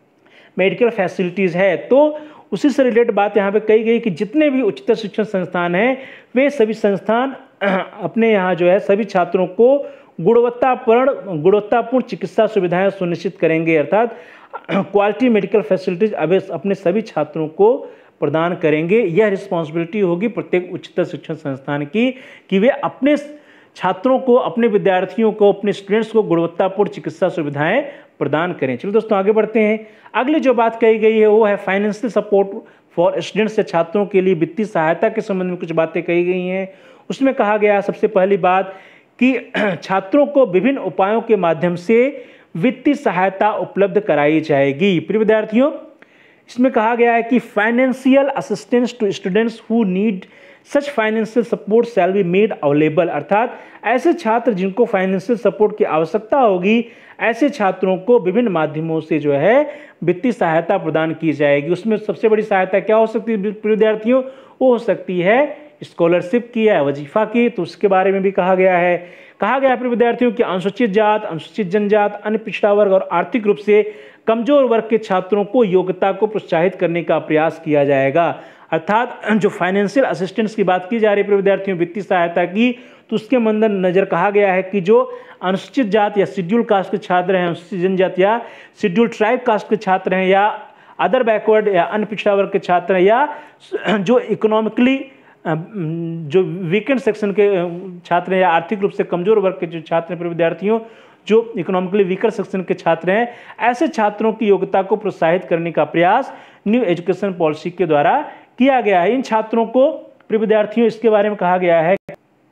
मेडिकल फैसिलिटीज है, तो उसी से रिलेटेड बात यहाँ पे कही गई कि जितने भी उच्चतर शिक्षण संस्थान हैं वे सभी संस्थान अपने यहाँ जो है सभी छात्रों को गुणवत्तापूर्ण गुणवत्तापूर्ण चिकित्सा सुविधाएं सुनिश्चित करेंगे, अर्थात क्वालिटी मेडिकल फैसिलिटीज अब अपने सभी छात्रों को प्रदान करेंगे। यह रिस्पॉन्सिबिलिटी होगी प्रत्येक उच्चतर शिक्षण संस्थान की कि वे अपने छात्रों को, अपने विद्यार्थियों को, अपने स्टूडेंट्स को गुणवत्तापूर्ण चिकित्सा सुविधाएं प्रदान करें। चलिए दोस्तों आगे बढ़ते हैं। अगली जो बात कही गई है वो है फाइनेंशियल सपोर्ट फॉर स्टूडेंट्स, से छात्रों के लिए वित्तीय सहायता के संबंध में कुछ बातें कही गई हैं। उसमें कहा गया सबसे पहली बात कि छात्रों को विभिन्न उपायों के माध्यम से वित्तीय सहायता उपलब्ध कराई जाएगी। प्रिय विद्यार्थियों, इसमें कहा गया है कि financial assistance to students who need such financial support shall be made available, अर्थात ऐसे छात्र जिनको फाइनेंशियल सपोर्ट की आवश्यकता होगी, ऐसे छात्रों को विभिन्न माध्यमों से जो है वित्तीय सहायता प्रदान की जाएगी। उसमें सबसे बड़ी सहायता क्या हो सकती है विद्यार्थियों? वो हो सकती है स्कॉलरशिप की या वजीफा की। तो उसके बारे में भी कहा गया है। कहा गया है विद्यार्थियों कि अनुसूचित जात, अनुसूचित जनजात, अन्य पिछड़ा वर्ग और आर्थिक रूप से कमजोर वर्ग के छात्रों को योग्यता को प्रोत्साहित करने का प्रयास किया जाएगा। अर्थात जो फाइनेंशियल असिस्टेंस की बात की जा रही है विद्यार्थियों वित्तीय सहायता की, तो उसके मद्देनजर कहा गया है कि जो अनुसूचित जात या शेड्यूल कास्ट के छात्र हैं, अनुसूचित जनजात या शेड्यूल ट्राइब कास्ट के छात्र हैं, या अदर बैकवर्ड या अन्य पिछड़ा वर्ग के छात्र हैं, या जो इकोनॉमिकली जो वीकेंड सेक्शन के छात्र हैं या आर्थिक रूप से कमजोर वर्ग के जो छात्र हैं, विद्यार्थियों जो इकोनॉमिकली वीकर सेक्शन के छात्र हैं, ऐसे छात्रों की योग्यता को प्रोत्साहित करने का प्रयास न्यू एजुकेशन पॉलिसी के द्वारा किया गया है। इन छात्रों को विद्यार्थियों इसके बारे में कहा गया है,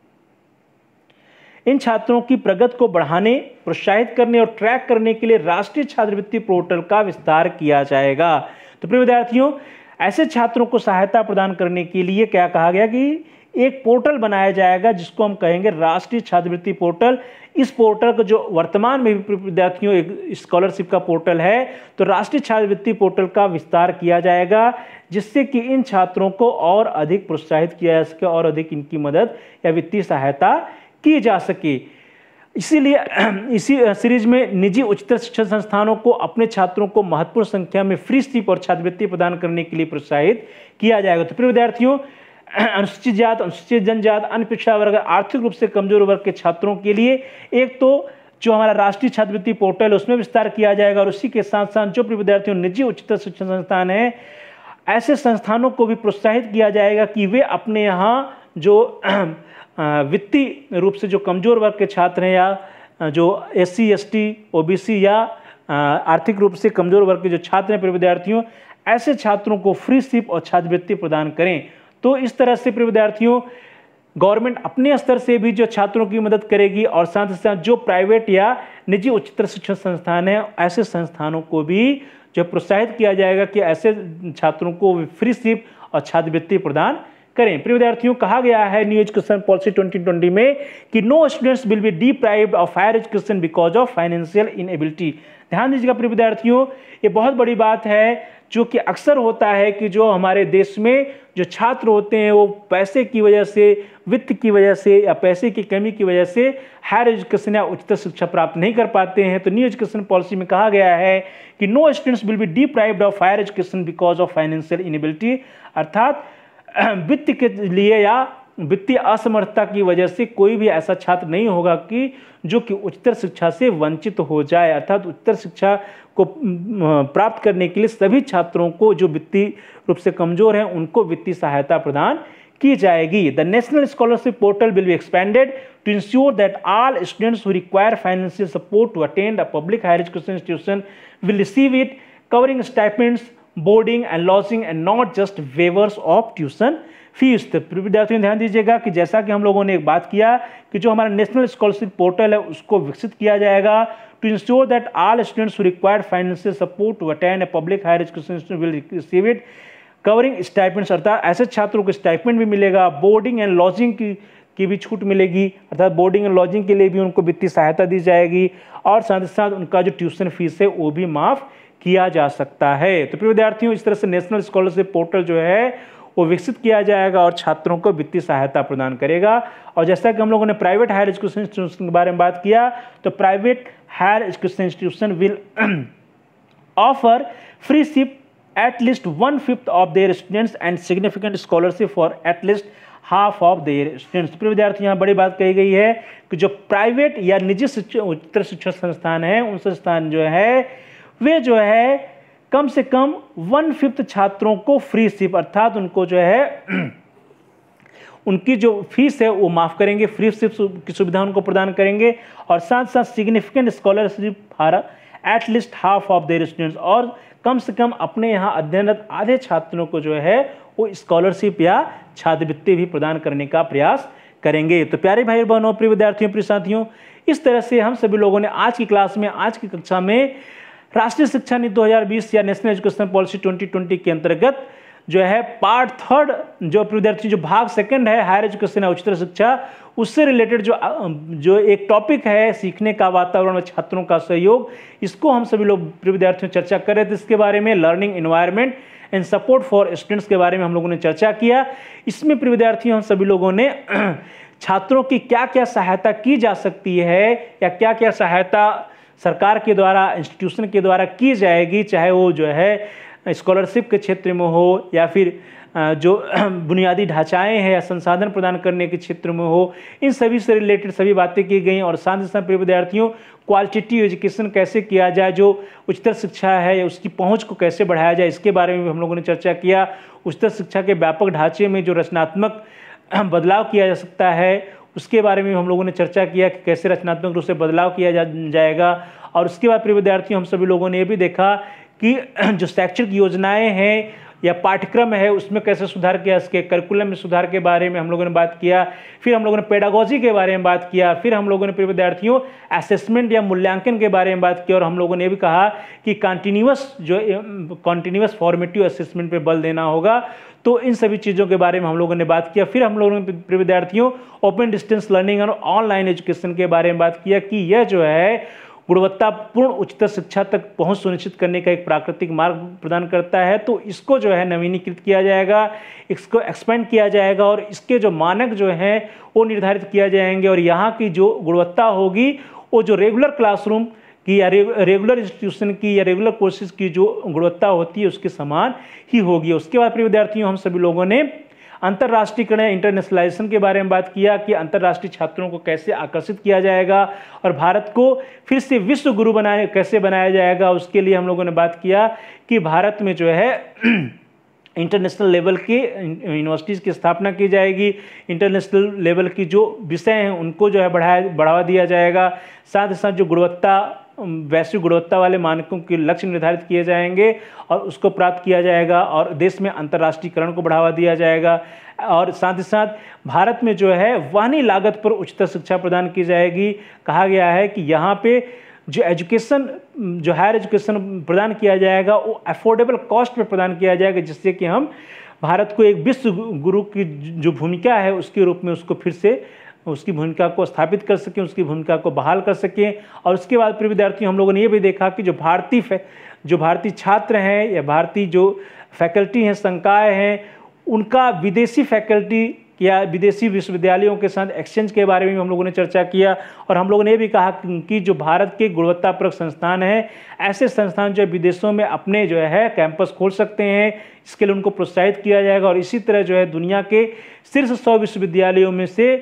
इन छात्रों की प्रगति को बढ़ाने, प्रोत्साहित करने और ट्रैक करने के लिए राष्ट्रीय छात्रवृत्ति पोर्टल का विस्तार किया जाएगा। तो प्रिय विद्यार्थियों, ऐसे छात्रों को सहायता प्रदान करने के लिए क्या कहा गया कि एक पोर्टल बनाया जाएगा जिसको हम कहेंगे राष्ट्रीय छात्रवृत्ति पोर्टल। इस पोर्टल का जो वर्तमान में विद्यार्थियों एक स्कॉलरशिप का पोर्टल है, तो राष्ट्रीय छात्रवृत्ति पोर्टल का विस्तार किया जाएगा जिससे कि इन छात्रों को और अधिक प्रोत्साहित किया जा सके और अधिक इनकी मदद या वित्तीय सहायता की जा सके। इसीलिए इसी सीरीज में निजी उच्चतर शिक्षा संस्थानों को अपने छात्रों को महत्वपूर्ण संख्या में फ्री स्कॉलरशिप और छात्रवृत्ति प्रदान करने के लिए प्रोत्साहित किया जाएगा। तो प्रिय विद्यार्थियों, अनुसूचित जात, अनुसूचित जनजात, अन्य पिछड़ा वर्ग, आर्थिक रूप से कमजोर वर्ग के छात्रों के लिए एक तो जो हमारा राष्ट्रीय छात्रवृत्ति पोर्टल है उसमें विस्तार किया जाएगा और उसी के साथ साथ जो प्रिय विद्यार्थियों निजी उच्चतर शिक्षा संस्थान है, ऐसे संस्थानों को भी प्रोत्साहित किया जाएगा कि वे अपने यहाँ जो वित्तीय रूप से जो कमजोर वर्ग के छात्र हैं या जो S C S T O B C या आर्थिक रूप से कमजोर वर्ग के जो छात्र हैं प्रिय विद्यार्थियों, ऐसे छात्रों को फ्री स्कॉलरशिप और छात्रवृत्ति प्रदान करें। तो इस तरह से प्रिय विद्यार्थियों गवर्नमेंट अपने स्तर से भी जो छात्रों की मदद करेगी और साथ ही साथ जो प्राइवेट या निजी उच्चतर शिक्षा संस्थान है, ऐसे संस्थानों को भी जो प्रोत्साहित किया जाएगा कि ऐसे छात्रों को फ्री स्कॉलरशिप और छात्रवृत्ति प्रदान करें। प्रिय विद्यार्थियों, कहा गया है new education policy twenty twenty में कि no students will be deprived of higher education because of financial inability. ध्यान दीजिएगा प्रिय विद्यार्थियों, ये बहुत बड़ी बात है जो कि अक्सर होता है कि जो हमारे देश में जो छात्र होते हैं वो पैसे की वजह से, वित्त की वजह से या पैसे की कमी की वजह से हायर एजुकेशन या उच्चतर शिक्षा प्राप्त नहीं कर पाते हैं। तो न्यू एजुकेशन पॉलिसी में कहा गया है कि no students will be deprived of higher education because of financial inability, अर्थात वित्त के लिए या वित्तीय असमर्थता की वजह से कोई भी ऐसा छात्र नहीं होगा कि जो कि उच्चतर शिक्षा से वंचित हो जाए। अर्थात उच्चतर शिक्षा को प्राप्त करने के लिए सभी छात्रों को जो वित्तीय रूप से कमजोर हैं उनको वित्तीय सहायता प्रदान की जाएगी। The national scholarship portal will be expanded to ensure that all students who require financial support to attend a public higher education institution will receive it, covering stipends, boarding and lodging and not just waivers of tuition fees. तो विद्यार्थियों ध्यान दीजिएगा कि जैसा कि हम लोगों ने एक बात किया कि जो हमारा नेशनल स्कॉलरशिप पोर्टल है उसको विकसित किया जाएगा to ensure that all students who require financial support to attend a public higher education institution will receive it, covering stipends, अर्थात ऐसे छात्रों को स्टाइपेंड भी मिलेगा, बोर्डिंग एंड लॉजिंग की की भी छूट मिलेगी, अर्थात बोर्डिंग एंड लॉजिंग के लिए भी उनको वित्तीय सहायता दी जाएगी और साथ ही साथ उनका जो ट्यूशन फीस है वो भी माफ किया जा सकता है। तो प्रिय विद्यार्थियों, इस तरह से नेशनल स्कॉलरशिप पोर्टल जो है वो विकसित किया जाएगा और छात्रों को वित्तीय सहायता प्रदान करेगा। और जैसा कि हम लोगों ने प्राइवेट हायर एजुकेशन इंस्टीट्यूशन के बारे में बात किया, तो private higher education institution will offer free scholarship at least one fifth of their students and significant scholarship for at least half of their students. प्रिय विद्यार्थी, यहाँ बड़ी बात कही गई है कि जो प्राइवेट या निजी शिक्षा उच्चतर शिक्षा संस्थान है, उन संस्थान जो है वे जो है कम से कम वन फिफ्थ छात्रों को फ्री स्कॉलरशिप, अर्थात उनको जो है उनकी जो फीस है वो माफ करेंगे, फ्री स्कॉलरशिप की सुविधा उनको प्रदान करेंगे और साथ साथ significant scholarship for at least half of their students, और कम से कम अपने यहाँ अध्ययनरत आधे छात्रों को जो है वो स्कॉलरशिप या छात्रवृत्ति भी प्रदान करने का प्रयास करेंगे। तो प्यारे भाई बहनों, प्रिय विद्यार्थियों, प्रिय साथियों, इस तरह से हम सभी लोगों ने आज की क्लास में, आज की कक्षा में राष्ट्रीय शिक्षा नीति दो हज़ार बीस या national education policy twenty twenty के अंतर्गत जो है पार्ट थर्ड, जो विद्यार्थी जो भाग सेकंड है हायर एजुकेशन या उच्चतर शिक्षा, उससे रिलेटेड जो जो एक टॉपिक है सीखने का वातावरण में छात्रों का सहयोग, इसको हम सभी लोग विद्यार्थियों चर्चा कर रहे थे। इसके बारे में learning environment and support for students के बारे में हम लोगों ने चर्चा किया। इसमें प्रिय विद्यार्थियों हम सभी लोगों ने छात्रों की क्या क्या सहायता की जा सकती है या क्या क्या सहायता सरकार के द्वारा, इंस्टीट्यूशन के द्वारा की जाएगी, चाहे वो जो है स्कॉलरशिप के क्षेत्र में हो या फिर जो बुनियादी ढांचाएं हैं या संसाधन प्रदान करने के क्षेत्र में हो, इन सभी से रिलेटेड सभी बातें की गई। और साथ ही साथ प्रिय विद्यार्थियों क्वालिटेटिव एजुकेशन कैसे किया जाए, जो उच्चतर शिक्षा है या उसकी पहुंच को कैसे बढ़ाया जाए, इसके बारे में भी हम लोगों ने चर्चा किया। उच्चतर शिक्षा के व्यापक ढांचे में जो रचनात्मक बदलाव किया जा सकता है, उसके बारे में हम लोगों ने चर्चा किया कि कैसे रचनात्मक रूप से बदलाव किया जा जाएगा। और उसके बाद प्रिय विद्यार्थियों, हम सभी लोगों ने ये भी देखा कि जो शैक्षिक योजनाएं हैं या पाठ्यक्रम है उसमें कैसे सुधार किया, इसके करिकुलम में सुधार के बारे में हम लोगों ने बात किया। फिर हम लोगों ने पेडागोजी के बारे में बात किया। फिर हम लोगों ने प्रिय विद्यार्थियों असेसमेंट या मूल्यांकन के बारे में बात किया। और हम लोगों ने भी कहा कि कंटिन्यूअस जो कंटिन्यूअस फॉर्मेटिव असेसमेंट पे बल देना होगा। तो इन सभी चीज़ों के बारे में हम लोगों ने बात किया। फिर हम लोगों ने प्रिय विद्यार्थियों ओपन डिस्टेंस लर्निंग और ऑनलाइन एजुकेशन के बारे में बात किया कि यह जो है गुणवत्तापूर्ण उच्चतर शिक्षा तक पहुंच सुनिश्चित करने का एक प्राकृतिक मार्ग प्रदान करता है। तो इसको जो है नवीनीकृत किया जाएगा, इसको एक्सपेंड किया जाएगा और इसके जो मानक जो हैं वो निर्धारित किया जाएंगे। और यहाँ की जो गुणवत्ता होगी वो जो रेगुलर क्लासरूम की या रेगुलर इंस्टीट्यूशन की या रेगुलर कोर्सेज की जो गुणवत्ता होती है उसके समान ही होगी। उसके बाद प्रिय विद्यार्थियों, हम सभी लोगों ने अंतर्राष्ट्रीयकरण इंटरनेशनलाइजेशन के बारे में बात किया कि अंतर्राष्ट्रीय छात्रों को कैसे आकर्षित किया जाएगा और भारत को फिर से विश्व गुरु बनाए कैसे बनाया जाएगा। उसके लिए हम लोगों ने बात किया कि भारत में जो है इंटरनेशनल लेवल की यूनिवर्सिटीज़ की स्थापना की जाएगी, इंटरनेशनल लेवल की जो विषय हैं उनको जो है बढ़ाया बढ़ावा दिया जाएगा। साथ ही साथ जो गुणवत्ता वैश्विक गुणवत्ता वाले मानकों के लक्ष्य निर्धारित किए जाएंगे और उसको प्राप्त किया जाएगा और देश में अंतर्राष्ट्रीयकरण को बढ़ावा दिया जाएगा। और साथ ही साथ भारत में जो है वहनी लागत पर उच्चतर शिक्षा प्रदान की जाएगी। कहा गया है कि यहाँ पे जो एजुकेशन जो हायर एजुकेशन प्रदान किया जाएगा वो अफोर्डेबल कॉस्ट में प्रदान किया जाएगा, जिससे कि हम भारत को एक विश्व गुरु की जो भूमिका है उसके रूप में उसको फिर से उसकी भूमिका को स्थापित कर सकें, उसकी भूमिका को बहाल कर सकें। और उसके बाद प्रिय विद्यार्थियों, हम लोगों ने ये भी देखा कि जो भारतीय जो भारतीय छात्र हैं या भारतीय जो फैकल्टी हैं, संकाय हैं, उनका विदेशी फैकल्टी या विदेशी विश्वविद्यालयों के साथ एक्सचेंज के बारे में हम लोगों ने चर्चा किया। और हम लोगों ने ये भी कहा कि जो भारत के गुणवत्तापरक संस्थान हैं, ऐसे संस्थान जो विदेशों में अपने जो है कैंपस खोल सकते हैं, इसके लिए उनको प्रोत्साहित किया जाएगा। और इसी तरह जो है दुनिया के शीर्ष सौ विश्वविद्यालयों में से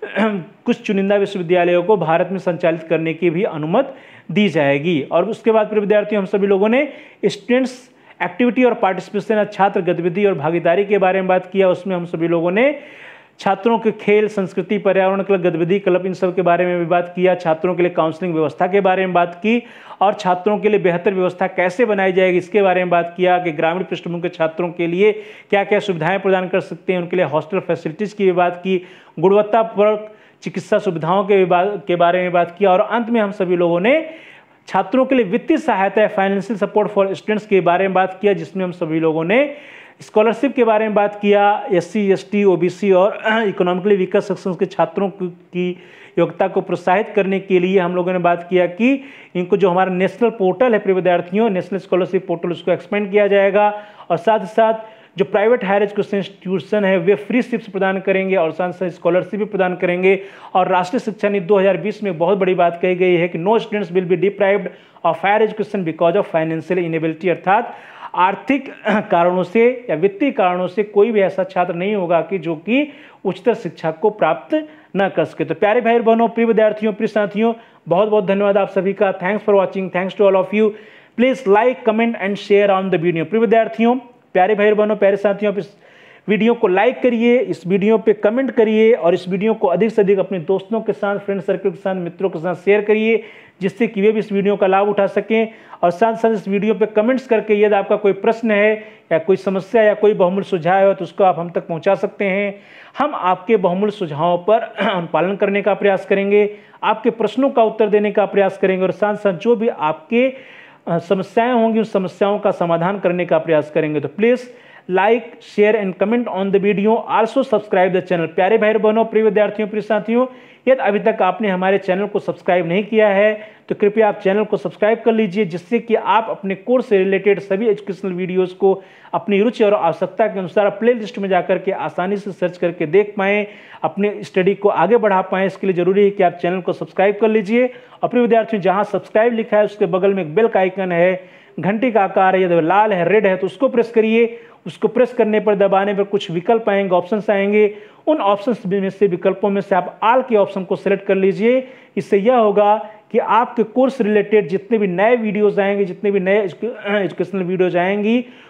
कुछ चुनिंदा विश्वविद्यालयों को भारत में संचालित करने की भी अनुमति दी जाएगी। और उसके बाद प्रिय विद्यार्थियों, हम सभी लोगों ने स्टूडेंट्स एक्टिविटी और पार्टिसिपेशन छात्र गतिविधि और भागीदारी के बारे में बात किया। उसमें हम सभी लोगों ने छात्रों के खेल, संस्कृति, पर्यावरण क्लब, गतिविधि क्लब, इन सब के बारे में भी बात किया। छात्रों के लिए काउंसलिंग व्यवस्था के बारे में बात की और छात्रों के लिए बेहतर व्यवस्था कैसे बनाई जाएगी इसके बारे में बात किया कि ग्रामीण पृष्ठभूमि के छात्रों के लिए क्या क्या सुविधाएं प्रदान कर सकते हैं, उनके लिए हॉस्टल फैसिलिटीज़ की भी बात की, गुणवत्तापूर्वक चिकित्सा सुविधाओं के के बारे में बात किया। और अंत में हम सभी लोगों ने छात्रों के लिए वित्तीय सहायता, फाइनेंशियल सपोर्ट फॉर स्टूडेंट्स के बारे में बात किया, जिसमें हम सभी लोगों ने स्कॉलरशिप के बारे में बात किया। एससी, एसटी, ओबीसी और इकोनॉमिकली वीकर सेक्शंस के छात्रों की योग्यता को प्रोत्साहित करने के लिए हम लोगों ने बात किया कि इनको जो हमारा नेशनल पोर्टल है प्रिय विद्यार्थियों, नेशनल स्कॉलरशिप पोर्टल, उसको एक्सपेंड किया जाएगा। और साथ ही साथ जो प्राइवेट हायर एजुकेशन इंस्टीट्यूशन है वे फ्री शिप्स प्रदान करेंगे और साथ साथ स्कॉलरशिप भी प्रदान करेंगे। और राष्ट्रीय शिक्षा नीति दो हज़ार बीस में बहुत बड़ी बात कही गई है कि no students will be deprived of higher education because of financial inability, अर्थात आर्थिक कारणों से या वित्तीय कारणों से कोई भी ऐसा छात्र नहीं होगा कि जो कि उच्चतर शिक्षा को प्राप्त न कर सके। तो प्यारे भाई बहनों, प्रिय विद्यार्थियों, प्रिय साथियों, बहुत बहुत धन्यवाद आप सभी का। Thanks for watching, thanks to all of you. Please like, comment and share on the video. प्रिय विद्यार्थियों, प्यारे भाई बहनों, प्यारे साथियों, इस वीडियो को लाइक करिए, इस वीडियो पे कमेंट करिए और इस वीडियो को अधिक से अधिक अपने दोस्तों के साथ, फ्रेंड सर्कल के साथ, मित्रों के साथ शेयर करिए, जिससे कि वे भी इस वीडियो का लाभ उठा सकें। और साथ साथ इस वीडियो पे कमेंट्स करके यदि आपका कोई प्रश्न है या कोई समस्या या कोई बहुमूल्य सुझाव है तो उसको आप हम तक पहुंचा सकते हैं। हम आपके बहुमूल्य सुझावों पर पालन करने का प्रयास करेंगे, आपके प्रश्नों का उत्तर देने का प्रयास करेंगे और साथ साथ जो भी आपके समस्याएं होंगी उन समस्याओं का समाधान करने का प्रयास करेंगे। तो please like, share and comment on the video, also subscribe the channel. प्यारे भाई बहनों, प्रिय विद्यार्थियों, प्रिय साथियों, यदि अभी तक आपने हमारे चैनल को सब्सक्राइब नहीं किया है तो कृपया आप चैनल को सब्सक्राइब कर लीजिए, जिससे कि आप अपने कोर्स से रिलेटेड सभी एजुकेशनल वीडियोस को अपनी रुचि और आवश्यकता के अनुसार प्ले लिस्ट में जाकर के आसानी से सर्च करके देख पाएँ, अपने स्टडी को आगे बढ़ा पाएँ। इसके लिए जरूरी है कि आप चैनल को सब्सक्राइब कर लीजिए। और प्रिय विद्यार्थियों, जहाँ सब्सक्राइब लिखा है उसके बगल में एक बेल का आइकन है, घंटी का आकार है, यदि लाल है, रेड है तो उसको प्रेस करिए। उसको प्रेस करने पर, दबाने पर कुछ विकल्प आएंगे, ऑप्शंस आएंगे। उन ऑप्शंस में से, विकल्पों में से आप ऑल के ऑप्शन को सिलेक्ट कर लीजिए। इससे यह होगा कि आपके कोर्स रिलेटेड जितने भी नए वीडियोस आएंगे, जितने भी नए एजुकेशनल वीडियोज आएंगी,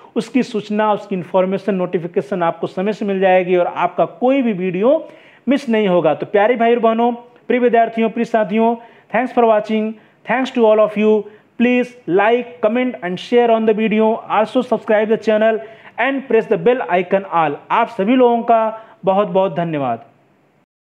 उसकी सूचना, उसकी इन्फॉर्मेशन, नोटिफिकेशन आपको समय से मिल जाएगी और आपका कोई भी वीडियो मिस नहीं होगा। तो प्यारे भाई और बहनों, प्रिय विद्यार्थियों, प्रिय साथियों, thanks for watching, thanks to all of you. Please like, comment and share on the video, also subscribe the channel and press the bell icon all. आप सभी लोगों का बहुत बहुत धन्यवाद।